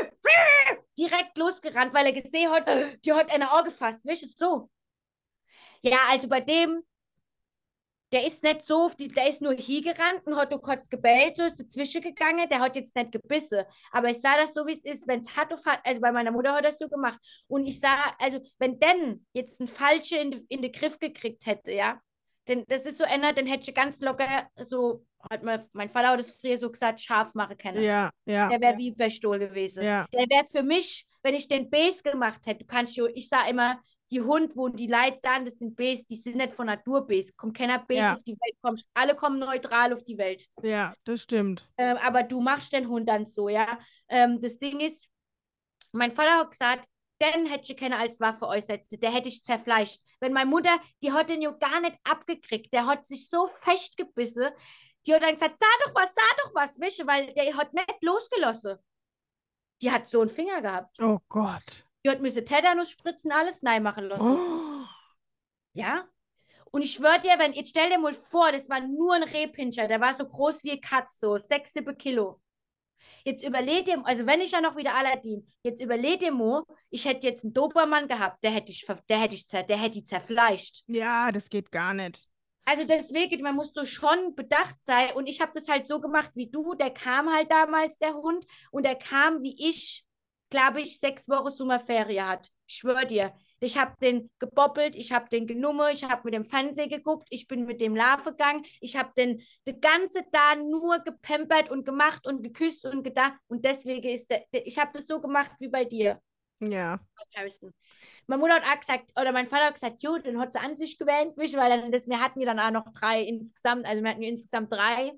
Direkt losgerannt, weil er gesehen hat, die hat eine Auge gefasst. Wische, so. Ja, also bei dem, der ist nicht so, der ist nur hier gerannt und hat nur kurz gebellt, so ist dazwischen gegangen, der hat jetzt nicht gebissen. Aber ich sah das so, wie es ist, wenn es hart auf hart, also bei meiner Mutter hat das so gemacht. Und ich sah, also wenn denn jetzt ein Falsche in den Griff gekriegt hätte, ja, denn das ist so einer, den hätte ich ganz locker so, mein Vater hat das früher so gesagt, scharf machen können. Ja, ja, Der wäre wie bei Stohl gewesen. ja, Der wäre für mich, wenn ich den Base gemacht hätte, du kannst ja, ich sage immer, die Hund, wo die Leute sagen, das sind Base, die sind nicht von Natur Base. Kommt keiner Base ja, auf die Welt, alle kommen neutral auf die Welt. ja, das stimmt. Aber du machst den Hund dann so, ja. Das Ding ist, mein Vater hat gesagt, den hätte ich keine als Waffe einsetzen, der hätte ich zerfleischt. Wenn meine Mutter, die hat den ja gar nicht abgekriegt, der hat sich so festgebissen, die hat dann gesagt, sag doch was, wische, weil der hat nicht losgelassen. Die hat so einen Finger gehabt. Oh Gott. Die hat mir Tetanus-Spritzen, alles nein machen lassen. Oh. Ja? Und ich schwöre dir, jetzt stell dir mal vor, das war nur ein Rehpinscher, der war so groß wie eine Katze, so 6, 7 Kilo. Jetzt überleg dir, also wenn ich ja noch wieder Aladdin, jetzt überleg dir mal, ich hätte jetzt einen Dobermann gehabt, der hätte ich zerfleischt. Ja, das geht gar nicht. Also deswegen, man muss so schon bedacht sein. Und ich habe das halt so gemacht wie du. Der kam halt damals, der Hund. Und der kam, wie ich, glaube ich, 6 Wochen Sommerferien hat. Ich schwöre dir. Ich habe den geboppelt, ich habe den genommen, ich habe mit dem Fernseher geguckt, ich bin mit dem Larve gegangen, ich habe den ganze da nur gepampert und gemacht und geküsst und gedacht. Und deswegen ich habe das so gemacht wie bei dir. Ja. Harrison. Meine Mutter hat auch gesagt, oder mein Vater hat gesagt, jo, dann hat sie an sich gewählt, weil wir hatten ja dann auch noch 3 insgesamt, also wir hatten ja insgesamt 3.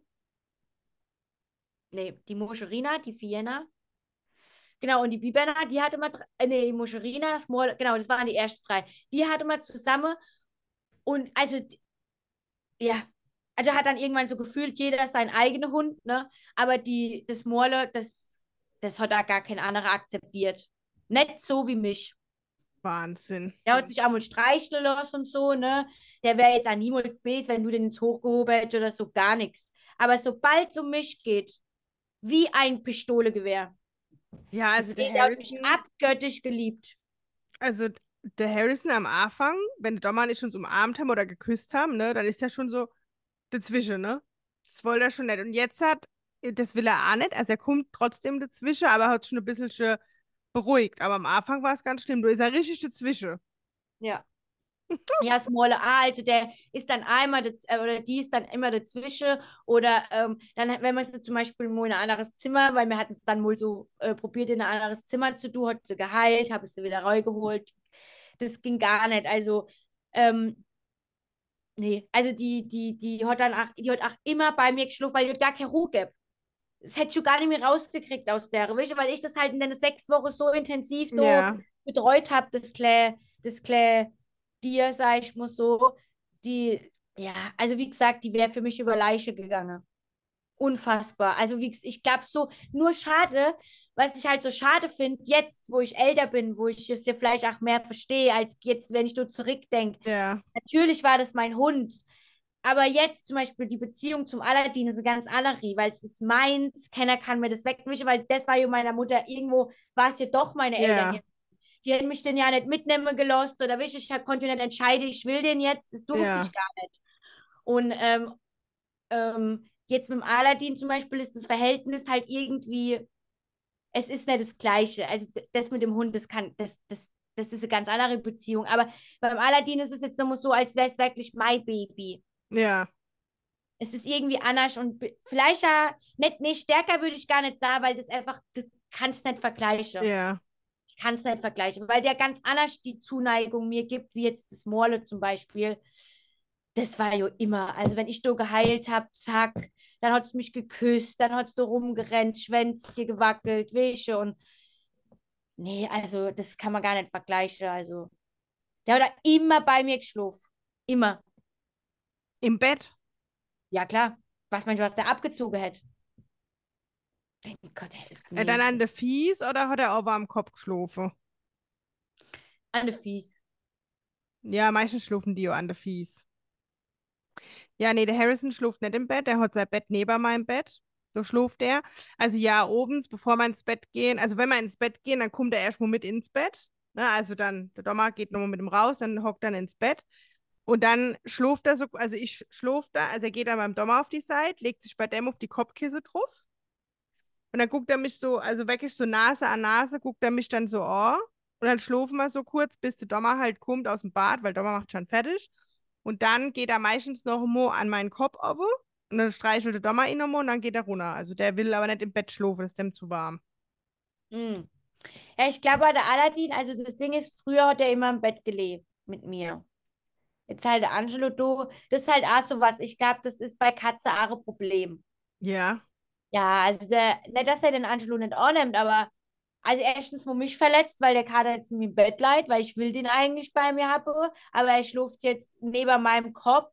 Nee, die Moscherina, die Vienna, genau, und die Bibana, die hatte mal, nee, die Moscherina, genau, das waren die ersten 3. Die hatte mal zusammen und also, ja, also hat dann irgendwann so gefühlt, jeder seinen eigenen Hund, ne, aber das Morle, das hat da gar kein anderer akzeptiert. Nicht so wie mich. Wahnsinn. Der hat sich einmal streicheln lassen und so, ne? Der wäre jetzt auch niemals böse, wenn du den ins Hochgehoben hättest oder so, gar nichts. Aber sobald es um mich geht, wie ein Pistolegewehr. Ja, also der Deswegen hat mich Harrison, abgöttisch geliebt. also der Harrison am Anfang, wenn der Dommer nicht uns umarmt haben oder geküsst haben, ne, dann ist er schon so dazwischen, ne? Das wollte er schon nicht. Und jetzt das will er auch nicht. Also er kommt trotzdem dazwischen, aber hat schon ein bisschen schon beruhigt. Aber am Anfang war es ganz schlimm. Du ist er richtig dazwischen. Ja. Ja, Smalle A, also der ist dann einmal, oder die ist dann immer dazwischen. Oder dann, wenn man sie zum Beispiel mal in ein anderes Zimmer, weil wir hatten es dann mal so probiert, in ein anderes Zimmer zu tun, hat sie geheilt, habe sie wieder reingeholt. Das ging gar nicht. Also, nee, also die hat auch immer bei mir geschlafen, weil die hat gar keine Ruhe gibt. Das hätte ich gar nicht mehr rausgekriegt aus der, weißt du, weil ich das halt in den 6 Wochen so intensiv da Ja, betreut habe, das Klä dir, sag ich mal so, ja, also wie gesagt, die wäre für mich über Leiche gegangen. Unfassbar. Also ich glaube so, nur schade, was ich halt so schade finde, jetzt, wo ich älter bin, wo ich es ja vielleicht auch mehr verstehe, als jetzt, wenn ich so zurückdenke. ja, Natürlich war das mein Hund, aber jetzt zum Beispiel die Beziehung zum Aladdin ist eine ganz andere, weil es ist meins, keiner kann mir das wegwischen, weil das war ja meiner Mutter, irgendwo war es ja doch meine Eltern. ja, Die hätten mich den ja nicht mitnehmen gelassen oder konnte nicht entscheiden, ich will den jetzt, das durfte ja, ich gar nicht. Und jetzt mit dem Aladdin zum Beispiel ist das Verhältnis halt irgendwie, es ist nicht das Gleiche. Also das mit dem Hund, das ist eine ganz andere Beziehung. Aber beim Aladdin ist es jetzt nochmal so, als wäre es wirklich mein Baby. ja, Es ist irgendwie anders und vielleicht ja nicht, nee, stärker würde ich gar nicht sagen, weil das einfach, du kannst nicht vergleichen. ja, Ich kann es nicht vergleichen, weil der ganz anders die Zuneigung mir gibt, wie jetzt das Morle zum Beispiel. Das war ja immer. Also wenn ich da geheilt habe, zack, dann hat es mich geküsst, dann hat es da rumgerannt, Schwänzchen gewackelt, Wäsche und nee, also das kann man gar nicht vergleichen. Also der hat da immer bei mir geschlafen. Immer. im Bett. Ja, klar. Was meinst du, was der abgezogen hat? Mein Gott, Dann nee. an der Fies oder hat er auch am Kopf geschlafen? An der Fies. Ja, meistens schlafen die auch an der Fies. Ja, nee, der Harrison schläft nicht im Bett, der hat sein Bett neben meinem Bett. So schläft er. Also ja, abends, bevor wir ins Bett gehen, also wenn wir ins Bett gehen, dann kommt er erstmal mit ins Bett. Ne? Also dann, der Dommer geht nochmal mit ihm raus, dann hockt dann ins Bett. Und dann schläft er so, also ich schlaf da, also er geht dann beim Dommer auf die Seite, legt sich bei dem auf die Kopfkisse drauf. Und dann guckt er mich so, also wirklich so Nase an Nase, guckt er mich dann so an. Und dann schlafen wir so kurz, bis der Dommer halt kommt aus dem Bad, weil Dommer macht schon fertig. Und dann geht er meistens noch mal an meinen Kopf over. Und dann streichelt der Dommer ihn nochmal und dann geht er runter. Also der will aber nicht im Bett schlafen, das ist dem zu warm. Hm. Ja, ich glaube, der Aladdin, also das Ding ist, früher hat er immer im Bett gelebt mit mir. Jetzt halt der Angelo, du, das ist halt auch so was. Ich glaube, das ist bei Katze auch ein Problem. Ja, Ja, also der, nicht, dass er den Angelo nicht annimmt, aber also erstens mal mich verletzt, weil der Kater jetzt im Bett liegt, weil ich will den eigentlich bei mir haben, aber er schläft jetzt neben meinem Kopf,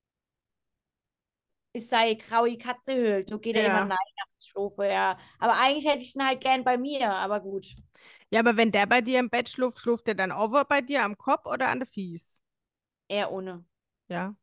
ist seine graue Katze höhlt. So geht er immer ja. nachts schlafen, ja. Aber eigentlich hätte ich ihn halt gern bei mir, aber gut. Ja, aber wenn der bei dir im Bett schläft, schläft der dann over bei dir am Kopf oder an der Fies? Er ohne. Ja,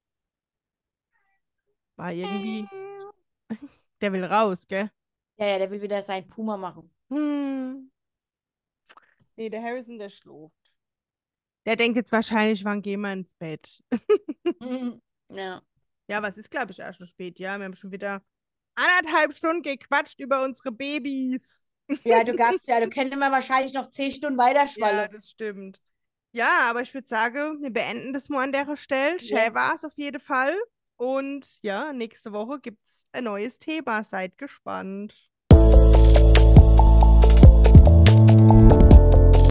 weil irgendwie, der will raus, gell? Ja, ja, der will wieder sein Puma machen. Hm. Nee, der Harrison, der schläft. Der denkt jetzt wahrscheinlich, wann gehen wir ins Bett? Ja. Ja, was ist, glaube ich, auch schon spät. Ja, wir haben schon wieder 1,5 Stunden gequatscht über unsere Babys. Ja, du könntest immer wahrscheinlich noch 10 Stunden weiter Ja, schwallen. das stimmt. Ja, aber ich würde sagen, wir beenden das mal an der Stelle. Yes. Schön war es auf jeden Fall. Und ja, nächste Woche gibt es ein neues Thema. Seid gespannt.